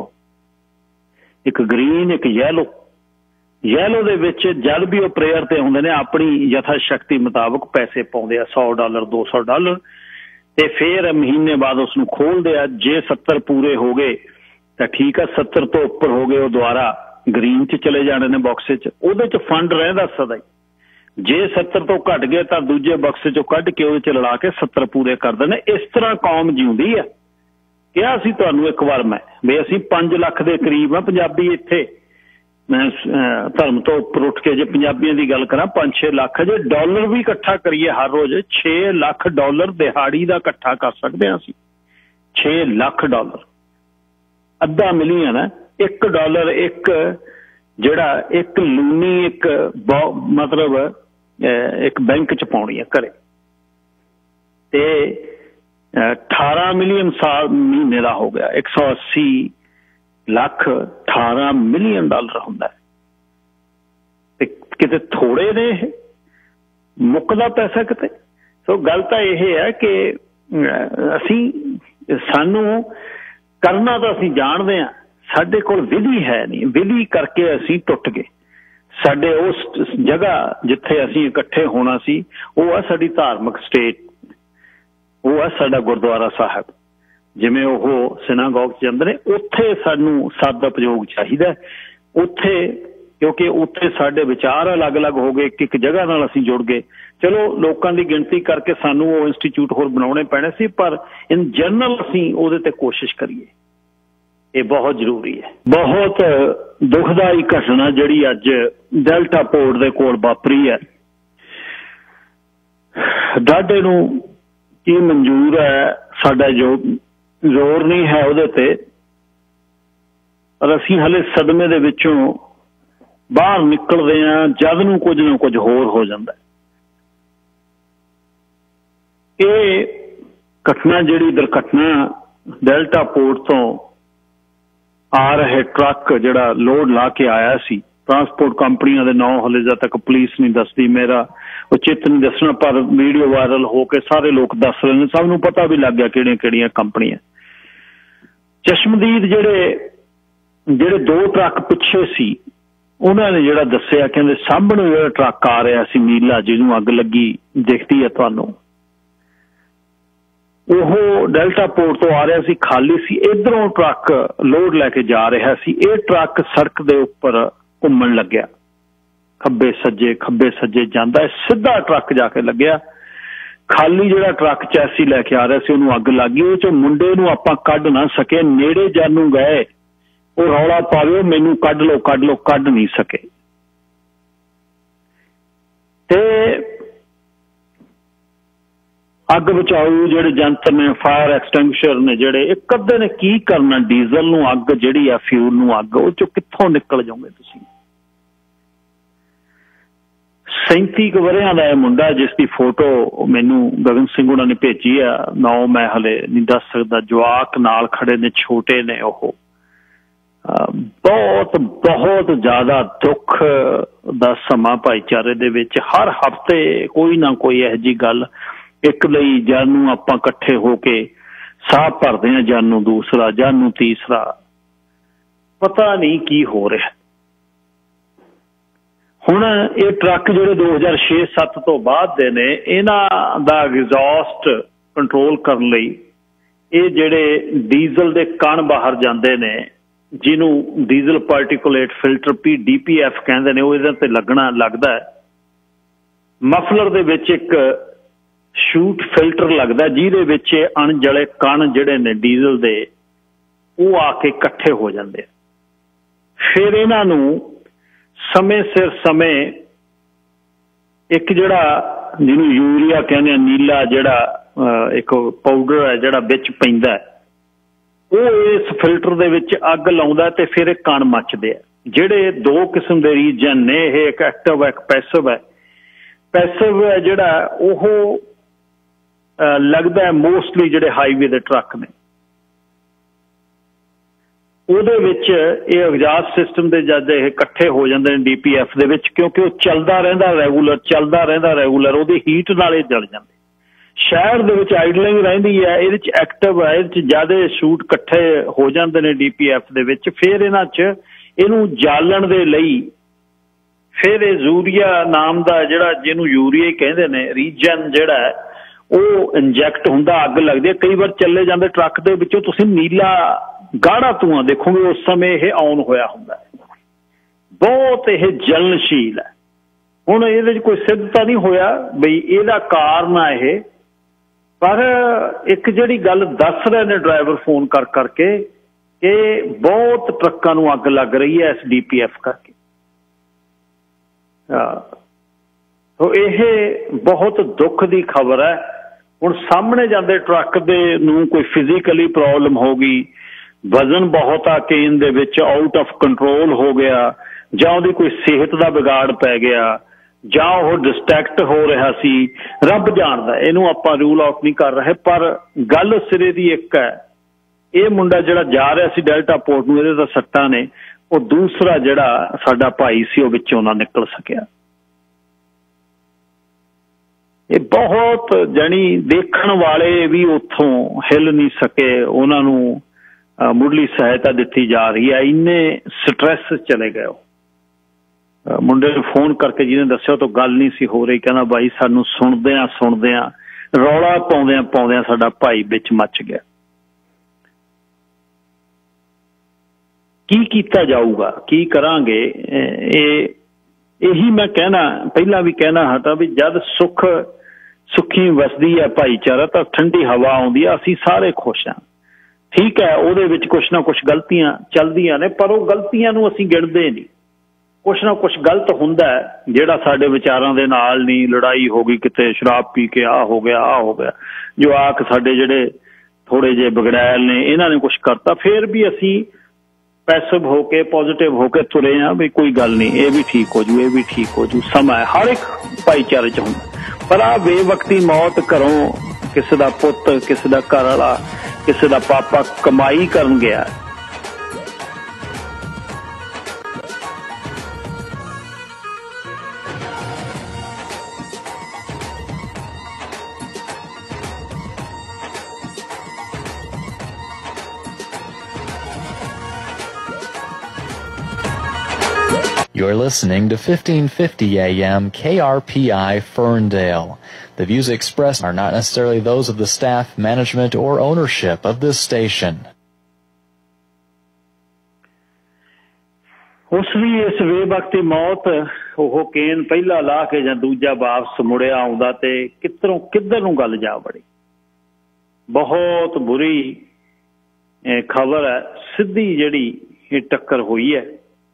एक ग्रीन एक येलो। येलो दे विच जद भी वो प्रेयर ते आउंदे ने अपनी यथा शक्ति मुताबक पैसे पाउंदे आ, सौ डॉलर दो सौ डॉलर, ते फिर महीने बाद उसनूं खोलदे आ। जे सत्तर पूरे हो गए तो ठीक है, सत्तर तो उपर हो गए वो दोबारा ग्रीन च चले जाने ने बॉक्स च, उहदे च फंड रहिंदा सदा ही। जे सत्तर तो घट गए तो दूजे बक्स चो कढ़ के उहदे च लड़ा के सत्तर पूरे कर देने। इस तरह कौम जिउंदी है। कहा सी तुहानूं एक बार मैं भी असीं पांच लाख दे करीब आ पंजाबी इत्थे, मैं धर्म तो उपर उठ के जे पंजाबियों की गल करा पांच छे लाख, जे डॉलर भी इकट्ठा करिए हर रोज छे लाख डॉलर दिहाड़ी का इकट्ठा कर सकते हैं असीं। छे लाख डॉलर अद्धा मिलियन है। एक डॉलर एक जिहड़ा एक लूनी एक मतलब एक बैंक च पाउणी है घरे, ते अठारह मिलियन साल महीने का हो गया, एक सौ अस्सी लाख अठारह मिलियन डॉलर हुंदा है। किते थोड़े ने मुकदा पैसा किते। सो गल तां इह है कि असीं सानू करना तो असीं जाणदे हां, साडे कोल विधि है नहीं, विधि करके असीं टुट गए। साडे उस जगह जिथे असीं इकट्ठे होना सी वो आ साडी धार्मिक स्टेट, वो आ साडा गुरुद्वारा साहब। जिमें वो सिनागॉग च जांदे ने उत्थे सानू सद उपयोग चाहिदा, उत्थे क्योंकि उत्थे साडे विचार अलग अलग हो गए, एक एक जगह नाल असीं जुड़ गए। चलो लोकां दी गिणती करके सानू वो इंस्टीट्यूट होर बनाउणे पैणे सी, पर इन जनरल असीं उहदे ते कोशिश करिए, ये बहुत जरूरी है। बहुत दुखदाई घटना जिहड़ी अज डेल्टा पोर्ट दे कोल वापरी है, डाढे नूं की मंजूर है, साडा जो जोर नहीं है उहदे ते, पर असीं हले सदमे दे विचों बाहर निकलदे हां जद नूं कुछ ना कुछ होर हो जांदा है। ये घटना जिहड़ी दुर्घटना डेल्टा पोर्ट तो आ रहे ट्रक जिहड़ा लोड ला के आया सी, ट्रांसपोर्ट कंपनियां दे नाम हले जद तक पुलिस नहीं दसदी, मेरा वो चित नहीं दसना, पर वीडियो वायरल हो के सारे लोग दस रहे हैं, सब नूं पता भी लग गया किहड़ियां किहड़ियां कंपनियां। चश्मदीद जिहड़े जिहड़े दो ट्रक पिछे सी उन्होंने जिहड़ा दस्सिया कहंदे सामने जिहड़ा ट्रक आ रहा सी नीला जिहनूं अग लगी दिखती है तुहानूं, वो डेल्टा पोर्ट तो आ रहा सी, खाली सी, इधरों ट्रक लोड लैके जा रहा सी। ये ट्रक सड़क दे उपर घूमन लग्या, खब्बे सज्जे खब्बे सज्जे जांदा है, सीधा ट्रक जाके लग्या। खाली जिहड़ा ट्रक चैसी लैके आ रहा सी उहनूं अग लग गई। उह मुंडे नूं आपां कढ ना सके, नेड़े जानू गए वो रौला पावे मैनूं कढ लो कढ लो, कढ नहीं सके। ते अग बचाऊ जिहड़े जंतर ने, फायर एक्सटिंग्विशर ने जिहड़े, एक अद्धे ने की करना, डीजल नूं अग जिहड़ी आ फ्यूल नूं अग, उह चों कित्थों निकल जाओगे तुसीं। सैंती क वरियां दा मुंडा जिसकी फोटो मैनू गगन सिंह उन्होंने भेजी है, ना मैं हले नहीं दस सकता, जवाक नाल खड़े ने, छोटे ने, वो बहुत बहुत ज्यादा दुख दा समा भाईचारे दे विच हर हफ्ते कोई ना कोई इहो जी गल, एक लई जानू आपां इकट्ठे हो के साह भरदे हां, जानू दूसरा, जानू तीसरा, ਪਤਾ ਨਹੀਂ ਕੀ ਹੋ ਰਿਹਾ। ਹੁਣ ਇਹ ਟਰੱਕ ਜਿਹੜੇ ਦੋ ਹਜ਼ਾਰ ਛੇ ਸੱਤ ਤੋਂ ਬਾਅਦ ਦੇ ਨੇ, ਇਹਨਾਂ ਦਾ ਐਗਜ਼ੌਸਟ ਕੰਟਰੋਲ ਕਰਨ ਲਈ ਇਹ ਜਿਹੜੇ ਡੀਜ਼ਲ ਦੇ ਕਣ ਬਾਹਰ ਜਾਂਦੇ ਨੇ, ਜਿਹਨੂੰ diesel particulate filter P D P F ਕਹਿੰਦੇ ਨੇ, ਉਹ ਇਹਦੇ ਤੇ ਲੱਗਣਾ ਲੱਗਦਾ ਹੈ। ਮਫਲਰ ਦੇ ਵਿੱਚ ਇੱਕ ਸ਼ੂਟ ਫਿਲਟਰ ਲੱਗਦਾ, ਜਿਹਦੇ ਵਿੱਚ ਅਣਜਲੇ ਕਣ ਜਿਹੜੇ ਨੇ ਡੀਜ਼ਲ ਦੇ, ਉਹ ਆ ਕੇ ਇਕੱਠੇ ਹੋ ਜਾਂਦੇ। ਫਿਰ ਇਹਨਾਂ ਨੂੰ ਸਮੇਂ ਸਿਰ ਸਮੇਂ ਇੱਕ ਜਿਹੜਾ ਜਿਹਨੂੰ ਯੂਰੀਆ ਕਹਿੰਦੇ ਆ, ਨੀਲਾ ਜਿਹੜਾ ਇੱਕ ਪਾਊਡਰ ਹੈ ਜਿਹੜਾ ਵਿੱਚ ਪੈਂਦਾ, ਉਹ ਇਸ ਫਿਲਟਰ ਦੇ ਵਿੱਚ ਅੱਗ ਲਾਉਂਦਾ ਤੇ ਫਿਰ ਇਹ ਕਣ ਮੱਚਦੇ ਆ। ਜਿਹੜੇ ਦੋ ਕਿਸਮ ਦੇ ਰੀਜਨ ਨੇ, ਇਹ ਇੱਕ ਐਕਟਿਵ ਹੈ, ਇੱਕ ਪੈਸਿਵ ਹੈ। ਪੈਸਿਵ ਹੈ ਜਿਹੜਾ ਉਹ ਲੱਗਦਾ ਹੈ ਮੋਸਟਲੀ ਜਿਹੜੇ ਹਾਈਵੇ ਦੇ ਟਰੱਕ ਨੇ, ਉਹਦੇ ਵਿੱਚ ਇਹ ਐਗਜ਼ਾਸਟ ਸਿਸਟਮ ਦੇ ਜਦ ਇਹ ਇਕੱਠੇ ਹੋ ਜਾਂਦੇ ਨੇ ਡੀ ਪੀ ਐਫ ਦੇ ਵਿੱਚ, ਕਿਉਂਕਿ ਉਹ ਚੱਲਦਾ ਰਹਿੰਦਾ ਰੈਗੂਲਰ, ਚੱਲਦਾ ਰਹਿੰਦਾ ਰੈਗੂਲਰ, ਉਹਦੀ ਹੀਟ ਨਾਲ ਇਹ ਜਲ ਜਾਂਦੇ। ਸ਼ਹਿਰ ਦੇ ਵਿੱਚ ਆਈਡਲਿੰਗ ਰਹਿੰਦੀ ਹੈ, ਇਹਦੇ 'ਚ ਐਕਟਿਵ ਹੈ, ਇਹਦੇ 'ਚ ਜ਼ਿਆਦਾ ਸ਼ੂਟ ਇਕੱਠੇ ਹੋ ਜਾਂਦੇ ਨੇ ਡੀ ਪੀ ਐਫ ਦੇ ਵਿੱਚ। ਫਿਰ ਇਹਨਾਂ 'ਚ ਇਹਨੂੰ ਜਾਲਣ ਦੇ ਲਈ ਫਿਰ ਇਹ ਯੂਰੀਆ ਨਾਮ ਦਾ ਜਿਹੜਾ, ਜਿਹਨੂੰ ਯੂਰੀਆ ਹੀ ਕਹਿੰਦੇ ਨੇ, ਰੀਜਨ ਜਿਹੜਾ ਉਹ ਇੰਜੈਕਟ ਹੁੰਦਾ, ਅੱਗ ਲੱਗਦੀ ਹੈ। ਕਈ ਵਾਰ ਚੱਲੇ ਜਾਂਦੇ ਟਰੱਕ ਦੇ ਵਿੱਚੋਂ ਤੁਸੀਂ ਨੀਲਾ ਗਾੜਾ ਧੂੰਆਂ ਦੇਖੋਗੇ, ਉਸ ਸਮੇਂ ਇਹ ਆਨ ਹੋਇਆ ਹੁੰਦਾ। ਬਹੁਤ ਇਹ ਜਲਨਸ਼ੀਲ ਹੈ। ਹੁਣ ਇਹਦੇ 'ਚ ਕੋਈ ਸਿੱਧਤਾ ਨਹੀਂ ਹੋਇਆ ਬਈ ਇਹਦਾ ਕਾਰਨ ਆ ਇਹ, ਪਰ ਇੱਕ ਜਿਹੜੀ ਗੱਲ ਦੱਸ ਰਹੇ ਨੇ ਡਰਾਈਵਰ ਫੋਨ ਕਰ ਕਰਕੇ ਕਿ ਬਹੁਤ ਟਰੱਕਾਂ ਨੂੰ ਅੱਗ ਲੱਗ ਰਹੀ ਹੈ ਇਸ ਡੀ ਪੀ ਐਫ ਕਰਕੇ। ਸੋ ਇਹ ਬਹੁਤ ਦੁੱਖ ਦੀ ਖਬਰ ਹੈ। ਹੁਣ ਸਾਹਮਣੇ ਜਾਂਦੇ ਟਰੱਕ ਦੇ ਨੂੰ ਕੋਈ ਫਿਜ਼ੀਕਲੀ ਪ੍ਰੋਬਲਮ ਹੋ ਗਈ, ਵਜ਼ਨ ਬਹੁਤ ਆ ਕੇਨ ਦੇ ਵਿੱਚ, ਆਊਟ ਆਫ ਕੰਟਰੋਲ ਹੋ ਗਿਆ, ਜਾਂ ਉਹਦੀ ਕੋਈ ਸਿਹਤ ਦਾ ਵਿਗਾੜ ਪੈ ਗਿਆ, ਜਾਂ ਉਹ ਡਿਸਟਰੈਕਟ ਹੋ ਰਿਹਾ ਸੀ, ਰੱਬ ਜਾਣਦਾ। ਇਹਨੂੰ ਆਪਾਂ ਰੂਲ ਆਊਟ ਨਹੀਂ ਕਰ ਰਹੇ, ਪਰ ਗੱਲ ਸਿਰੇ ਦੀ ਇੱਕ ਹੈ, ਇਹ ਮੁੰਡਾ ਜਿਹੜਾ ਜਾ ਰਿਹਾ ਸੀ ਡੈਲਟਾ ਪੋਰਟ ਨੂੰ, ਇਹਦੇ ਤਾਂ ਸੱਟਾਂ ਨੇ, ਉਹ ਦੂਸਰਾ ਜਿਹੜਾ ਸਾਡਾ ਭਾਈ ਸੀ ਉਹ ਵਿੱਚੋਂ ਨਾ ਨਿਕਲ ਸਕਿਆ। ਇਹ ਬਹੁਤ ਜਾਣੀ ਦੇਖਣ ਵਾਲੇ ਵੀ ਉੱਥੋਂ ਹਿੱਲ ਨਹੀਂ ਸਕੇ, ਉਹਨਾਂ ਨੂੰ ਮੁੱਢਲੀ ਸਹਾਇਤਾ ਦਿੱਤੀ ਜਾ ਰਹੀ ਹੈ, ਇੰਨੇ ਸਟਰੈਸ ਚਲੇ ਗਏ। ਉਹ ਮੁੰਡੇ ਨੂੰ ਫੋਨ ਕਰਕੇ ਜਿਹਨੇ ਦੱਸਿਆ ਤੋਂ ਗੱਲ ਨਹੀਂ ਸੀ ਹੋ ਰਹੀ, ਕਹਿੰਦਾ ਬਾਈ ਸਾਨੂੰ ਸੁਣਦਿਆਂ ਸੁਣਦਿਆਂ ਰੌਲਾ ਪਾਉਂਦਿਆਂ ਪਾਉਂਦਿਆਂ ਸਾਡਾ ਭਾਈ ਵਿੱਚ ਮੱਚ ਗਿਆ। ਕੀ ਕੀਤਾ ਜਾਊਗਾ, ਕੀ ਕਰਾਂਗੇ? ਇਹ ਇਹੀ ਮੈਂ ਕਹਿਣਾ, ਪਹਿਲਾਂ ਵੀ ਕਹਿਣਾ ਹਟਾ ਵੀ ਜਦ ਸੁੱਖ ਸੁੱਖੀ ਵਸਦੀ ਹੈ ਭਾਈਚਾਰਾ ਤਾਂ ਠੰਡੀ ਹਵਾ ਆਉਂਦੀ ਆ, ਅਸੀਂ ਸਾਰੇ ਖੁਸ਼ ਹਾਂ। ਠੀਕ ਹੈ, ਉਹਦੇ ਵਿੱਚ ਕੁਛ ਨਾ ਕੁਛ ਗਲਤੀਆਂ ਚੱਲਦੀਆਂ ਨੇ, ਪਰ ਉਹ ਗਲਤੀਆਂ ਨੂੰ ਅਸੀਂ ਗਿਣਦੇ ਨਹੀਂ। ਕੁਛ ਨਾ ਕੁਛ ਗਲਤ ਹੁੰਦਾ ਜਿਹੜਾ ਸਾਡੇ ਵਿਚਾਰਾਂ ਦੇ ਨਾਲ ਨਹੀਂ। ਲੜਾਈ ਹੋ ਗਈ ਕਿਤੇ, ਸ਼ਰਾਬ ਪੀ ਕੇ ਆਹ ਹੋ ਗਿਆ ਆਹ ਹੋ ਗਿਆ, ਜਵਾਕ ਸਾਡੇ ਜਿਹੜੇ ਥੋੜ੍ਹੇ ਜਿਹੇ ਬਗੜੈਲ ਨੇ, ਇਹਨਾਂ ਨੇ ਕੁਛ ਕਰਤਾ, ਫਿਰ ਵੀ ਅਸੀਂ ਪੈਸਿਵ ਹੋ ਕੇ ਪੋਜ਼ਿਟਿਵ ਹੋ ਕੇ ਤੁਰੇ ਹਾਂ ਵੀ ਕੋਈ ਗੱਲ ਨਹੀਂ, ਇਹ ਵੀ ਠੀਕ ਹੋ ਜੂ, ਇਹ ਵੀ ਠੀਕ ਹੋ ਜੂ। ਸਮਾਂ ਹਰ ਇੱਕ ਭਾਈਚਾਰੇ 'ਚ ਹੁੰਦਾ, ਪਰ ਆਹ ਬੇਵਕਤੀ ਮੌਤ ਘਰੋਂ ਕਿਸੇ ਦਾ ਪੁੱਤ, ਕਿਸੇ ਦਾ ਘਰ ਵਾਲਾ, ਕਿਸੇ ਦਾ ਪਾਪਾ ਕਮਾਈ ਕਰਨ ਗਿਆ, You're listening to fifteen fifty A M K R P I Ferndale. The views expressed are not necessarily those of the staff, management, or ownership of this station. ਉਸ ਵੀ ਇਸ ਬੇਵਕਤੀ ਮੌਤ, ਉਹ ਕੇਨ ਪਹਿਲਾ ਲਾ ਕੇ ਜਾਂ ਦੂਜਾ ਵਾਪਸ ਮੁੜਿਆ ਆਉਂਦਾ ਤੇ ਕਿੱਧਰੋਂ ਕਿੱਧਰ ਨੂੰ ਗੱਲ ਜਾ ਵੜੀ। ਬਹੁਤ ਬੁਰੀ ਖਬਰ ਹੈ। ਸਿੱਧੀ ਜਿਹੜੀ ਇਹ ਟੱਕਰ ਹੋਈ ਹੈ,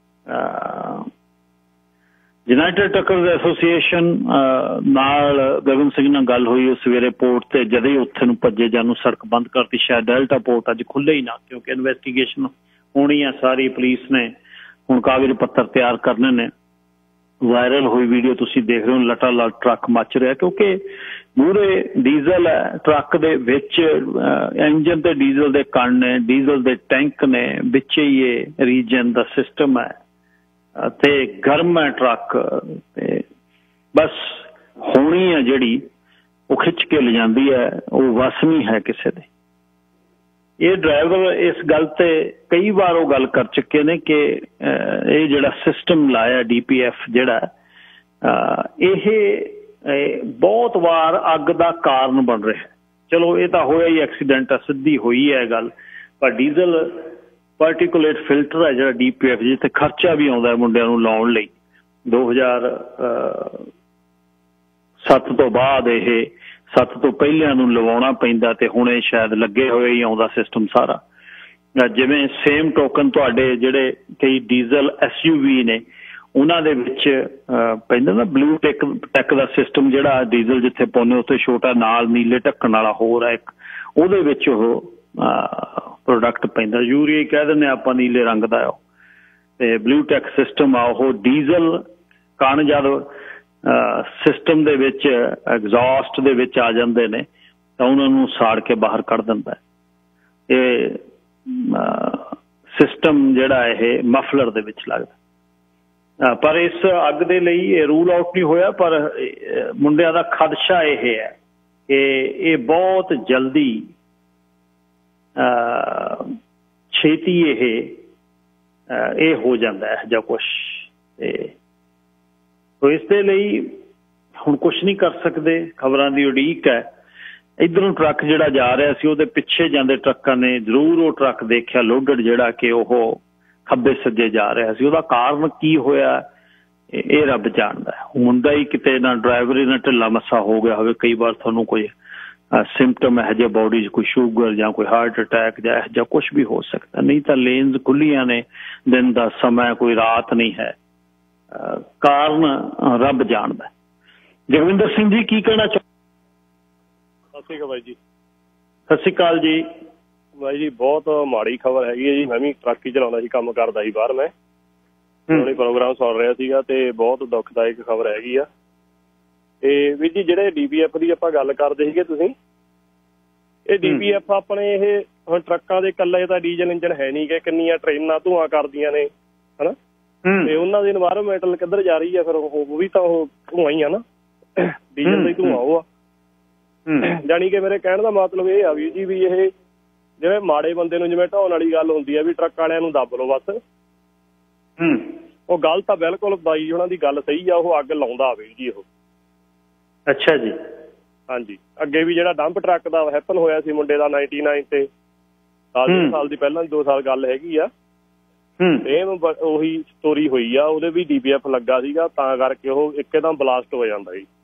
ਯੂਨਾਈਟਿਡ ਟਰੱਕਰਜ਼ ਐਸੋਸੀਏਸ਼ਨ ਨਾਲ ਗਗਨ ਸਿੰਘ ਨਾਲ ਗੱਲ ਹੋਈ। ਉਹ ਸਵੇਰੇ ਪੋਰਟ ਤੇ ਜਦੇ ਹੀ ਉੱਥੇ ਨੂੰ ਭੱਜੇ, ਜਾਨੂੰ ਸੜਕ ਬੰਦ ਕਰਤੀ। ਸ਼ਾਇਦ ਡੈਲਟਾ ਪੋਰਟ ਅੱਜ ਖੁੱਲ੍ਹੇ ਹੀ ਨਾ, ਕਿਉਂਕਿ ਇਨਵੈਸਟੀਗੇਸ਼ਨ ਹੋਣੀ ਆ ਸਾਰੀ। ਪੁਲਿਸ ਨੇ ਹੁਣ ਕਾਗਜ਼ ਪੱਤਰ ਤਿਆਰ ਕਰਨੇ ਨੇ। ਵਾਇਰਲ ਹੋਈ ਵੀਡੀਓ ਤੁਸੀਂ ਦੇਖ ਰਹੇ ਹੋ, ਲਟਾ ਲਟ ਟਰੱਕ ਮੱਚ ਰਿਹਾ, ਕਿਉਂਕਿ ਮੂਹਰੇ ਡੀਜ਼ਲ ਹੈ ਟਰੱਕ ਦੇ ਵਿੱਚ, ਇੰਜਨ ਤੇ ਡੀਜ਼ਲ ਦੇ ਕਣ ਨੇ, ਡੀਜ਼ਲ ਦੇ ਟੈਂਕ ਨੇ, ਵਿੱਚ ਹੀ ਇਹ ਰੀਜਨ ਦਾ ਸਿਸਟਮ ਹੈ ਅਤੇ ਗਰਮ ਹੈ ਟਰੱਕ, ਤੇ ਬਸ ਹੋਣੀ ਹੈ ਜਿਹੜੀ ਉਹ ਖਿੱਚ ਕੇ ਲਿਜਾਂਦੀ ਹੈ, ਉਹ ਵਸ ਨਹੀਂ ਹੈ ਕਿਸੇ ਦੇ। ਇਹ ਡਰਾਈਵਰ ਇਸ ਗੱਲ ਤੇ ਕਈ ਵਾਰ ਉਹ ਗੱਲ ਕਰ ਚੁੱਕੇ ਨੇ ਕਿ ਇਹ ਜਿਹੜਾ ਸਿਸਟਮ ਲਾਇਆ ਡੀ ਪੀ ਐਫ ਜਿਹੜਾ ਇਹ ਬਹੁਤ ਵਾਰ ਅੱਗ ਦਾ ਕਾਰਨ ਬਣ ਰਿਹਾ। ਚਲੋ ਇਹ ਤਾਂ ਹੋਇਆ ਹੀ ਐਕਸੀਡੈਂਟ ਆ, ਸਿੱਧੀ ਹੋਈ ਹੈ ਗੱਲ, ਪਰ ਡੀਜ਼ਲ ਪਾਰਟੀਕੂਲੇਟ ਫਿਲਟਰ ਹੈ ਜਿਹੜਾ ਡੀ ਪੀ ਐਫ ਜਿੱਥੇ ਖਰਚਾ ਵੀ ਆਉਂਦਾ ਮੁੰਡਿਆਂ ਨੂੰ ਲਾਉਣ ਲਈ ਦੋ ਹਜ਼ਾਰ ਸੱਤ ਤੋਂ ਬਾਅਦ ਇਹ ਸੱਤ ਤੋਂ ਪਹਿਲਿਆਂ ਨੂੰ ਲਵਾਉਣਾ ਪੈਂਦਾ ਤੇ ਹੁਣ ਇਹ ਸ਼ਾਇਦ ਲੱਗੇ ਹੋਏ ਹੀ ਆਉਂਦਾ ਸਿਸਟਮ ਸਾਰਾ। ਜਿਵੇਂ ਸੇਮ ਟੋਕਨ ਤੁਹਾਡੇ ਜਿਹੜੇ ਕਈ ਡੀਜ਼ਲ ਐਸ ਯੂ ਵੀ ਨੇ ਉਹਨਾਂ ਦੇ ਵਿੱਚ ਪੈਂਦਾ ਨਾ ਬਲੂ ਟੈਕ ਟੈਕ ਦਾ ਸਿਸਟਮ ਜਿਹੜਾ ਡੀਜ਼ਲ ਜਿੱਥੇ ਪਾਉਂਦੇ ਉੱਥੇ ਛੋਟਾ ਨਾਲ ਨੀਲੇ ਢੱਕਣ ਵਾਲਾ ਹੋਰ ਹੈ ਇੱਕ, ਉਹਦੇ ਵਿੱਚ ਉਹ ਪ੍ਰੋਡਕਟ ਪੈਂਦਾ। ਯੂਰੀਆ ਹੀ ਕਹਿ ਦਿੰਦੇ ਆਪਾਂ ਨੀਲੇ ਰੰਗ ਦਾ ਉਹ, ਤੇ ਬਲੂ ਟੈਕ ਸਿਸਟਮ ਆ ਉਹ ਡੀਜ਼ਲ ਕਣ ਜਦ ਸਿਸਟਮ ਦੇ ਵਿੱਚ ਐਗਜ਼ੌਸਟ ਦੇ ਵਿੱਚ ਆ ਜਾਂਦੇ ਨੇ ਤਾਂ ਉਹਨਾਂ ਨੂੰ ਸਾੜ ਕੇ ਬਾਹਰ ਕੱਢ ਦਿੰਦਾ। ਇਹ ਸਿਸਟਮ ਜਿਹੜਾ ਇਹ ਮਫਲਰ ਦੇ ਵਿੱਚ ਲੱਗਦਾ। ਪਰ ਇਸ ਅੱਗ ਦੇ ਲਈ ਇਹ ਰੂਲ ਆਊਟ ਨਹੀਂ ਹੋਇਆ, ਪਰ ਮੁੰਡਿਆਂ ਦਾ ਖਦਸ਼ਾ ਇਹ ਹੈ ਕਿ ਇਹ ਬਹੁਤ ਜਲਦੀ ਛੇਤੀ ਇਹ ਇਹ ਹੋ ਜਾਂਦਾ ਹੈ ਜਾਂ ਕੁਛ। ਤੇ ਸੋ ਇਸ ਦੇ ਲਈ ਹੁਣ ਕੁਛ ਨਹੀਂ ਕਰ ਸਕਦੇ, ਖਬਰਾਂ ਦੀ ਉਡੀਕ ਹੈ। ਇੱਧਰੋਂ ਟਰੱਕ ਜਿਹੜਾ ਜਾ ਰਿਹਾ ਸੀ ਉਹਦੇ ਪਿੱਛੇ ਜਾਂਦੇ ਟਰੱਕਾਂ ਨੇ ਜ਼ਰੂਰ ਉਹ ਟਰੱਕ ਦੇਖਿਆ ਲੋਡਡ ਜਿਹੜਾ ਕਿ ਉਹ ਖੱਬੇ ਸੱਜੇ ਜਾ ਰਿਹਾ ਸੀ। ਉਹਦਾ ਕਾਰਨ ਕੀ ਹੋਇਆ ਇਹ ਰੱਬ ਜਾਣਦਾ। ਹੁੰਦਾ ਹੀ ਕਿਤੇ ਨਾ ਡਰਾਈਵਰ ਹੀ ਨਾ ਢਿੱਲਾ ਮੱਸਾ ਹੋ ਗਿਆ ਹੋਵੇ। ਕਈ ਵਾਰ ਤੁਹਾਨੂੰ ਕੋਈ ਸਿੰਪਟਮ ਇਹੋ ਜਿਹੇ ਬੋਡੀ 'ਚ ਕੋਈ ਸ਼ੂਗਰ ਜਾਂ ਕੋਈ ਹਾਰਟ ਅਟੈਕ ਜਾਂ ਇਹੋ ਜਿਹਾ ਕੁਛ ਵੀ ਹੋ ਸਕਦਾ। ਨਹੀਂ ਤਾਂ ਲੇਨਸ ਖੁੱਲੀਆਂ ਨੇ, ਦਿਨ ਦਾ ਸਮਾਂ, ਕੋਈ ਰਾਤ ਨਹੀਂ ਹੈ। ਕਾਰਨ ਰੱਬ ਜਾਣਦਾ। ਜਗਵਿੰਦਰ ਸਿੰਘ ਜੀ ਕੀ ਕਹਿਣਾ ਚਾਹੁੰਦੇ? ਸਤਿ ਸ਼੍ਰੀ ਅਕਾਲ ਬਾਈ ਜੀ। ਸਤਿ ਸ਼੍ਰੀ ਅਕਾਲ ਜੀ ਬਾਈ ਜੀ। ਬਹੁਤ ਮਾੜੀ ਖਬਰ ਹੈਗੀ ਹੈ ਜੀ। ਮੈਂ ਵੀ ਟਰੱਕ ਹੀ ਚਲਾਉਂਦਾ ਸੀ, ਕੰਮ ਕਰਦਾ ਸੀ ਬਾਹਰ, ਮੈਂ ਹੁਣੇ ਪ੍ਰੋਗਰਾਮ ਸੁਣ ਰਿਹਾ ਸੀਗਾ ਤੇ ਬਹੁਤ ਦੁਖਦਾਇਕ ਖਬਰ ਹੈਗੀ ਆ। ਤੇ ਵੀਰ ਜੀ ਜਿਹੜੇ ਡੀ ਪੀ ਐਫ ਦੀ ਆਪਾਂ ਗੱਲ ਕਰਦੇ ਸੀਗੇ ਤੁਸੀਂ, ਇਹ ਡੀ ਪੀ ਐਫ ਆਪਣੇ ਇਹ ਹੁਣ ਟਰੱਕਾਂ ਦੇ ਇਕੱਲੇ ਤਾਂ ਡੀਜ਼ਲ ਇੰਜਨ ਹੈ ਨਹੀਂ ਗੇ, ਕਿੰਨੀਆਂ ਟ੍ਰੇਨਾਂ ਧੂੰਆਂ ਕਰਦੀਆਂ ਨੇ ਹਨਾ, ਤੇ ਉਹਨਾਂ ਦੀ ਇਨਵਾਇਰਮੈਂਟਲ ਕਿੱਧਰ ਜਾ ਰਹੀ ਆ ਫਿਰ? ਉਹ ਵੀ ਤਾਂ ਉਹ ਧੂੰਆਂ ਹੀ ਆ ਨਾ, ਡੀਜ਼ਲ ਦਾ ਹੀ ਧੂੰਆਂ ਉਹ ਆ। ਜਾਣੀ ਕਿ ਮੇਰੇ ਕਹਿਣ ਦਾ ਮਤਲਬ ਇਹ ਆ ਵੀਰ ਜੀ ਵੀ ਇਹ ਜਿਵੇਂ ਮਾੜੇ ਬੰਦੇ ਨੂੰ ਜਿਵੇਂ ਢਾਉਣ ਵਾਲੀ ਗੱਲ ਹੁੰਦੀ ਆ ਵੀ ਟਰੱਕ ਵਾਲਿਆਂ ਨੂੰ ਦੱਬ ਲਓ ਬਸ, ਉਹ ਗੱਲ ਤਾਂ ਬਿਲਕੁਲ ਬਾਈ ਉਹਨਾਂ ਦੀ ਗੱਲ ਸਹੀ ਆ। ਉਹ ਅੱਗ ਲਾਉਂਦਾ ਵੀਰ ਜੀ ਉਹ। ਅੱਛਾ ਜੀ। ਹਾਂਜੀ। ਅੱਗੇ ਵੀ ਜਿਹੜਾ ਡੰਪ ਟਰੱਕ ਦਾ ਹੈਪਨ ਹੋਇਆ ਸੀ ਮੁੰਡੇ ਦਾ ਨਾਈਨਟੀ ਨਾਈਨ ਤੇ ਸਾਲ ਡੇਢ ਸਾਲ ਦੀ ਪਹਿਲਾਂ ਦੋ ਸਾਲ ਗੱਲ ਹੈਗੀ ਆ, ਸੇਮ ਉਹੀ ਸਟੋਰੀ ਹੋਈ ਆ। ਉਹਦੇ ਵੀ ਡੀ ਪੀ ਐਫ ਲੱਗਾ ਸੀਗਾ ਤਾਂ ਕਰਕੇ ਉਹ ਇੱਕਦਮ ਬਲਾਸਟ ਹੋ ਜਾਂਦਾ ਸੀ।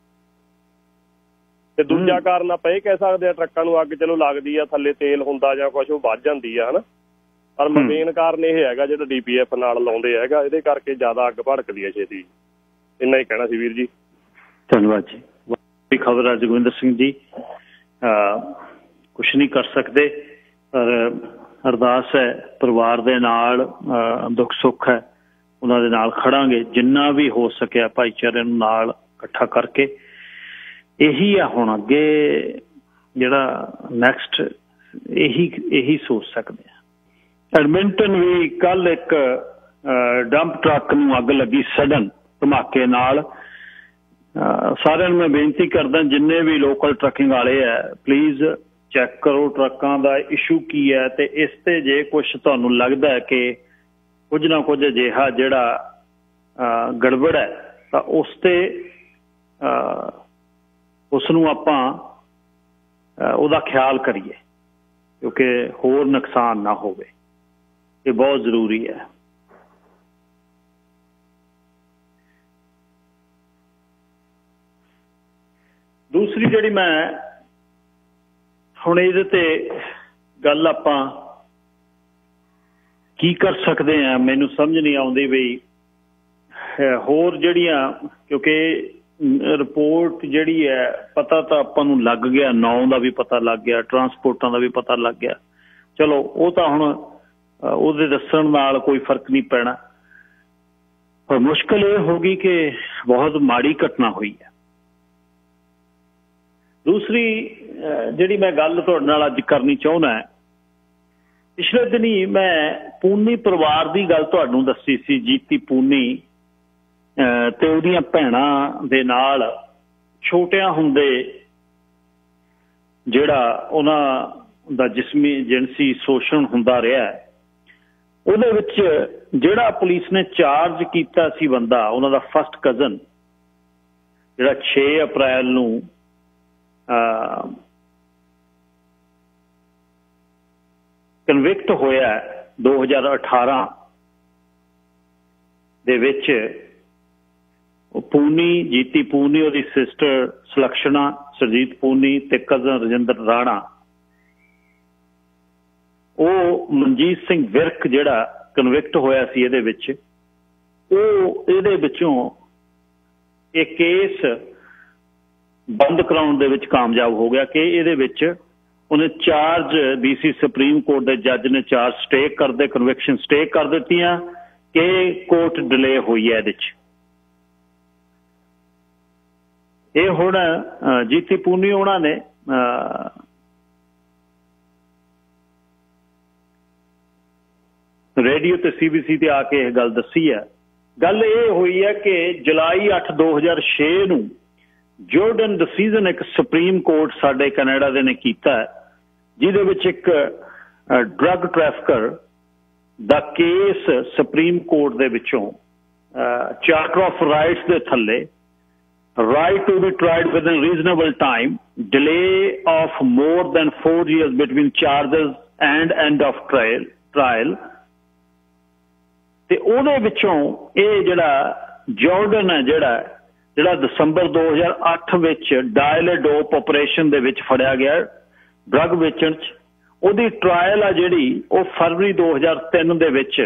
ਤੇ ਦੂਜਾ ਕਾਰਨ ਆਪਾਂ ਇਹ ਕਹਿ ਸਕਦੇ ਆ ਟਰੱਕਾਂ ਨੂੰ ਅੱਗ ਚਲੋ ਲੱਗਦੀ ਆ, ਥੱਲੇ ਤੇਲ ਹੁੰਦਾ ਜਾਂ ਕੁਛ ਉਹ ਵੱਧ ਜਾਂਦੀ ਆ ਹਨਾ, ਪਰ ਮੇਨ ਕਾਰਨ ਇਹ ਹੈਗਾ ਜਿਹੜਾ ਡੀ ਪੀ ਐਫ ਨਾਲ ਲਾਉਂਦੇ ਹੈਗਾ, ਇਹਦੇ ਕਰਕੇ ਜ਼ਿਆਦਾ ਅੱਗ ਭੜਕਦੀ ਹੈ ਛੇਤੀ। ਇੰਨਾ ਹੀ ਕਹਿਣਾ ਸੀ ਵੀਰ ਜੀ। ਧੰਨਵਾਦ ਜੀ। ਖਬਰ ਆ ਜਗਵਿੰਦਰ ਸਿੰਘ ਜੀ। ਕੁਛ ਨਹੀਂ ਕਰ ਸਕਦੇ, ਪਰ ਅਰਦਾਸ ਹੈ ਪਰਿਵਾਰ ਦੇ ਨਾਲ, ਦੁੱਖ ਸੁੱਖ ਹੈ ਉਹਨਾਂ ਦੇ ਨਾਲ ਖੜਾਂਗੇ ਜਿੰਨਾ ਵੀ ਹੋ ਸਕਿਆ ਭਾਈਚਾਰੇ ਨੂੰ ਨਾਲ ਇਕੱਠਾ ਕਰਕੇ। ਇਹੀ ਆ ਹੁਣ ਅੱਗੇ ਜਿਹੜਾ ਨੈਕਸਟ ਇਹੀ ਇਹੀ ਸੋਚ ਸਕਦੇ ਆ। ਐਡਮਿੰਟਨ ਵੀ ਕੱਲ ਇੱਕ ਡੰਪ ਟਰੱਕ ਨੂੰ ਅੱਗ ਲੱਗੀ ਸਡਨ ਧਮਾਕੇ ਨਾਲ। ਸਾਰਿਆਂ ਨੂੰ ਮੈਂ ਬੇਨਤੀ ਕਰਦਾ ਜਿੰਨੇ ਵੀ ਲੋਕਲ ਟਰੱਕਿੰਗ ਵਾਲੇ ਹੈ ਪਲੀਜ਼ ਚੈੱਕ ਕਰੋ ਟਰੱਕਾਂ ਦਾ ਇਸ਼ੂ ਕੀ ਹੈ, ਤੇ ਇਸ ਤੇ ਜੇ ਕੁਛ ਤੁਹਾਨੂੰ ਲੱਗਦਾ ਹੈ ਕਿ ਕੁਝ ਨਾ ਕੁਝ ਅਜਿਹਾ ਜਿਹੜਾ ਗੜਬੜ ਹੈ ਤਾਂ ਉਸ ਤੇ ਉਸ ਨੂੰ ਆਪਾਂ ਉਹਦਾ ਖਿਆਲ ਕਰੀਏ ਕਿਉਂਕਿ ਹੋਰ ਨੁਕਸਾਨ ਨਾ ਹੋਵੇ। ਇਹ ਬਹੁਤ ਜ਼ਰੂਰੀ ਹੈ। ਦੂਸਰੀ ਜਿਹੜੀ ਮੈਂ ਹੁਣ ਇਹਦੇ ਤੇ ਗੱਲ ਆਪਾਂ ਕੀ ਕਰ ਸਕਦੇ ਹਾਂ ਮੈਨੂੰ ਸਮਝ ਨਹੀਂ ਆਉਂਦੀ ਵੀ ਹੋਰ ਜਿਹੜੀਆਂ, ਕਿਉਂਕਿ ਰਿਪੋਰਟ ਜਿਹੜੀ ਹੈ ਪਤਾ ਤਾਂ ਆਪਾਂ ਨੂੰ ਲੱਗ ਗਿਆ, ਨੌ ਦਾ ਵੀ ਪਤਾ ਲੱਗ ਗਿਆ, ਟਰਾਂਸਪੋਰਟਾਂ ਦਾ ਵੀ ਪਤਾ ਲੱਗ ਗਿਆ। ਚਲੋ ਉਹ ਤਾਂ ਹੁਣ ਉਹਦੇ ਦੱਸਣ ਨਾਲ ਕੋਈ ਫਰਕ ਨਹੀਂ ਪੈਣਾ, ਪਰ ਮੁਸ਼ਕਿਲ ਇਹ ਹੋ ਗਈ ਕਿ ਬਹੁਤ ਮਾੜੀ ਘਟਨਾ ਹੋਈ ਹੈ। ਦੂਸਰੀ ਜਿਹੜੀ ਮੈਂ ਗੱਲ ਤੁਹਾਡੇ ਨਾਲ ਅੱਜ ਕਰਨੀ ਚਾਹੁੰਦਾ, ਪਿਛਲੇ ਦਿਨੀ ਮੈਂ ਪੂਨੀ ਪਰਿਵਾਰ ਦੀ ਗੱਲ ਤੁਹਾਨੂੰ ਦੱਸੀ ਸੀ। ਜੀਤੀ ਪੂਨੀ ਤੇ ਉਹਦੀਆਂ ਭੈਣਾਂ ਦੇ ਨਾਲ ਛੋਟਿਆਂ ਹੁੰਦੇ ਜਿਹੜਾ ਉਹਨਾਂ ਦਾ ਜਿਸਮੀ ਜਿਨਸੀ ਸ਼ੋਸ਼ਣ ਹੁੰਦਾ ਰਿਹਾ ਉਹਦੇ ਵਿੱਚ ਜਿਹੜਾ ਪੁਲਿਸ ਨੇ ਚਾਰਜ ਕੀਤਾ ਸੀ ਬੰਦਾ ਉਹਨਾਂ ਦਾ ਫਸਟ ਕਜ਼ਨ ਜਿਹੜਾ ਛੇ ਅਪ੍ਰੈਲ ਨੂੰ ਕਨਵਿਕਟ ਹੋਇਆ ਦੋ ਹਜ਼ਾਰ ਅਠਾਰਾਂ ਦੇ ਵਿੱਚ ਪੂਨੀ ਜੀਤੀ ਪੂਨੀ ਉਹਦੀ ਸਿਸਟਰ ਸੁਲਕਸ਼ਣਾ ਸਰਜੀਤ ਪੂਨੀ ਤੇ ਕਜ਼ਨ ਰਜਿੰਦਰ ਰਾਣਾ ਉਹ ਮਨਜੀਤ ਸਿੰਘ ਵਿਰਕ ਜਿਹੜਾ ਕਨਵਿਕਟ ਹੋਇਆ ਸੀ ਇਹਦੇ ਵਿੱਚ ਉਹ ਇਹਦੇ ਵਿੱਚੋਂ ਇਹ ਕੇਸ ਬੰਦ ਕਰਾਉਣ ਦੇ ਵਿੱਚ ਕਾਮਯਾਬ ਹੋ ਗਿਆ ਕਿ ਇਹਦੇ ਵਿੱਚ ਉਹਨੇ ਚਾਰਜ ਬੀਸੀ ਸੁਪਰੀਮ ਕੋਰਟ ਦੇ ਜੱਜ ਨੇ ਚਾਰਜ ਸਟੇ ਕਰਦੇ ਕਨਵਿਕਸ਼ਨ ਸਟੇ ਕਰ ਦਿੱਤੀਆਂ ਕਿ ਕੋਰਟ ਡਿਲੇ ਹੋਈ ਹੈ ਇਹਦੇ 'ਚ। ਇਹ ਹੁਣ ਜੀਤੀ ਪੂਨੀ ਉਹਨਾਂ ਨੇ ਰੇਡੀਓ ਤੇ ਸੀਬੀਸੀ ਤੇ ਆ ਕੇ ਇਹ ਗੱਲ ਦੱਸੀ ਹੈ। ਗੱਲ ਇਹ ਹੋਈ ਹੈ ਕਿ ਜੁਲਾਈ ਅੱਠ ਦੋ ਹਜ਼ਾਰ ਛੇ ਨੂੰ ਜੋਰਡਨ ਡਿਸੀਜ਼ਨ ਇੱਕ ਸੁਪਰੀਮ ਕੋਰਟ ਸਾਡੇ ਕੈਨੇਡਾ ਦੇ ਨੇ ਕੀਤਾ ਜਿਹਦੇ ਵਿੱਚ ਇੱਕ ਡਰੱਗ ਟ੍ਰੈਫਿਕਰ ਦਾ ਕੇਸ ਸੁਪਰੀਮ ਕੋਰਟ ਦੇ ਵਿੱਚੋਂ ਚਾਰਟਰ ਆਫ ਰਾਈਟਸ ਦੇ ਥੱਲੇ right to be tried within reasonable time, delay of more than four years between charges and end of trial trial ਤੇ ਉਹਦੇ ਵਿੱਚੋਂ ਇਹ ਜਿਹੜਾ ਜਾਰਡਨ ਹੈ ਜਿਹੜਾ ਜਿਹੜਾ ਦਸੰਬਰ ਦੋ ਹਜ਼ਾਰ ਅੱਠ ਵਿੱਚ ਡਾਇਲਡੋਪ ਆਪਰੇਸ਼ਨ ਦੇ ਵਿੱਚ ਫੜਿਆ ਗਿਆ ਡਰੱਗ ਵੇਚਣ 'ਚ ਉਹਦੀ ਟਰਾਇਲ ਆ ਜਿਹੜੀ ਉਹ ਫਰਵਰੀ ਦੋ ਹਜ਼ਾਰ ਤਿੰਨ ਦੇ ਵਿੱਚ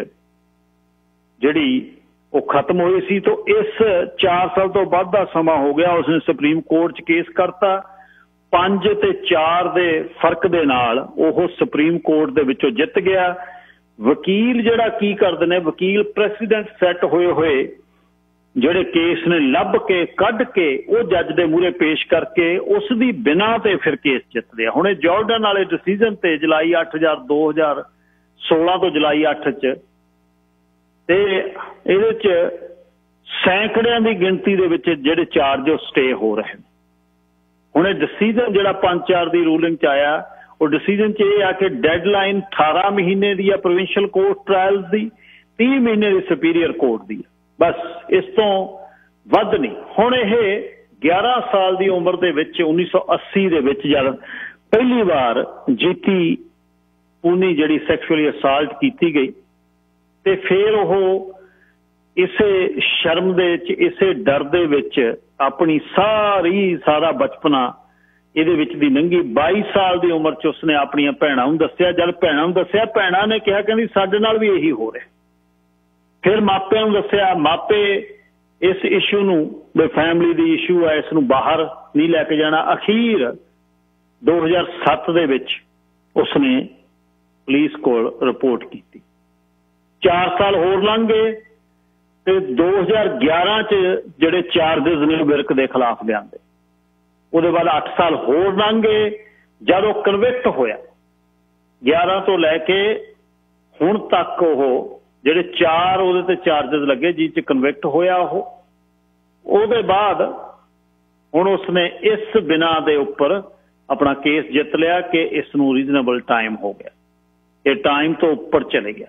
ਜਿਹੜੀ ਉਹ ਖਤਮ ਹੋਈ ਸੀ। ਤਾਂ ਇਸ ਚਾਰ ਸਾਲ ਤੋਂ ਵੱਧ ਦਾ ਸਮਾਂ ਹੋ ਗਿਆ ਉਸਨੇ ਸੁਪਰੀਮ ਕੋਰਟ 'ਚ ਕੇਸ ਕਰਤਾ ਪੰਜ ਤੇ ਚਾਰ ਦੇ ਫਰਕ ਦੇ ਨਾਲ ਉਹ ਸੁਪਰੀਮ ਕੋਰਟ ਦੇ ਵਿੱਚੋਂ ਜਿੱਤ ਗਿਆ। ਵਕੀਲ ਜਿਹੜਾ ਕੀ ਕਰਦੇ ਨੇ ਵਕੀਲ ਪ੍ਰੈਸੀਡੈਂਟ ਸੈੱਟ ਹੋਏ ਹੋਏ ਜਿਹੜੇ ਕੇਸ ਨੇ ਲੱਭ ਕੇ ਕੱਢ ਕੇ ਉਹ ਜੱਜ ਦੇ ਮੂਹਰੇ ਪੇਸ਼ ਕਰਕੇ ਉਸ ਦੀ ਬਿਨਾਂ ਤੇ ਫਿਰ ਕੇਸ ਜਿੱਤਦੇ ਆ। ਹੁਣ ਇਹ ਜਾਰਡਨ ਵਾਲੇ ਡਿਸੀਜ਼ਨ ਤੇ ਜੁਲਾਈ ਅੱਠ ਹਜ਼ਾਰ ਦੋ ਹਜ਼ਾਰ ਸੋਲਾਂ ਤੋਂ ਜੁਲਾਈ ਅੱਠ 'ਚ ਤੇ ਇਹਦੇ 'ਚ ਸੈਂਕੜਿਆਂ ਦੀ ਗਿਣਤੀ ਦੇ ਵਿੱਚ ਜਿਹੜੇ ਚਾਰਜ ਉਹ ਸਟੇ ਹੋ ਰਹੇ ਨੇ। ਹੁਣ ਇਹ ਡਿਸੀਜ਼ਨ ਜਿਹੜਾ ਪੰਜ ਚਾਰ ਦੀ ਰੂਲਿੰਗ 'ਚ ਆਇਆ ਉਹ ਡਿਸੀਜ਼ਨ 'ਚ ਇਹ ਆ ਕਿ ਡੈਡਲਾਈਨ ਅਠਾਰਾਂ ਮਹੀਨੇ ਦੀ ਆ ਪ੍ਰੋਵਿੰਸ਼ੀਅਲ ਕੋਰਟ ਟਰਾਇਲਸ ਦੀ ਤੀਹ ਮਹੀਨੇ ਦੀ ਸੁਪੀਰੀਅਰ ਕੋਰਟ ਦੀ ਬਸ ਇਸ ਤੋਂ ਵੱਧ ਨਹੀਂ। ਹੁਣ ਇਹ ਗਿਆਰਾਂ ਸਾਲ ਦੀ ਉਮਰ ਦੇ ਵਿੱਚ ਉੱਨੀ ਸੌ ਅੱਸੀ ਦੇ ਵਿੱਚ ਜਦ ਪਹਿਲੀ ਵਾਰ ਜੀਤੀ ਪੂਨੀ ਜਿਹੜੀ ਸੈਕਸ਼ੂਅਲੀ ਅਸਾਲਟ ਕੀਤੀ ਗਈ ਤੇ ਫਿਰ ਉਹ ਇਸੇ ਸ਼ਰਮ ਦੇ ਵਿੱਚ ਇਸੇ ਡਰ ਦੇ ਵਿੱਚ ਆਪਣੀ ਸਾਰੀ ਸਾਰਾ ਬਚਪਨਾ ਇਹਦੇ ਵਿੱਚ ਦੀ ਲੰਘੀ। ਬਾਈ ਸਾਲ ਦੀ ਉਮਰ 'ਚ ਉਸਨੇ ਆਪਣੀਆਂ ਭੈਣਾਂ ਨੂੰ ਦੱਸਿਆ। ਜਦ ਭੈਣਾਂ ਨੂੰ ਦੱਸਿਆ ਭੈਣਾਂ ਨੇ ਕਿਹਾ ਕਹਿੰਦੀ ਸਾਡੇ ਨਾਲ ਵੀ ਇਹੀ ਹੋ ਰਿਹਾ। ਫਿਰ ਮਾਪਿਆਂ ਨੂੰ ਦੱਸਿਆ ਮਾਪੇ ਇਸ ਇਸ਼ੂ ਨੂੰ ਵੀ ਫੈਮਿਲੀ ਦੀ ਇਸ਼ੂ ਹੈ ਇਸ ਨੂੰ ਬਾਹਰ ਨਹੀਂ ਲੈ ਕੇ ਜਾਣਾ। ਅਖੀਰ ਦੋ ਹਜ਼ਾਰ ਸੱਤ ਦੇ ਵਿੱਚ ਉਸਨੇ ਪੁਲਿਸ ਕੋਲ ਰਿਪੋਰਟ ਕੀਤੀ। ਚਾਰ ਸਾਲ ਹੋਰ ਲੰਘ ਗਏ ਤੇ ਦੋ ਹਜ਼ਾਰ ਗਿਆਰਾਂ 'ਚ ਜਿਹੜੇ ਚਾਰਜਿਸ ਨੇ ਵਿਰਕ ਦੇ ਖਿਲਾਫ ਲਿਆਂਦੇ ਉਹਦੇ ਬਾਅਦ ਅੱਠ ਸਾਲ ਹੋਰ ਲੰਘ ਗਏ ਜਦ ਉਹ ਕਨਵਿਕਟ ਹੋਇਆ ਗਿਆਰਾਂ ਤੋਂ ਲੈ ਕੇ ਹੁਣ ਤੱਕ ਉਹ ਜਿਹੜੇ ਚਾਰ ਉਹਦੇ ਤੇ ਚਾਰਜਿਸ ਲੱਗੇ ਜਿਸ 'ਚ ਕਨਵਿਕਟ ਹੋਇਆ ਉਹ ਉਹਦੇ ਬਾਅਦ ਹੁਣ ਉਸਨੇ ਇਸ ਬਿਨਾਂ ਦੇ ਉੱਪਰ ਆਪਣਾ ਕੇਸ ਜਿੱਤ ਲਿਆ ਕਿ ਇਸ ਨੂੰ ਰੀਜ਼ਨੇਬਲ ਟਾਈਮ ਹੋ ਗਿਆ ਇਹ ਟਾਈਮ ਤੋਂ ਉੱਪਰ ਚਲੇ ਗਿਆ।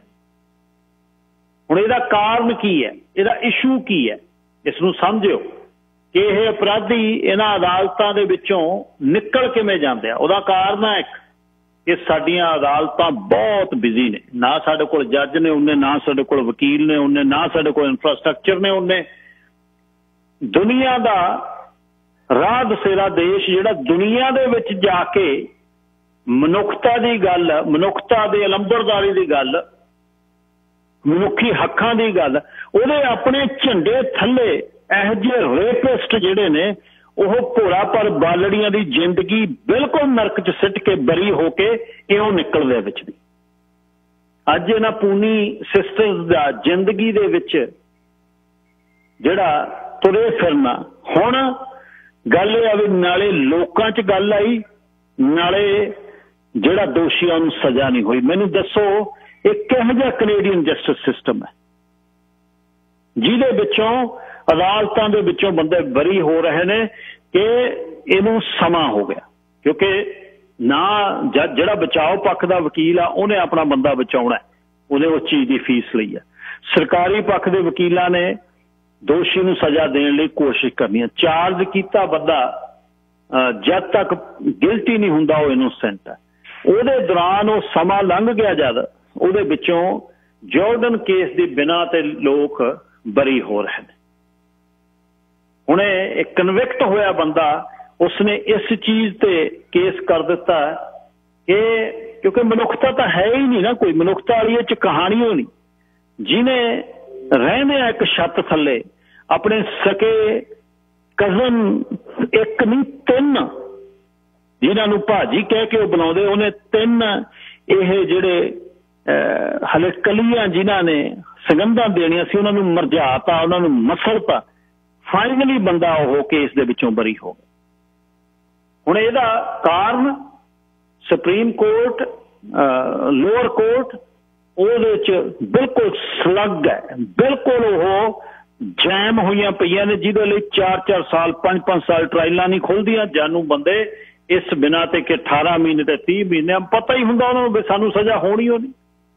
ਹੁਣ ਇਹਦਾ ਕਾਰਨ ਕੀ ਹੈ ਇਹਦਾ ਇਸ਼ੂ ਕੀ ਹੈ ਇਸ ਨੂੰ ਸਮਝਿਓ ਕਿ ਇਹ ਅਪਰਾਧੀ ਇਹਨਾਂ ਅਦਾਲਤਾਂ ਦੇ ਵਿੱਚੋਂ ਨਿਕਲ ਕਿਵੇਂ ਜਾਂਦੇ ਆ। ਉਹਦਾ ਕਾਰਨ ਹੈ ਇੱਕ ਕਿ ਸਾਡੀਆਂ ਅਦਾਲਤਾਂ ਬਹੁਤ ਬਿਜ਼ੀ ਨੇ ਨਾ ਸਾਡੇ ਕੋਲ ਜੱਜ ਨੇ ਉਹਨੇ ਨਾ ਸਾਡੇ ਕੋਲ ਵਕੀਲ ਨੇ ਉਹਨੇ ਨਾ ਸਾਡੇ ਕੋਲ ਇਨਫਰਾਸਟਰਕਚਰ ਨੇ ਉਹਨੇ ਦੁਨੀਆ ਦਾ ਰਾਹ ਦਸੇਰਾ ਦੇਸ਼ ਜਿਹੜਾ ਦੁਨੀਆ ਦੇ ਵਿੱਚ ਜਾ ਕੇ ਮਨੁੱਖਤਾ ਦੀ ਗੱਲ ਮਨੁੱਖਤਾ ਦੀ ਅਲੰਬਰਦਾਰੀ ਦੀ ਗੱਲ ਮਨੁੱਖੀ ਹੱਕਾਂ ਦੀ ਗੱਲ ਉਹਦੇ ਆਪਣੇ ਝੰਡੇ ਥੱਲੇ ਇਹੋ ਜਿਹੇ ਰੇਪਿਸਟ ਜਿਹੜੇ ਨੇ ਉਹ ਭੋਰਾ ਪਰ ਬਾਲੜੀਆਂ ਦੀ ਜ਼ਿੰਦਗੀ ਬਿਲਕੁਲ ਨਰਕ 'ਚ ਸਿੱਟ ਕੇ ਬਰੀ ਹੋ ਕੇ ਇਉਂ ਨਿਕਲਦੇ ਵਿੱਚ ਦੀ ਅੱਜ ਇਹਨਾਂ ਪੂਨੀ ਸਿਸਟਰਸ ਦਾ ਜ਼ਿੰਦਗੀ ਦੇ ਵਿੱਚ ਜਿਹੜਾ ਤੁਰੇ ਫਿਰਨਾ। ਹੁਣ ਗੱਲ ਇਹ ਆ ਵੀ ਨਾਲੇ ਲੋਕਾਂ 'ਚ ਗੱਲ ਆਈ ਨਾਲੇ ਜਿਹੜਾ ਦੋਸ਼ੀਆਂ ਨੂੰ ਸਜ਼ਾ ਨਹੀਂ ਹੋਈ। ਮੈਨੂੰ ਦੱਸੋ ਇਹ ਕਿਹੋ ਜਿਹਾ ਕੈਨੇਡੀਅਨ ਜਸਟਿਸ ਸਿਸਟਮ ਹੈ ਜਿਹਦੇ ਵਿੱਚੋਂ ਅਦਾਲਤਾਂ ਦੇ ਵਿੱਚੋਂ ਬੰਦੇ ਬਰੀ ਹੋ ਰਹੇ ਨੇ ਕਿ ਇਹਨੂੰ ਸਮਾਂ ਹੋ ਗਿਆ ਕਿਉਂਕਿ ਨਾ ਜਿਹੜਾ ਬਚਾਓ ਪੱਖ ਦਾ ਵਕੀਲ ਆ ਉਹਨੇ ਆਪਣਾ ਬੰਦਾ ਬਚਾਉਣਾ, ਉਹਨੇ ਉਸ ਚੀਜ਼ ਦੀ ਫੀਸ ਲਈ ਆ। ਸਰਕਾਰੀ ਪੱਖ ਦੇ ਵਕੀਲਾਂ ਨੇ ਦੋਸ਼ੀ ਨੂੰ ਸਜ਼ਾ ਦੇਣ ਲਈ ਕੋਸ਼ਿਸ਼ ਕਰਨੀ ਹੈ। ਚਾਰਜ ਕੀਤਾ ਬੰਦਾ ਜਦ ਤੱਕ ਗਿਲਟੀ ਨਹੀਂ ਹੁੰਦਾ ਉਹ ਇਨੋਸੈਂਟ ਹੈ। ਉਹਦੇ ਦੌਰਾਨ ਉਹ ਸਮਾਂ ਲੰਘ ਗਿਆ ਜਦ ਉਹਦੇ ਵਿੱਚੋਂ ਜਾਰਡਨ ਕੇਸ ਦੀ ਬਿਨਾਂ ਤੇ ਲੋਕ ਬਰੀ ਹੋ ਰਹੇ ਨੇ। ਹੁਣ ਇਹ ਕਨਵਿਕਟ ਹੋਇਆ ਬੰਦਾ, ਉਸਨੇ ਇਸ ਚੀਜ਼ ਤੇ ਕੇਸ ਕਰ ਦਿੱਤਾ ਕਿ ਕਿਉਂਕਿ ਮਨੁੱਖਤਾ ਤਾਂ ਹੈ ਹੀ ਨਹੀਂ ਨਾ ਕੋਈ, ਮਨੁੱਖਤਾ ਵਾਲੀ ਇਹ 'ਚ ਕਹਾਣੀ ਹੋਣੀ। ਜਿਹਨੇ ਰਹਿੰਦੇ ਆ ਇੱਕ ਛੱਤ ਥੱਲੇ ਆਪਣੇ ਸਕੇ ਕਜ਼ਨ ਇੱਕ ਨਹੀਂ ਤਿੰਨ, ਜਿਨ੍ਹਾਂ ਨੂੰ ਭਾਜੀ ਕਹਿ ਕੇ ਉਹ ਬਣਾਉਂਦੇ, ਉਹਨੇ ਤਿੰਨ ਇਹ ਜਿਹੜੇ ਹਲੇ ਕਲੀਆਂ ਜਿਨ੍ਹਾਂ ਨੇ ਸਗੰਧਾਂ ਦੇਣੀਆਂ ਸੀ ਉਹਨਾਂ ਨੂੰ ਮਰਜਾਤਾ, ਉਹਨਾਂ ਨੂੰ ਮਸਲਤਾ। ਫਾਈਨਲੀ ਬੰਦਾ ਉਹ ਕੇਸ ਦੇ ਵਿੱਚੋਂ ਬਰੀ ਹੋ ਗਿਆ। ਹੁਣ ਇਹਦਾ ਕਾਰਨ ਸੁਪਰੀਮ ਕੋਰਟ, ਲੋਅਰ ਕੋਰਟ ਉਹਦੇ 'ਚ ਬਿਲਕੁਲ ਸਲੱਗ ਹੈ, ਬਿਲਕੁਲ ਉਹ ਜੈਮ ਹੋਈਆਂ ਪਈਆਂ ਨੇ, ਜਿਹਦੇ ਲਈ ਚਾਰ ਚਾਰ ਸਾਲ ਪੰਜ ਪੰਜ ਸਾਲ ਟਰਾਇਲਾਂ ਨਹੀਂ ਖੁੱਲ੍ਹਦੀਆਂ। ਜਾਨੂ ਬੰਦੇ ਇਸ ਬਿਨਾਂ ਤੇ ਕਿ ਅਠਾਰਾਂ ਮਹੀਨੇ ਤੇ ਤੀਹ ਮਹੀਨੇ ਪਤਾ ਹੀ ਹੁੰਦਾ ਉਹਨਾਂ ਨੂੰ ਵੀ ਸਾਨੂੰ ਸਜ਼ਾ ਹੋਣੀ ਹੋਣੀ।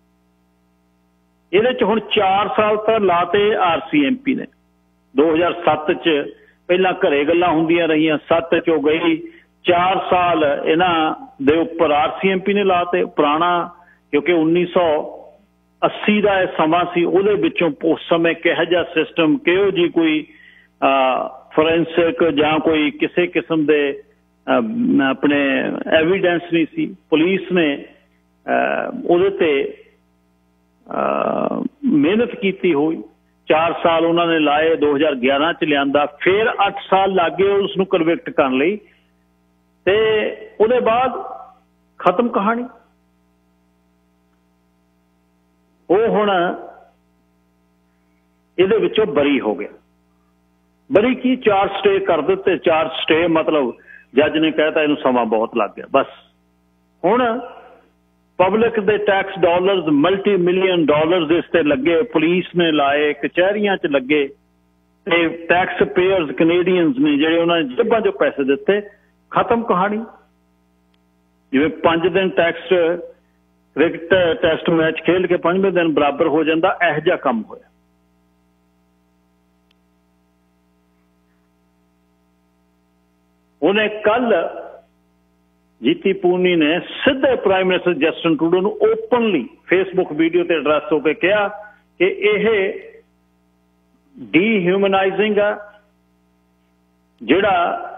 ਇਹਦੇ 'ਚ ਹੁਣ ਚਾਰ ਸਾਲ ਤਾਂ ਲਾਤੇ ਆਰ ਸੀ ਐਮ ਪੀ ਨੇ। ਦੋ ਹਜ਼ਾਰ ਸੱਤ 'ਚ ਪਹਿਲਾਂ ਘਰੇ ਗੱਲਾਂ ਹੁੰਦੀਆਂ ਰਹੀਆਂ, ਸੱਤ 'ਚ ਉਹ ਗਈ, ਚਾਰ ਸਾਲ ਇਹਨਾਂ ਦੇ ਉੱਪਰ ਆਰ ਸੀ ਐਮ ਪੀ ਨੇ ਲਾਤੇ। ਪੁਰਾਣਾ ਕਿਉਂਕਿ ਉੱਨੀ ਸੌ ਅੱਸੀ ਦਾ ਇਹ ਸਮਾਂ ਸੀ, ਉਹਦੇ ਵਿੱਚੋਂ ਉਸ ਸਮੇਂ ਕਿਹੋ ਜਿਹਾ ਸਿਸਟਮ, ਕਿਹੋ ਜਿਹੀ ਕੋਈ ਫੋਰੈਂਸਿਕ ਜਾਂ ਕੋਈ ਕਿਸੇ ਕਿਸਮ ਦੇ ਆਪਣੇ ਐਵੀਡੈਂਸ ਨਹੀਂ ਸੀ। ਪੁਲਿਸ ਨੇ ਉਹਦੇ ਤੇ ਮਿਹਨਤ ਕੀਤੀ ਹੋਈ, ਚਾਰ ਸਾਲ ਉਹਨਾਂ ਨੇ ਲਾਏ, ਦੋ ਹਜ਼ਾਰ ਗਿਆਰਾਂ 'ਚ ਲਿਆਂਦਾ, ਫਿਰ ਅੱਠ ਸਾਲ ਲੱਗ ਗਏ ਉਸ ਨੂੰ ਕਨਵਿਕਟ ਕਰਨ ਲਈ, ਤੇ ਉਹਦੇ ਬਾਅਦ ਖਤਮ ਕਹਾਣੀ। ਉਹ ਹੁਣ ਇਹਦੇ ਵਿੱਚੋਂ ਬਰੀ ਹੋ ਗਿਆ। ਬਰੀ ਕੀ, ਚਾਰ ਸਟੇ ਕਰ ਦਿੱਤੇ। ਚਾਰ ਸਟੇ ਮਤਲਬ ਜੱਜ ਨੇ ਕਹਿਤਾ ਇਹਨੂੰ ਸਮਾਂ ਬਹੁਤ ਲੱਗ ਗਿਆ। ਬਸ ਹੁਣ ਪਬਲਿਕ ਦੇ tax dollars, multi million dollars ਇਸ ਤੇ ਲੱਗੇ, ਪੁਲਿਸ ਨੇ ਲਾਏ, ਕਚਹਿਰੀਆਂ 'ਚ ਲੱਗੇ, ਤੇ ਟੈਕਸ ਪੇਅਰਸ ਕੈਨੇਡੀਅਨਸ ਨੇ ਜਿਹੜੇ ਉਹਨਾਂ ਨੇ ਜੇਬਾਂ 'ਚੋਂ ਪੈਸੇ ਦਿੱਤੇ। ਖਤਮ ਕਹਾਣੀ। ਜਿਵੇਂ ਪੰਜ ਦਿਨ ਟੈਕਸ ਕ੍ਰਿਕਟ ਟੈਸਟ ਮੈਚ ਖੇਲ ਕੇ ਪੰਜਵੇਂ ਦਿਨ ਬਰਾਬਰ ਹੋ ਜਾਂਦਾ, ਇਹੋ ਜਿਹਾ ਕੰਮ ਹੋਇਆ। ਉਹਨੇ ਕੱਲ ਜੀਤੀ ਪੂਨੀ ਨੇ ਸਿੱਧੇ ਪ੍ਰਾਈਮ ਮਿਨਿਸਟਰ ਜਸਟਿਨ ਟਰੂਡੋ ਨੂੰ ਓਪਨਲੀ ਫੇਸਬੁੱਕ ਵੀਡੀਓ ਤੇ ਐਡਰੈਸ ਹੋ ਕੇ ਕਿਹਾ ਕਿ ਇਹ ਡੀਹਿਊਮਨਾਈਜ਼ਿੰਗ ਆ, ਜਿਹੜਾ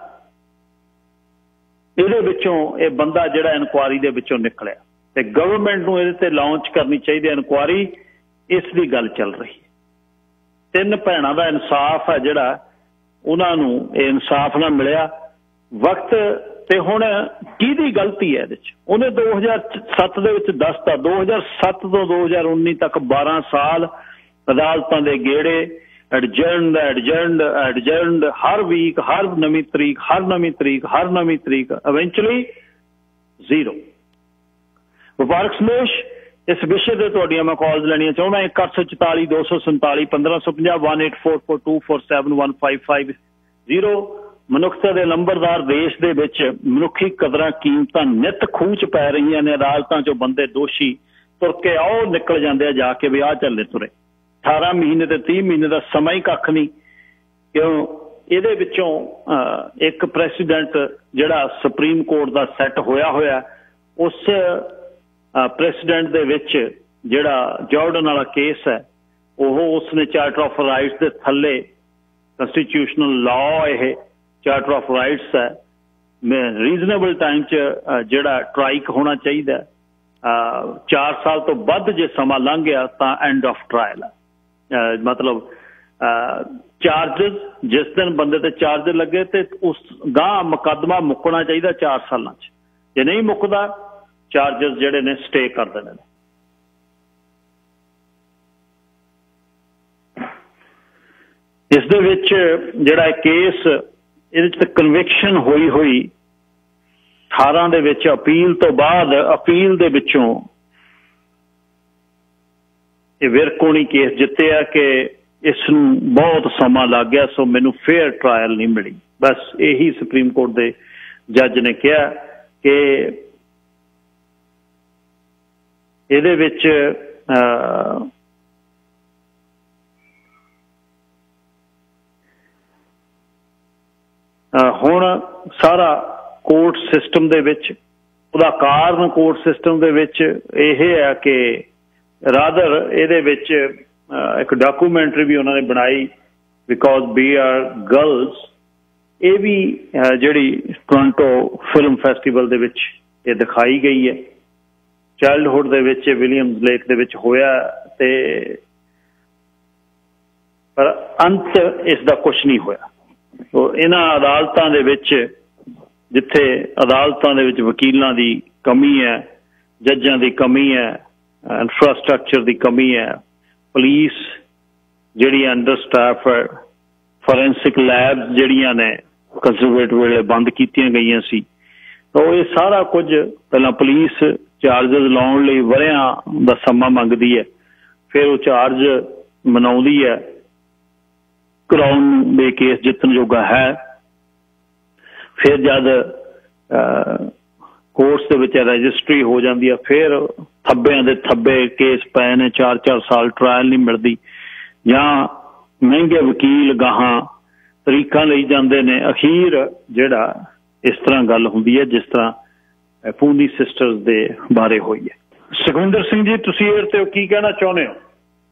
ਇਹਦੇ ਵਿੱਚੋਂ ਇਹ ਬੰਦਾ ਜਿਹੜਾ ਇਨਕੁਆਰੀ ਦੇ ਵਿੱਚੋਂ ਨਿਕਲਿਆ, ਤੇ ਗਵਰਨਮੈਂਟ ਨੂੰ ਇਹਦੇ ਤੇ ਲਾਂਚ ਕਰਨੀ ਚਾਹੀਦੀ ਇਨਕੁਆਰੀ। ਇਸ ਦੀ ਗੱਲ ਚੱਲ ਰਹੀ ਹੈ। ਤਿੰਨ ਭੈਣਾਂ ਦਾ ਇਨਸਾਫ ਹੈ ਜਿਹੜਾ, ਉਹਨਾਂ ਨੂੰ ਇਹ ਇਨਸਾਫ ਨਾ ਮਿਲਿਆ ਵਕਤ। ਤੇ ਹੁਣ ਕਿਹਦੀ ਗਲਤੀ ਹੈ ਇਹਦੇ 'ਚ? ਉਹਨੇ ਦੋ ਹਜ਼ਾਰ ਸੱਤ ਦੇ ਵਿੱਚ ਦੱਸਤਾ, ਦੋ ਹਜ਼ਾਰ ਸੱਤ ਤੋਂ ਦੋ ਹਜ਼ਾਰ ਉੱਨੀ ਤੱਕ ਬਾਰਾਂ ਸਾਲ ਅਦਾਲਤਾਂ ਦੇ ਗੇੜੇ, ਐਡਜਰਨਡ ਐਡਜਰਨਡ ਐਡਜਰਨਡ, ਹਰ ਵੀਕ, ਹਰ ਨਵੀਂ ਤਰੀਕ, ਹਰ ਨਵੀਂ ਤਰੀਕ, ਹਰ ਨਵੀਂ ਤਰੀਕ, ਇਵੈਂਚੁਅਲੀ ਜ਼ੀਰੋ। ਵਪਾਰਕ ਸਮੇਸ਼, ਇਸ ਵਿਸ਼ੇ ਤੇ ਤੁਹਾਡੀਆਂ ਮੈਂ ਕਾਲਸ ਲੈਣੀਆਂ ਚਾਹੁੰਦਾ। ਇੱਕ ਅੱਠ ਸੌ ਚੁਤਾਲੀ ਦੋ ਸੌ ਸੰਤਾਲੀ ਪੰਦਰਾਂ ਸੌ ਪੰਜਾਹ, one eight four four two four seven one five five zero. ਮਨੁੱਖਤਾ ਦੇ ਲੰਬਰਦਾਰ ਦੇਸ਼ ਦੇ ਵਿੱਚ ਮਨੁੱਖੀ ਕਦਰਾਂ ਕੀਮਤਾਂ ਨਿੱਤ ਖੂਹ 'ਚ ਪੈ ਰਹੀਆਂ ਨੇ। ਅਦਾਲਤਾਂ 'ਚੋਂ ਬੰਦੇ ਦੋਸ਼ੀ ਤੁਰ ਕੇ ਆਓ ਨਿਕਲ ਜਾਂਦੇ ਆ ਜਾ ਕੇ ਵੀ ਆਹ ਚੱਲੇ ਤੁਰੇ। ਅਠਾਰਾਂ ਮਹੀਨੇ ਤੇ ਤੀਹ ਮਹੀਨੇ ਦਾ ਸਮਾਂ ਹੀ ਕੱਖ ਨਹੀਂ। ਕਿਉਂ? ਇਹਦੇ ਵਿੱਚੋਂ ਇੱਕ ਪ੍ਰੈਸੀਡੈਂਟ ਜਿਹੜਾ ਸੁਪਰੀਮ ਕੋਰਟ ਦਾ ਸੈੱਟ ਹੋਇਆ ਹੋਇਆ, ਉਸ ਪ੍ਰੈਸੀਡੈਂਟ ਦੇ ਵਿੱਚ ਜਿਹੜਾ ਜਾਰਡਨ ਵਾਲਾ ਕੇਸ ਹੈ, ਉਹ ਉਸਨੇ ਚਾਰਟਰ ਆਫ ਰਾਈਟਸ ਦੇ ਥੱਲੇ ਕੰਸਟੀਟਿਊਸ਼ਨਲ ਲਾਅ, ਇਹ ਚਾਰਟਰ ਆਫ ਰਾਈਟਸ ਹੈ, ਰੀਜ਼ਨੇਬਲ ਟਾਈਮ 'ਚ ਜਿਹੜਾ ਟਰਾਈਕ ਹੋਣਾ ਚਾਹੀਦਾ। ਚਾਰ ਸਾਲ ਤੋਂ ਵੱਧ ਜੇ ਸਮਾਂ ਲੰਘ ਗਿਆ ਤਾਂ ਐਂਡ ਆਫ ਟਰਾਇਲ ਹੈ। ਮਤਲਬ ਚਾਰਜਸ ਜਿਸ ਦਿਨ ਬੰਦੇ ਤੇ ਚਾਰਜ ਲੱਗੇ ਤੇ ਉਸ ਗਾਂਹ ਮੁਕੱਦਮਾ ਮੁੱਕਣਾ ਚਾਹੀਦਾ ਚਾਰ ਸਾਲਾਂ 'ਚ। ਜੇ ਨਹੀਂ ਮੁੱਕਦਾ, ਚਾਰਜਸ ਜਿਹੜੇ ਨੇ ਸਟੇ ਕਰ ਦੇਣੇ ਨੇ। ਇਸ ਦੇ ਵਿੱਚ ਜਿਹੜਾ ਕੇਸ, ਇਹਦੇ 'ਚ ਕਨਵਿਕਸ਼ਨ ਹੋਈ ਹੋਈ ਅਠਾਰਾਂ ਦੇ ਵਿੱਚ, ਅਪੀਲ ਤੋਂ ਬਾਅਦ ਅਪੀਲ ਦੇ ਵਿੱਚੋਂ ਇਹ ਵਿਰਕੋਣੀ ਕੇਸ ਜਿੱਤਿਆ ਕਿ ਇਸ ਨੂੰ ਬਹੁਤ ਸਮਾਂ ਲੱਗ ਗਿਆ, ਸੋ ਮੈਨੂੰ ਫੇਅਰ ਟਰਾਇਲ ਨਹੀਂ ਮਿਲੀ। ਬਸ ਇਹੀ ਸੁਪਰੀਮ ਕੋਰਟ ਦੇ ਜੱਜ ਨੇ ਕਿਹਾ ਕਿ ਇਹਦੇ ਵਿੱਚ ਹੁਣ ਸਾਰਾ ਕੋਰਟ ਸਿਸਟਮ ਦੇ ਵਿੱਚ ਉਹਦਾ ਕਾਰਨ ਕੋਰਟ ਸਿਸਟਮ ਦੇ ਵਿੱਚ ਇਹ ਹੈ ਕਿ ਰਾਦਰ ਇਹਦੇ ਵਿੱਚ ਇੱਕ ਡਾਕੂਮੈਂਟਰੀ ਵੀ ਉਹਨਾਂ ਨੇ ਬਣਾਈ ਬਿਕੋਜ਼ ਵੀ ਆਰ ਗਰਲਸ। ਇਹ ਵੀ ਜਿਹੜੀ ਟੋਰਾਂਟੋ ਫਿਲਮ ਫੈਸਟੀਵਲ ਦੇ ਵਿੱਚ ਇਹ ਦਿਖਾਈ ਗਈ ਹੈ। ਚਾਈਲਡਹੁੱਡ ਦੇ ਵਿੱਚ ਵਿਲੀਅਮਸ ਲੇਕ ਦੇ ਵਿੱਚ ਹੋਇਆ ਤੇ ਪਰ ਅੰਤ ਇਸ ਦਾ ਕੁਛ ਨਹੀਂ ਹੋਇਆ। ਇਹਨਾਂ ਅਦਾਲਤਾਂ ਦੇ ਵਿੱਚ ਜਿੱਥੇ ਅਦਾਲਤਾਂ ਦੇ ਵਿੱਚ ਵਕੀਲਾਂ ਦੀ ਕਮੀ ਹੈ, ਜੱਜਾਂ ਦੀ ਕਮੀ ਹੈ, ਇਨਫਰਾਸਟਰਕਚਰ ਦੀ ਕਮੀ ਹੈ, ਪੁਲਿਸ ਜਿਹੜੀ ਅੰਡਰ ਸਟਾਫ ਹੈ, ਫੋਰੈਂਸਿਕ ਲੈਬਸ ਜਿਹੜੀਆਂ ਨੇ ਕੰਜ਼ਰਵੇਟਿਵ ਵੇਲੇ ਬੰਦ ਕੀਤੀਆਂ ਗਈਆਂ ਸੀ, ਤਾਂ ਇਹ ਸਾਰਾ ਕੁਝ ਪਹਿਲਾਂ ਪੁਲਿਸ ਚਾਰਜਸ ਲਾਉਣ ਲਈ ਵਰ੍ਹਿਆਂ ਦਾ ਸਮਾਂ ਮੰਗਦੀ ਹੈ, ਫਿਰ ਉਹ ਚਾਰਜ ਮਨਾਉਂਦੀ ਹੈ, ਕਰਾਉਣ ਦੇ ਕੇਸ ਜਿੱਤਣ ਜੋਗਾ ਹੈ, ਫਿਰ ਜਦ ਕੋਰਟਸ ਦੇ ਵਿੱਚ ਰਜਿਸਟਰੀ ਹੋ ਜਾਂਦੀ ਹੈ, ਫਿਰ ਥੱਬਿਆਂ ਦੇ ਥੱਬੇ ਕੇਸ ਪਏ ਨੇ, ਚਾਰ ਚਾਰ ਸਾਲ ਟਰਾਇਲ ਨਹੀਂ ਮਿਲਦੀ, ਜਾਂ ਮਹਿੰਗੇ ਵਕੀਲ ਗਾਹਾਂ ਤਰੀਕਾਂ ਲਈ ਜਾਂਦੇ ਨੇ। ਅਖੀਰ ਜਿਹੜਾ ਇਸ ਤਰ੍ਹਾਂ ਗੱਲ ਹੁੰਦੀ ਹੈ ਜਿਸ ਤਰ੍ਹਾਂ ਪੂਨੀ ਸਿਸਟਰਸ ਦੇ ਬਾਰੇ ਹੋਈ ਹੈ। ਸੁਖਵਿੰਦਰ ਸਿੰਘ ਜੀ, ਤੁਸੀਂ ਇਹ ਤੇ ਕੀ ਕਹਿਣਾ ਚਾਹੁੰਦੇ ਹੋ?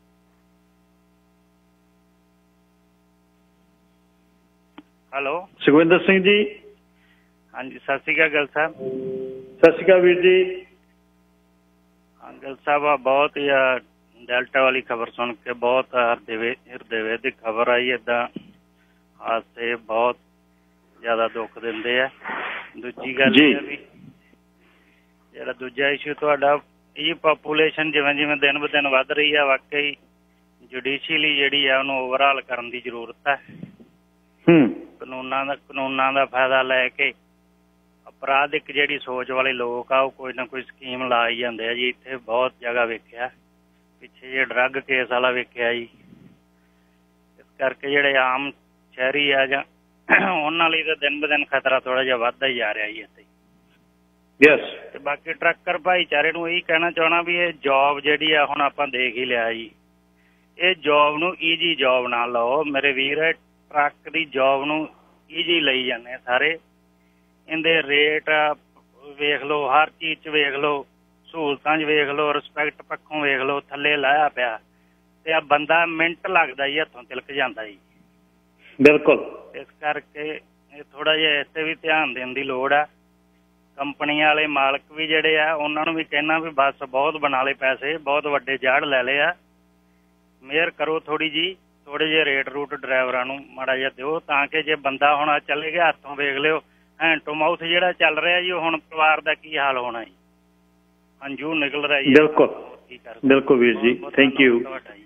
ਹੈਲੋ ਸੁਖਵਿੰਦਰ ਸਿੰਘ ਜੀ। ਹਾਂਜੀ, ਸਤਿ ਸ਼੍ਰੀ ਅਕਾਲ ਗਿੱਲ ਸਾਹਿਬ। ਸਤਿ ਸ਼੍ਰੀ ਅਕਾਲ ਵੀਰ ਜੀ। ਹਾਂ ਗਿੱਲ ਸਾਹਿਬ, ਬਹੁਤ ਹੀ ਡੈਲਟਾ ਵਾਲੀ ਖਬਰ ਸੁਣ ਕੇ ਬਹੁਤ ਹਿਰਦੇ ਹਿਰਦੇ ਵੇਦਕ ਖਬਰ ਆਈ। ਏਦਾਂ ਹਾਦਸੇ ਬਹੁਤ ਜ਼ਿਆਦਾ ਦੁੱਖ ਦਿੰਦੇ ਆ। ਦੂਜੀ ਗੱਲ ਇਹ ਵੀ ਜਿਹੜਾ ਦੂਜਾ ਇਸ਼ੂ ਤੁਹਾਡਾ ਇਹ ਪਾਪੂਲੇਸ਼ਨ ਜਿਵੇਂ ਜਿਵੇਂ ਦਿਨ ਬ ਦਿਨ ਵੱਧ ਰਹੀ ਆ, ਵਾਕਈ ਜੁਡੀਸ਼ੀਅਲੀ ਜਿਹੜੀ ਆ ਉਹਨੂੰ ਓਵਰਹਾਲ ਕਰਨ ਦੀ ਜ਼ਰੂਰਤ ਹੈ। ਕਾਨੂੰਨਾਂ ਦਾ ਕਾਨੂੰਨਾਂ ਦਾ ਫਾਇਦਾ ਲੈ ਕੇ ਅਪਰਾਧਿਕ ਜਿਹੜੀ ਸੋਚ ਵਾਲੇ ਲੋਕ ਆ ਉਹ ਕੋਈ ਨਾ ਕੋਈ ਸਕੀਮ ਲਾ ਹੀ ਜਾਂਦੇ ਆ ਜੀ। ਇੱਥੇ ਬਹੁਤ ਜਗ੍ਹਾ ਵੇਖਿਆ, ਪਿੱਛੇ ਜੇ ਡਰੱਗ ਕੇਸ ਵਾਲਾ ਵੇਖਿਆ ਜੀ। ਇਸ ਕਰਕੇ ਜਿਹੜੇ ਆਮ ਸ਼ਹਿਰੀ ਆ ਜਾਂ ਉਹਨਾਂ ਲਈ ਤਾਂ ਦਿਨ ਬ ਦਿਨ ਖਤਰਾ ਥੋੜ੍ਹਾ ਜਿਹਾ ਵੱਧਦਾ ਹੀ ਜਾ ਰਿਹਾ ਜੀ ਇੱਥੇ। ਯੈਸ। ਤੇ ਬਾਕੀ ਟਰੱਕਰ ਭਾਈਚਾਰੇ ਨੂੰ ਇਹੀ ਕਹਿਣਾ ਚਾਹੁੰਦਾ ਵੀ ਇਹ ਜੋਬ ਜਿਹੜੀ ਆ ਹੁਣ ਆਪਾਂ ਦੇਖ ਹੀ ਲਿਆ ਜੀ, ਇਹ ਜੋਬ ਨੂੰ ਈਜੀ ਜੋਬ ਨਾ ਲਓ ਮੇਰੇ ਵੀਰ। ਟਰੱਕ ਦੀ ਜੋਬ ਨੂੰ ਈਜੀ ਲਈ ਜਾਂਦੇ ਸਾਰੇ। ਇਹਦੇ ਰੇਟ ਵੇਖ ਲਓ, ਹਰ ਚੀਜ਼ 'ਚ ਵੇਖ ਲਓ, ਸਹੂਲਤਾਂ 'ਚ ਵੇਖ ਲਓ, ਰਿਸਪੈਕਟ ਪੱਖੋਂ ਵੇਖ ਲਓ, ਥੱਲੇ ਲਾਇਆ ਪਿਆ ਤੇ ਆ ਬੰਦਾ ਮਿੰਟ ਲੱਗਦਾ ਜੀ, ਹੱਥੋਂ ਤਿਲਕ ਜਾਂਦਾ ਜੀ। ਬਿਲਕੁਲ। ਇਸ ਕਰਕੇ ਇਹ ਥੋੜ੍ਹਾ ਜਿਹਾ ਇੱਥੇ ਵੀ ਧਿਆਨ ਦੇਣ ਦੀ ਲੋੜ ਆ। ਕੰਪਨੀਆਂ ਵਾਲੇ ਮਾਲਕ ਵੀ ਜਿਹੜੇ ਆ ਉਹਨਾਂ ਨੂੰ ਵੀ ਕਹਿਣਾ ਵੀ ਬਸ ਬਹੁਤ ਬਣਾ ਲਏ ਪੈਸੇ, ਬਹੁਤ ਵੱਡੇ ਜਾੜ ਲੈ ਲਏ ਆ, ਮਿਹਰ ਕਰੋ ਥੋੜ੍ਹੀ ਜਿਹੀ, ਥੋੜ੍ਹੇ ਜਿਹੇ ਰੇਟ ਰੂਟ ਡਰਾਈਵਰਾਂ ਨੂੰ ਮਾੜਾ ਜਿਹਾ ਦਿਓ, ਤਾਂ ਕਿ ਜੇ ਬੰਦਾ ਹੁਣ ਚੱਲੇ ਗਿਆ ਹੱਥੋਂ ਵੇਖ ਲਿਓ ਹੈਂਡ ਟੂ ਮਾਊਥ ਜਿਹੜਾ ਚੱਲ ਰਿਹਾ ਜੀ, ਉਹ ਹੁਣ ਪਰਿਵਾਰ ਦਾ ਕੀ ਹਾਲ ਹੋਣਾ ਜੀ, ਹੰਝੂ ਨਿਕਲ ਰਿਹਾ ਜੀ। ਬਿਲਕੁਲ ਬਿਲਕੁਲ ਵੀਰ ਜੀ, ਥੈਂਕ ਯੂ।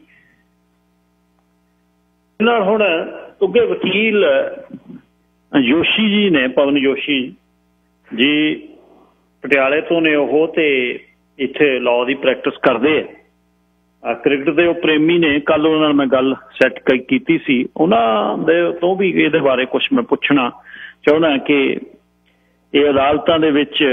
ਨਾਲ ਹੁਣ ਉੱਗੇ ਵਕੀਲ ਜੋਸ਼ੀ ਜੀ ਨੇ, ਪਵਨ ਜੋਸ਼ੀ ਜੀ ਪਟਿਆਲੇ ਤੋਂ ਨੇ ਉਹ, ਤੇ ਇੱਥੇ ਲਾਅ ਦੀ ਪ੍ਰੈਕਟਿਸ ਕਰਦੇ ਆ, ਕ੍ਰਿਕਟ ਦੇ ਉਹ ਪ੍ਰੇਮੀ ਨੇ। ਕੱਲ ਉਹਨਾਂ ਨਾਲ ਮੈਂ ਗੱਲ ਸੈੱਟ ਕੀਤੀ ਸੀ, ਉਹਨਾਂ ਦੇ ਤੋਂ ਵੀ ਇਹਦੇ ਬਾਰੇ ਕੁਛ ਮੈਂ ਪੁੱਛਣਾ ਚਾਹੁੰਦਾ ਕਿ ਇਹ ਅਦਾਲਤਾਂ ਦੇ ਵਿੱਚ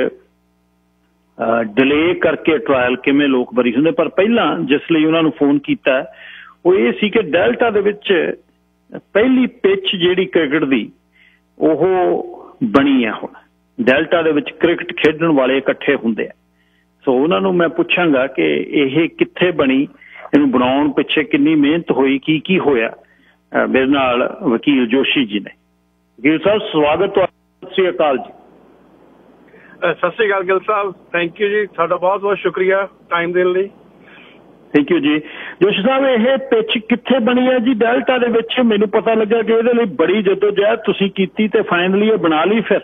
ਡਿਲੇ ਕਰਕੇ ਟਰਾਇਲ ਕਿਵੇਂ ਲੋਕ ਬਰੀ ਹੁੰਦੇ। ਪਰ ਪਹਿਲਾਂ ਜਿਸ ਲਈ ਉਹਨਾਂ ਨੂੰ ਫੋਨ ਕੀਤਾ ਉਹ ਇਹ ਸੀ ਕਿ ਡੈਲਟਾ ਦੇ ਵਿੱਚ ਪਹਿਲੀ ਪਿੱਚ ਜਿਹੜੀ ਕ੍ਰਿਕਟ ਦੀ ਉਹ ਬਣੀ ਆ। ਹੁਣ ਡੈਲਟਾ ਦੇ ਵਿੱਚ ਕ੍ਰਿਕਟ ਖੇਡਣ ਵਾਲੇ ਇਕੱਠੇ ਹੁੰਦੇ ਆ, ਸੋ ਉਹਨਾਂ ਨੂੰ ਮੈਂ ਪੁੱਛਾਂਗਾ ਕਿ ਇਹ ਕਿੱਥੇ ਬਣੀ, ਇਹਨੂੰ ਬਣਾਉਣ ਪਿੱਛੇ ਕਿੰਨੀ ਮਿਹਨਤ ਹੋਈ, ਕੀ ਕੀ ਹੋਇਆ। ਮੇਰੇ ਨਾਲ ਵਕੀਲ ਜੋਸ਼ੀ ਜੀ ਨੇ। ਵਕੀਲ ਸਾਹਿਬ ਸਵਾਗਤ ਤੁਹਾਡਾ। ਸਤਿ ਸ਼੍ਰੀ ਅਕਾਲ ਜੀ। ਸਤਿ ਸ਼੍ਰੀ ਅਕਾਲ ਗਿੱਲ ਸਾਹਿਬ, ਥੈਂਕ ਯੂ ਜੀ, ਤੁਹਾਡਾ ਬਹੁਤ ਬਹੁਤ ਸ਼ੁਕਰੀਆ ਟਾਈਮ ਦੇਣ ਲਈ। ਥੈਂਕ ਯੂ ਜੀ। ਜੋਸ਼ੀ ਸਾਹਿਬ, ਇਹ ਪਿੱਚ ਕਿੱਥੇ ਬਣੀ ਹੈ ਜੀ ਡੈਲਟਾ ਦੇ ਵਿੱਚ? ਮੈਨੂੰ ਪਤਾ ਲੱਗਾ ਕਿ ਇਹਦੇ ਲਈ ਬੜੀ ਜਦੋਜਹਿਦ ਤੁਸੀਂ ਕੀਤੀ ਤੇ ਫਾਈਨਲੀ ਇਹ ਬਣਾ ਲਈ ਫਿਰ।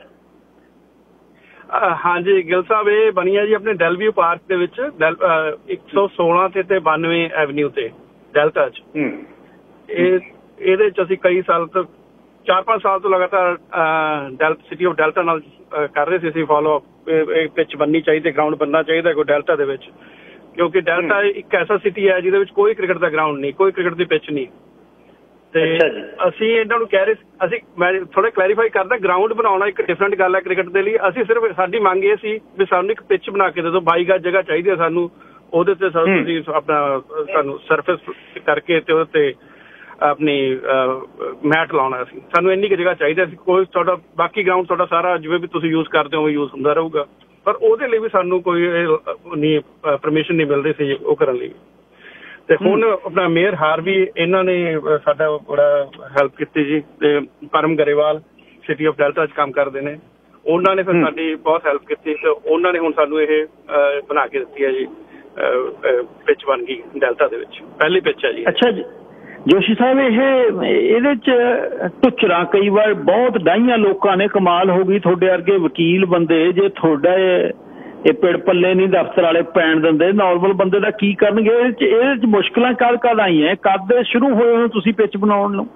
ਹਾਂਜੀ ਗਿੱਲ ਸਾਹਿਬ, ਇਹ ਬਣੀ ਹੈ ਜੀ ਆਪਣੇ ਡੈਲਵਿਊ ਪਾਰਕ ਦੇ ਵਿੱਚ, ਇੱਕ ਸੌ ਸੋਲਾਂ ਤੇ ਤੇ ਬਾਨਵੇਂ ਐਵਨਿਊ ਤੇ ਡੈਲਟਾ 'ਚ। ਇਹ ਇਹਦੇ 'ਚ ਅਸੀਂ ਕਈ ਸਾਲ ਤੋਂ, ਚਾਰ ਪੰਜ ਸਾਲ ਤੋਂ ਲਗਾਤਾਰ ਡੈਲ ਸਿਟੀ ਆਫ ਡੈਲਟਾ ਨਾਲ ਕਰ ਰਹੇ ਸੀ ਅਸੀਂ ਫੋਲੋ। ਇਹ ਪਿੱਚ ਬਣਨੀ ਚਾਹੀਦੀ, ਗਰਾਊਂਡ ਬਣਨਾ ਚਾਹੀਦਾ ਕੋਈ ਡੈਲਟਾ ਦੇ ਵਿੱਚ, ਕਿਉਂਕਿ ਡੈਲਟਾ ਇੱਕ ਐਸਾ ਸਿਟੀ ਹੈ ਜਿਹਦੇ ਵਿੱਚ ਕੋਈ ਕ੍ਰਿਕਟ ਦਾ ਗਰਾਊਂਡ ਨਹੀਂ, ਕੋਈ ਕ੍ਰਿਕਟ ਦੀ ਪਿੱਚ ਨਹੀਂ। ਤੇ ਅਸੀਂ ਇਹਨਾਂ ਨੂੰ ਕਹਿ ਰਹੇ, ਅਸੀਂ ਮੈਂ ਥੋੜਾ ਕਲੈਰੀਫਾਈ ਕਰਦਾ, ਗਰਾਊਂਡ ਬਣਾਉਣਾ ਇੱਕ ਡਿਫਰੈਂਟ ਗੱਲ ਹੈ ਕ੍ਰਿਕਟ ਦੇ ਲਈ। ਅਸੀਂ ਸਿਰਫ ਸਾਡੀ ਮੰਗ ਇਹ ਸੀ ਵੀ ਸਾਨੂੰ ਇੱਕ ਪਿੱਚ ਬਣਾ ਕੇ ਦੇ ਦਿਓ, ਬਾਈ ਗਜ਼ ਜਗ੍ਹਾ ਚਾਹੀਦੀ ਹੈ ਸਾਨੂੰ, ਉਹਦੇ ਤੇ ਤੁਸੀਂ ਆਪਣਾ ਸਾਨੂੰ ਸਰਫੇਸ ਕਰਕੇ ਤੇ ਉਹਦੇ ਤੇ ਆਪਣੀ ਮੈਟ ਲਾਉਣਾ ਸੀ। ਸਾਨੂੰ ਇੰਨੀ ਕੁ ਜਗ੍ਹਾ ਚਾਹੀਦਾ ਸੀ। ਕੋਈ ਤੁਹਾਡਾ ਬਾਕੀ ਗਰਾਊਂਡ ਤੁਹਾਡਾ ਸਾਰਾ ਜਿਵੇਂ ਵੀ ਤੁਸੀਂ ਯੂਜ਼ ਕਰਦੇ ਹੋ ਯੂਜ਼ ਹੁੰਦਾ ਰਹੂਗਾ, ਪਰ ਉਹਦੇ ਲਈ ਵੀ ਸਾਨੂੰ ਕੋਈ ਨਹੀਂ ਪਰਮਿਸ਼ਨ ਨਹੀਂ ਮਿਲਦੀ ਸੀ ਉਹ ਕਰਨ ਲਈ। ਤੇ ਹੁਣ ਆਪਣਾ ਮੇਅਰ ਹਾਰਵੀ ਇਹਨਾਂ ਨੇ ਸਾਡਾ ਬੜਾ ਹੈਲਪ ਕੀਤੀ ਜੀ। ਤੇ Param Grewal city of Delta 'ਚ ਕੰਮ ਕਰਦੇ ਨੇ, ਉਹਨਾਂ ਨੇ ਫਿਰ ਸਾਡੀ ਬਹੁਤ ਹੈਲਪ ਕੀਤੀ ਤੇ ਉਹਨਾਂ ਨੇ ਹੁਣ ਸਾਨੂੰ ਇਹ ਬਣਾ ਕੇ ਦਿੱਤੀ ਹੈ ਜੀ। ਪਿੱਚ ਬਣ ਗਈ ਡੈਲਟਾ ਦੇ ਵਿੱਚ, ਪਹਿਲੀ ਪਿੱਚ ਹੈ ਜੀ। ਅੱਛਾ ਜੀ ਜੋਸ਼ੀ ਸਾਹਿਬ, ਇਹ ਇਹਦੇ 'ਚ ਟੁੱਚਰਾਂ ਕਈ ਵਾਰ ਬਹੁਤ ਡਾਹੀਆਂ ਲੋਕਾਂ ਨੇ, ਕਮਾਲ ਹੋ ਗਈ। ਤੁਹਾਡੇ ਵਰਗੇ ਵਕੀਲ ਬੰਦੇ ਜੇ ਤੁਹਾਡਾ ਇਹ ਪਿੜ ਪੱਲੇ ਨਹੀਂ ਦਫ਼ਤਰ ਵਾਲੇ ਪੈਣ ਦਿੰਦੇ, ਨੋਰਮਲ ਬੰਦੇ ਦਾ ਕੀ ਕਰਨਗੇ? ਇਹਦੇ 'ਚ ਇਹਦੇ 'ਚ ਮੁਸ਼ਕਿਲਾਂ ਕਦ ਕਦ ਆਈਆਂ, ਕਦ ਸ਼ੁਰੂ ਹੋਏ ਹੋ ਤੁਸੀਂ ਪਿੱਚ ਬਣਾਉਣ ਨੂੰ?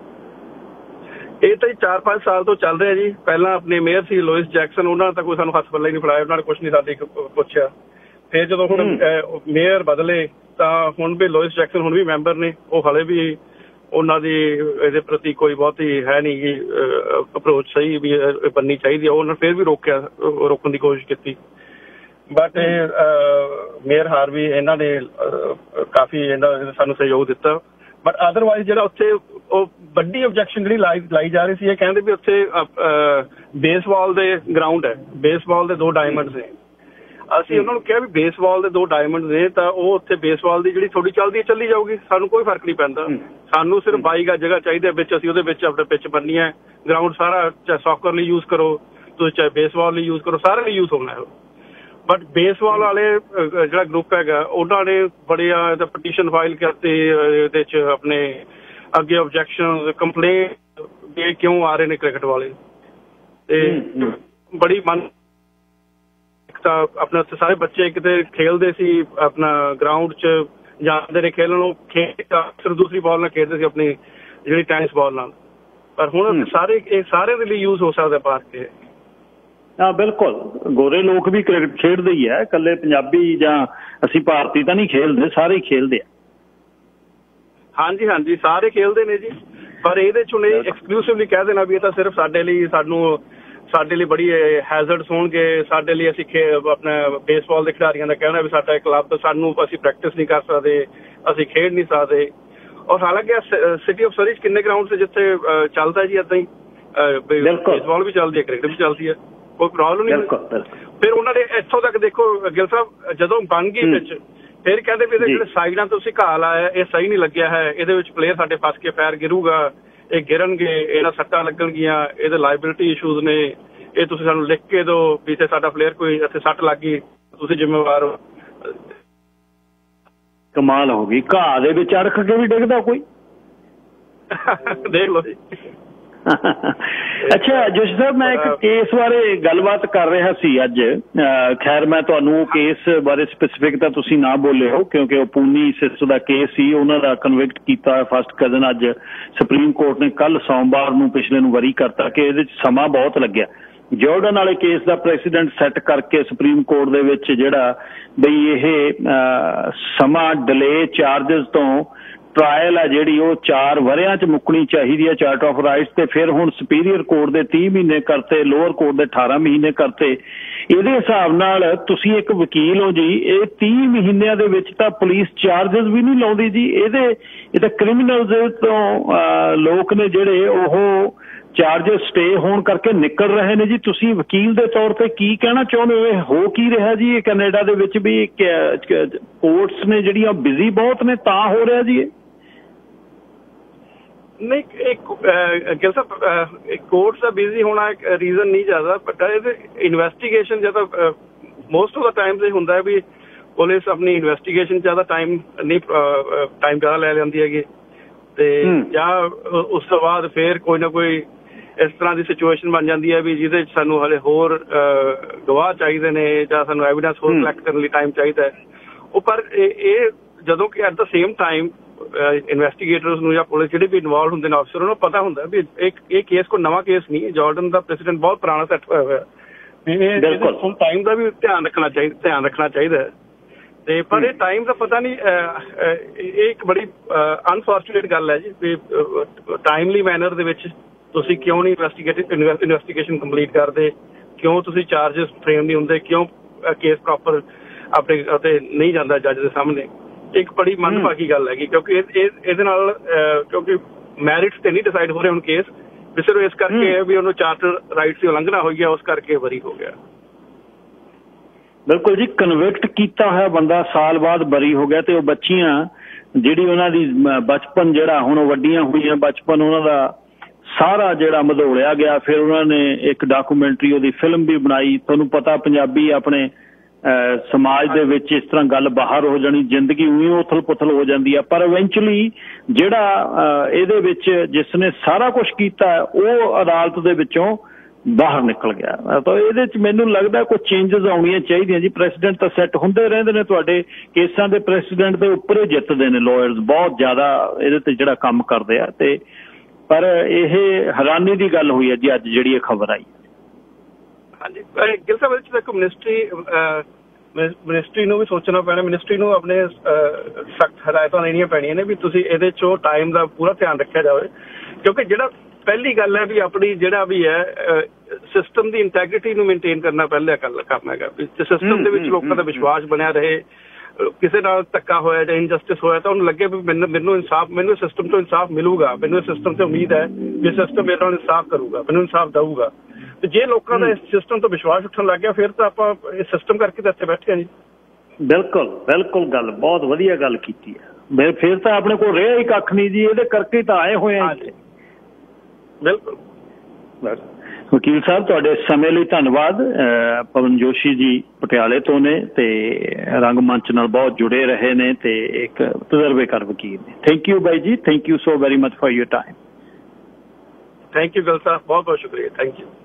ਇਹ ਤਾਂ ਜੀ ਚਾਰ ਪੰਜ ਸਾਲ ਤੋਂ ਚੱਲ ਰਿਹਾ ਜੀ। ਪਹਿਲਾਂ ਆਪਣੇ ਮੇਅਰ ਸੀ ਲੋਇਸ ਜੈਕਸਨ, ਉਹਨਾਂ ਨੇ ਤਾਂ ਕੋਈ ਸਾਨੂੰ ਹੱਥ ਪੱਲੇ ਨਹੀਂ ਫੜਾਇਆ, ਉਹਨਾਂ ਨੇ ਕੁਛ ਨਹੀਂ ਸਾਡੇ ਪੁੱਛਿਆ। ਫਿਰ ਜਦੋਂ ਹੁਣ ਮੇਅਰ ਬਦਲੇ ਤਾਂ ਹੁਣ ਵੀ ਲੋਇਸ ਜੈਕਸਨ ਹੁਣ ਵੀ ਮੈਂਬਰ ਨੇ, ਉਹ ਹਾਲੇ ਵੀ ਉਹਨਾਂ ਦੀ ਇਹਦੇ ਪ੍ਰਤੀ ਕੋਈ ਬਹੁਤੀ ਹੈ ਨਹੀਂ ਗੀ ਅਪਰੋਚ ਸਹੀ ਵੀ ਬਣਨੀ ਚਾਹੀਦੀ ਹੈ। ਉਹਨਾਂ ਫਿਰ ਵੀ ਰੋਕਿਆ, ਰੋਕਣ ਦੀ ਕੋਸ਼ਿਸ਼ ਕੀਤੀ, ਬਟ ਮੇਅਰ ਹਾਰਵੀ ਇਹਨਾਂ ਨੇ ਕਾਫੀ ਇਹਨਾਂ ਸਾਨੂੰ ਸਹਿਯੋਗ ਦਿੱਤਾ। ਬਟ ਅਦਰਵਾਈਜ਼ ਜਿਹੜਾ ਉੱਥੇ ਉਹ ਵੱਡੀ ਓਬਜੈਕਸ਼ਨ ਜਿਹੜੀ ਲਾਈ ਲਾਈ ਜਾ ਰਹੀ ਸੀ, ਇਹ ਕਹਿੰਦੇ ਵੀ ਉੱਥੇ ਬੇਸਬਾਲ ਦੇ ਗਰਾਊਂਡ ਹੈ, ਬੇਸਬਾਲ ਦੇ ਦੋ ਡਾਇਮੰਡਸ ਨੇ। ਅਸੀਂ ਉਹਨਾਂ ਨੂੰ ਕਿਹਾ ਵੀ ਬੇਸਬਾਲ ਦੇ ਦੋ ਡਾਇਮੰਡ ਨੇ ਤਾਂ ਉਹ ਉੱਥੇ ਬੇਸਬਾਲ ਦੀ ਜਿਹੜੀ ਥੋੜੀ ਚੱਲਦੀ ਹੈ ਚੱਲੀ ਜਾਊਗੀ, ਸਾਨੂੰ ਕੋਈ ਫਰਕ ਨਹੀਂ ਪੈਂਦਾ। ਸਾਨੂੰ ਸਿਰਫ ਬਾਈ ਗਜ਼ ਜਗ੍ਹਾ ਚਾਹੀਦੀ ਹੈ ਵਿੱਚ, ਅਸੀਂ ਉਹਦੇ ਵਿੱਚ ਆਪਣਾ ਪਿੱਚ ਬਣਨੀ ਹੈ। ਗਰਾਊਂਡ ਸਾਰਾ ਚਾਹੇ ਸੌਕਰ ਲਈ ਯੂਜ਼ ਕਰੋ ਤੁਸੀਂ, ਚਾਹੇ ਬੇਸਬਾਲ ਲਈ ਯੂਜ਼ ਕਰੋ, ਸਾਰੇ ਲਈ ਯੂਜ਼ ਹੋਣਾ ਹੈ। ਬਟ ਬੇਸਬਾਲ ਵਾਲੇ ਜਿਹੜਾ ਗਰੁੱਪ ਹੈਗਾ ਉਹਨਾਂ ਨੇ ਬੜੀਆਂ ਪਟੀਸ਼ਨ ਫਾਈਲ ਕਰਤੇ ਇਹਦੇ 'ਚ ਆਪਣੇ ਅੱਗੇ ਓਬਜੈਕਸ਼ਨ ਕੰਪਲੇਂਟ ਵੀ ਕਿਉਂ ਆ ਰਹੇ ਨੇ ਕ੍ਰਿਕਟ ਵਾਲੇ। ਤੇ ਬੜੀ ਮਨ ਤਾਂ ਆਪਣਾ ਉੱਥੇ ਸਾਰੇ ਬੱਚੇ ਕਿਤੇ ਖੇਲਦੇ ਸੀ, ਆਪਣਾ ਗਰਾਊਂਡ 'ਚ ਜਾਂਦੇ ਨੇ ਖੇਲਣ, ਉਹ ਖੇਡ ਸਿਰਫ ਦੂਸਰੀ ਬਾਲ ਨਾਲ ਖੇਡਦੇ ਸੀ ਆਪਣੀ ਜਿਹੜੀ ਟੈਨਿਸ ਬਾਲ ਨਾਲ। ਪਰ ਹੁਣ ਸਾਰੇ ਇਹ ਸਾਰਿਆਂ ਦੇ ਲਈ ਯੂਜ਼ ਹੋ ਸਕਦਾ ਪਾਰਕ ਇਹ। ਹਾਂ ਬਿਲਕੁਲ, ਗੋਰੇ ਲੋਕ ਵੀ ਕ੍ਰਿਕਟ ਖੇਡਦੇ ਹੀ ਹੈ, ਇਕੱਲੇ ਪੰਜਾਬੀ ਜਾਂ ਅਸੀਂ ਭਾਰਤੀ ਤਾਂ ਨਹੀਂ ਖੇਲਦੇ, ਸਾਰੇ ਹੀ ਖੇਲਦੇ ਆ। ਹਾਂਜੀ ਹਾਂਜੀ ਸਾਰੇ ਖੇਲਦੇ ਨੇ ਜੀ, ਪਰ ਇਹਦੇ 'ਚ ਹੁਣ ਇਹ ਐਕਸਕਲੂਸਿਵਲੀ ਕਹਿ ਦੇਣਾ ਵੀ ਇਹ ਤਾਂ ਸਿਰਫ ਸਾਡੇ ਲਈ, ਸਾਨੂੰ ਸਾਡੇ ਲਈ ਬੜੀ ਹੈਜ਼ਰਡਸ ਹੋਣਗੇ, ਸਾਡੇ ਲਈ ਅਸੀਂ ਖੇ ਆਪਣਾ ਬੇਸਬਾਲ ਦੇ ਖਿਡਾਰੀਆਂ ਦਾ ਕਹਿਣਾ ਵੀ ਸਾਡਾ ਕਲੱਬ, ਸਾਨੂੰ ਅਸੀਂ ਪ੍ਰੈਕਟਿਸ ਨਹੀਂ ਕਰ ਸਕਦੇ, ਅਸੀਂ ਖੇਡ ਨਹੀਂ ਸਕਦੇ। ਔਰ ਹਾਲਾਂਕਿ ਸਿਟੀ ਆਫ ਸਰੀ 'ਚ ਕਿੰਨੇ ਗਰਾਊਂਡ ਸੀ ਜਿੱਥੇ ਚੱਲਦਾ ਜੀ ਏਦਾਂ ਹੀ, ਬੇਸਬਾਲ ਵੀ ਚੱਲਦੀ ਹੈ, ਕ੍ਰਿਕਟ ਵੀ ਚੱਲਦੀ ਹੈ, ਕੋਈ ਪ੍ਰੋਬਲਮ ਨਹੀਂ। ਫਿਰ ਉਹਨਾਂ ਨੇ ਇੱਥੋਂ ਤੱਕ ਦੇਖੋ ਗਿੱਲ ਸਾਹਿਬ, ਜਦੋਂ ਬਣ ਗਈ ਵਿੱਚ ਫਿਰ ਕਹਿੰਦੇ ਵੀ ਇਹਦੇ ਜਿਹੜੇ ਸਾਈਡਾਂ ਤੋਂ ਅਸੀਂ ਘਾਹ ਲਾਇਆ ਇਹ ਸਹੀ ਨਹੀਂ ਲੱਗਿਆ ਹੈ, ਇਹਦੇ ਵਿੱਚ ਪਲੇਅਰ ਸਾਡੇ ਫਸ ਕੇ ਪੈਰ ਗਿਰੂਗਾ, ਇਹ ਗਿਰਨਗੇ, ਇਹਨਾਂ ਸੱਟਾਂ ਲੱਗਣਗੀਆਂ, ਇਹਦੇ ਲਾਇਬਿਲਿਟੀ ਇਸ਼ੂਜ਼ ਨੇ, ਇਹ ਤੁਸੀਂ ਸਾਨੂੰ ਲਿਖ ਕੇ ਦਿਓ ਵੀ ਇੱਥੇ ਸਾਡਾ ਪਲੇਅਰ ਕੋਈ ਇੱਥੇ ਸੱਟ ਲੱਗ ਗਈ ਤੁਸੀਂ ਜ਼ਿੰਮੇਵਾਰ ਹੋ। ਕਮਾਲ ਹੋ ਗਈ, ਘਾਹ ਦੇ ਵਿੱਚ ਅਰਖ ਕੇ ਵੀ ਡਿੱਗਦਾ ਕੋਈ, ਦੇਖ ਲਓ ਜੀ। ਅੱਛਾ ਜੋਸ਼ੀ ਸਾਹਿਬ, ਮੈਂ ਇੱਕ ਕੇਸ ਬਾਰੇ ਗੱਲਬਾਤ ਕਰ ਰਿਹਾ ਸੀ ਅੱਜ। ਖੈਰ ਮੈਂ ਤੁਹਾਨੂੰ ਕੇਸ ਬਾਰੇ ਸਪੈਸੀਫਿਕ ਤਾਂ ਤੁਸੀਂ ਨਾ ਬੋਲੇ ਹੋ ਕਿਉਂਕਿ ਉਹ ਪੂਨੀ ਸਿਸਟਰ ਦਾ ਕੇਸ ਸੀ, ਉਹਨਾਂ ਦਾ ਕਨਵਿਕਟ ਕੀਤਾ ਫਸਟ ਕਜ਼ਨ। ਅੱਜ ਸੁਪਰੀਮ ਕੋਰਟ ਨੇ ਕੱਲ ਸੋਮਵਾਰ ਨੂੰ ਪਿਛਲੇ ਨੂੰ ਵਰੀ ਕਰਤਾ ਕਿ ਇਹਦੇ 'ਚ ਸਮਾਂ ਬਹੁਤ ਲੱਗਿਆ। ਜਾਰਡਨ ਵਾਲੇ ਕੇਸ ਦਾ ਪ੍ਰੈਸੀਡੈਂਟ ਸੈੱਟ ਕਰਕੇ ਸੁਪਰੀਮ ਕੋਰਟ ਦੇ ਵਿੱਚ ਜਿਹੜਾ ਬਈ ਇਹ ਸਮਾਂ ਡਿਲੇ ਚਾਰਜਸ ਤੋਂ ਟਰਾਇਲ ਆ ਜਿਹੜੀ ਉਹ ਚਾਰ ਵਰਿਆਂ 'ਚ ਮੁੱਕਣੀ ਚਾਹੀਦੀ ਹੈ ਚਾਰਟ ਆਫ ਰਾਈਟਸ, ਤੇ ਫਿਰ ਹੁਣ ਸੁਪੀਰੀਅਰ ਕੋਰਟ ਦੇ ਤੀਹ ਮਹੀਨੇ ਕਰਤੇ, ਲੋਅਰ ਕੋਰਟ ਦੇ ਅਠਾਰਾਂ ਮਹੀਨੇ ਕਰਤੇ। ਇਹਦੇ ਹਿਸਾਬ ਨਾਲ ਤੁਸੀਂ ਇੱਕ ਵਕੀਲ ਹੋ ਜੀ, ਇਹ ਤੀਹ ਮਹੀਨਿਆਂ ਦੇ ਵਿੱਚ ਤਾਂ ਪੁਲਿਸ ਚਾਰਜਸ ਵੀ ਨਹੀਂ ਲਾਉਂਦੀ ਜੀ। ਇਹਦੇ ਇਹ ਤਾਂ ਕ੍ਰਿਮੀਨਲਸ ਤੋਂ ਲੋਕ ਨੇ ਜਿਹੜੇ ਉਹ ਚਾਰਜਸ ਸਟੇ ਹੋਣ ਕਰਕੇ ਨਿਕਲ ਰਹੇ ਨੇ ਜੀ। ਤੁਸੀਂ ਵਕੀਲ ਦੇ ਤੌਰ ਤੇ ਕੀ ਕਹਿਣਾ ਚਾਹੁੰਦੇ ਹੋ, ਇਹ ਹੋ ਕੀ ਰਿਹਾ ਜੀ? ਇਹ ਕੈਨੇਡਾ ਦੇ ਵਿੱਚ ਵੀ ਕੋਰਟਸ ਨੇ ਜਿਹੜੀਆਂ ਬਿਜ਼ੀ ਬਹੁਤ ਨੇ ਤਾਂ ਹੋ ਰਿਹਾ ਜੀ ਇਹ? ਨਹੀਂ, ਗਿੱਲ ਸਾਹਿਬ ਕੋਰਟਸ ਦਾ ਬਿਜ਼ੀ ਹੋਣਾ ਇੱਕ ਰੀਜ਼ਨ ਨਹੀਂ ਜ਼ਿਆਦਾ, ਬਟ ਇਹਦੇ ਇਨਵੈਸਟੀਗੇਸ਼ਨ ਜ਼ਿਆਦਾ ਮੋਸਟ ਆਫ ਦਾ ਟਾਈਮ ਇਹ ਹੁੰਦਾ ਹੈ ਵੀ ਪੁਲਿਸ ਆਪਣੀ ਇਨਵੈਸਟੀਗੇਸ਼ਨ ਜ਼ਿਆਦਾ ਟਾਈਮ ਨਹੀਂ ਟਾਈਮ ਜ਼ਿਆਦਾ ਲੈ ਲੈਂਦੀ ਹੈਗੀ, ਤੇ ਜਾਂ ਉਸ ਤੋਂ ਬਾਅਦ ਫਿਰ ਕੋਈ ਨਾ ਕੋਈ ਇਸ ਤਰ੍ਹਾਂ ਦੀ ਸਿਚੁਏਸ਼ਨ ਬਣ ਜਾਂਦੀ ਹੈ ਵੀ ਜਿਹਦੇ 'ਚ ਸਾਨੂੰ ਹਲੇ ਹੋਰ ਗਵਾਹ ਚਾਹੀਦੇ ਨੇ ਜਾਂ ਸਾਨੂੰ ਐਵੀਡੈਂਸ ਹੋਰ ਕਲੈਕਟ ਕਰਨ ਲਈ ਟਾਈਮ ਚਾਹੀਦਾ ਹੈ। ਉਹ ਪਰ ਇਹ ਜਦੋਂ ਕਿ at the same time investigators ਨੂੰ ਜਾਂ ਪੁਲਿਸ ਜਿਹੜੇ ਵੀ ਇਨਵੋਲਵ ਹੁੰਦੇ ਨੇ ਅਫਸਰ, ਉਹਨਾਂ ਨੂੰ ਪਤਾ ਹੁੰਦਾ ਵੀ ਇੱਕ ਇਹ ਕੇਸ ਕੋਈ ਨਵਾਂ ਕੇਸ ਨਹੀਂ, ਜਾਰਡਨ ਦਾ ਪ੍ਰੈਸੀਡੈਂਟ ਬਹੁਤ ਪੁਰਾਣਾ ਸੈੱਟ ਹੋਇਆ ਹੋਇਆ, ਇਹ ਟਾਈਮ ਦਾ ਵੀ ਧਿਆਨ ਰੱਖਣਾ ਚਾਹੀਦਾ ਧਿਆਨ ਰੱਖਣਾ ਚਾਹੀਦਾ ਤੇ ਪਰ ਇਹ ਟਾਈਮ ਦਾ ਪਤਾ ਨਹੀਂ। ਇਹ ਇੱਕ ਬੜੀ ਅਨਫੋਰਚੂਨੇਟ ਗੱਲ ਹੈ ਜੀ ਵੀ ਟਾਈਮਲੀ ਮੈਨਰ ਦੇ ਵਿੱਚ ਤੁਸੀਂ ਕਿਉਂ ਨਹੀਂ ਇਨਵੈਸਟੀਗੇਟਿਵ ਇਨਵੈਸਟੀਗੇਸ਼ਨ ਕੰਪਲੀਟ ਕਰਦੇ, ਕਿਉਂ ਤੁਸੀਂ ਚਾਰਜਸ ਫਰੇਮ ਨਹੀਂ ਹੁੰਦੇ, ਕਿਉਂ ਕੇਸ ਪ੍ਰੋਪਰ ਆਪਣੇ ਅਤੇ ਨਹੀਂ ਜਾਂਦਾ ਜੱਜ ਦੇ ਸਾਹਮਣੇ, ਇੱਕ ਬੜੀ ਮੰਦਭਾਗੀ ਗੱਲ ਹੈਗੀ ਕਿਉਂਕਿ ਇਹਦੇ ਨਾਲ ਕਿਉਂਕਿ ਮੈਰਿਟਸ ਤੇ ਨਹੀਂ ਡਿਸਾਈਡ ਹੋ ਰਹੇ ਹੁਣ ਕੇਸ, ਵੀ ਸਿਰਫ ਇਸ ਕਰਕੇ ਵੀ ਉਹਨੂੰ ਚਾਰਟਰ ਰਾਈਟਸ ਦੀ ਉਲੰਘਣਾ ਹੋਈ ਹੈ, ਉਸ ਕਰਕੇ ਬਰੀ ਹੋ ਗਿਆ। ਬਿਲਕੁਲ ਜੀ, ਕਨਵਿਕਟ ਕੀਤਾ ਹੋਇਆ ਬੰਦਾ ਸਾਲ ਬਾਅਦ ਬਰੀ ਹੋ ਗਿਆ ਤੇ ਉਹ ਬੱਚੀਆਂ ਜਿਹੜੀ ਉਹਨਾਂ ਦੀ ਬਚਪਨ ਜਿਹੜਾ ਹੁਣ ਵੱਡੀਆਂ ਹੋਈਆਂ, ਬਚਪਨ ਉਹਨਾਂ ਦਾ ਸਾਰਾ ਜਿਹੜਾ ਮਧੋਲਿਆ ਗਿਆ। ਫਿਰ ਉਹਨਾਂ ਨੇ ਇੱਕ ਡਾਕੂਮੈਂਟਰੀ ਉਹਦੀ ਫਿਲਮ ਵੀ ਬਣਾਈ। ਤੁਹਾਨੂੰ ਪਤਾ ਪੰਜਾਬੀ ਆਪਣੇ ਸਮਾਜ ਦੇ ਵਿੱਚ ਇਸ ਤਰ੍ਹਾਂ ਗੱਲ ਬਾਹਰ ਹੋ ਜਾਣੀ, ਜ਼ਿੰਦਗੀ ਉਵੇਂ ਉਥਲ ਪੁਥਲ ਹੋ ਜਾਂਦੀ ਆ। ਪਰ ਇਵੈਂਚੁਅਲੀ ਜਿਹੜਾ ਇਹਦੇ ਵਿੱਚ ਜਿਸ ਨੇ ਸਾਰਾ ਕੁਛ ਕੀਤਾ ਉਹ ਅਦਾਲਤ ਦੇ ਵਿੱਚੋਂ ਬਾਹਰ ਨਿਕਲ ਗਿਆ। ਤਾਂ ਇਹਦੇ 'ਚ ਮੈਨੂੰ ਲੱਗਦਾ ਕੋਈ ਚੇਂਜਸ ਆਉਣੀਆਂ ਚਾਹੀਦੀਆਂ ਜੀ। ਪ੍ਰੈਸੀਡੈਂਟ ਤਾਂ ਸੈੱਟ ਹੁੰਦੇ ਰਹਿੰਦੇ ਨੇ, ਤੁਹਾਡੇ ਕੇਸਾਂ ਦੇ ਪ੍ਰੈਸੀਡੈਂਟ ਦੇ ਉੱਪਰ ਹੀ ਜਿੱਤਦੇ ਨੇ ਲਾਇਰਸ, ਬਹੁਤ ਜ਼ਿਆਦਾ ਇਹਦੇ 'ਤੇ ਜਿਹੜਾ ਕੰਮ ਕਰਦੇ ਆ। ਤੇ ਪਰ ਇਹ ਹੈਰਾਨੀ ਦੀ ਗੱਲ ਹੋਈ ਹੈ ਜੀ ਅੱਜ ਜਿਹੜੀ ਇਹ ਖਬਰ ਆਈ। ਹਾਂਜੀ ਗਿਲ ਸਾਹਿਬ, ਇਹਦੇ 'ਚ ਦੇਖੋ ਮਿਨਿਸਟਰੀ ਮਿਨਿਸਟਰੀ ਨੂੰ ਵੀ ਸੋਚਣਾ ਪੈਣਾ, ਮਿਨਿਸਟਰੀ ਨੂੰ ਆਪਣੇ ਸਖਤ ਹਦਾਇਤਾਂ ਦੇਣੀਆਂ ਪੈਣੀਆਂ ਨੇ ਵੀ ਤੁਸੀਂ ਇਹਦੇ 'ਚੋਂ ਟਾਈਮ ਦਾ ਪੂਰਾ ਧਿਆਨ ਰੱਖਿਆ ਜਾਵੇ, ਕਿਉਂਕਿ ਜਿਹੜਾ ਪਹਿਲੀ ਗੱਲ ਹੈ ਵੀ ਆਪਣੀ ਜਿਹੜਾ ਵੀ ਹੈ ਸਿਸਟਮ ਦੀ ਇੰਟੈਗ੍ਰਿਟੀ ਨੂੰ ਮੇਨਟੇਨ ਕਰਨਾ ਪਹਿਲਾ ਕੰਮ ਹੈਗਾ। ਸਿਸਟਮ ਦੇ ਵਿੱਚ ਲੋਕਾਂ ਦਾ ਵਿਸ਼ਵਾਸ ਬਣਿਆ ਰਹੇ, ਕਿਸੇ ਨਾਲ ਧੱਕਾ ਹੋਇਆ ਜਾਂ ਇਨਜਸਟਿਸ ਹੋਇਆ ਤਾਂ ਉਹਨੂੰ ਲੱਗੇ ਵੀ ਮੈਨੂੰ ਮੈਨੂੰ ਇਨਸਾਫ ਮੈਨੂੰ ਸਿਸਟਮ ਤੋਂ ਇਨਸਾਫ ਮਿਲੂਗਾ, ਮੈਨੂੰ ਇਸ ਸਿਸਟਮ ਤੋਂ ਉਮੀਦ ਹੈ ਵੀ ਸਿਸਟਮ ਮੇਰੇ ਨਾਲ ਇਨਸਾਫ ਕਰੂਗਾ, ਮੈਨੂੰ ਇਨਸਾਫ ਦਊਗਾ। ਤੇ ਜੇ ਲੋਕਾਂ ਦਾ ਇਸ ਸਿਸਟਮ ਤੋਂ ਵਿਸ਼ਵਾਸ ਉੱਠਣ ਲੱਗ ਗਿਆ ਫਿਰ ਤਾਂ ਆਪਾਂ ਇਹ ਸਿਸਟਮ ਕਰਕੇ ਤਾਂ ਇੱਥੇ ਬੈਠੇ ਹਾਂ ਜੀ। ਬਿਲਕੁਲ ਬਿਲਕੁਲ, ਗੱਲ ਬਹੁਤ ਵਧੀਆ ਗੱਲ ਕੀਤੀ ਹੈ। ਫਿਰ ਤਾਂ ਆਪਣੇ ਕੋਲ ਰਿਹਾ ਹੀ ਕੱਖ ਨਹੀਂ ਜੀ, ਇਹਦੇ ਕਰਕੇ ਤਾਂ ਆਏ ਹੋਏ ਆ। ਬਿਲਕੁਲ ਵਕੀਲ ਸਾਹਿਬ, ਤੁਹਾਡੇ ਸਮੇਂ ਲਈ ਧੰਨਵਾਦ। ਪਵਨ ਜੋਸ਼ੀ ਜੀ ਪਟਿਆਲੇ ਤੋਂ ਨੇ ਤੇ ਰੰਗਮੰਚ ਨਾਲ ਬਹੁਤ ਜੁੜੇ ਰਹੇ ਨੇ ਤੇ ਇੱਕ ਤਜਰਬੇਕਾਰ ਵਕੀਲ ਨੇ। ਥੈਂਕ ਯੂ ਬਾਈ ਜੀ, thank you so very much for your time. Thank you Gill sahib, बहुत बहुत शुक्रिया, थैंक यू।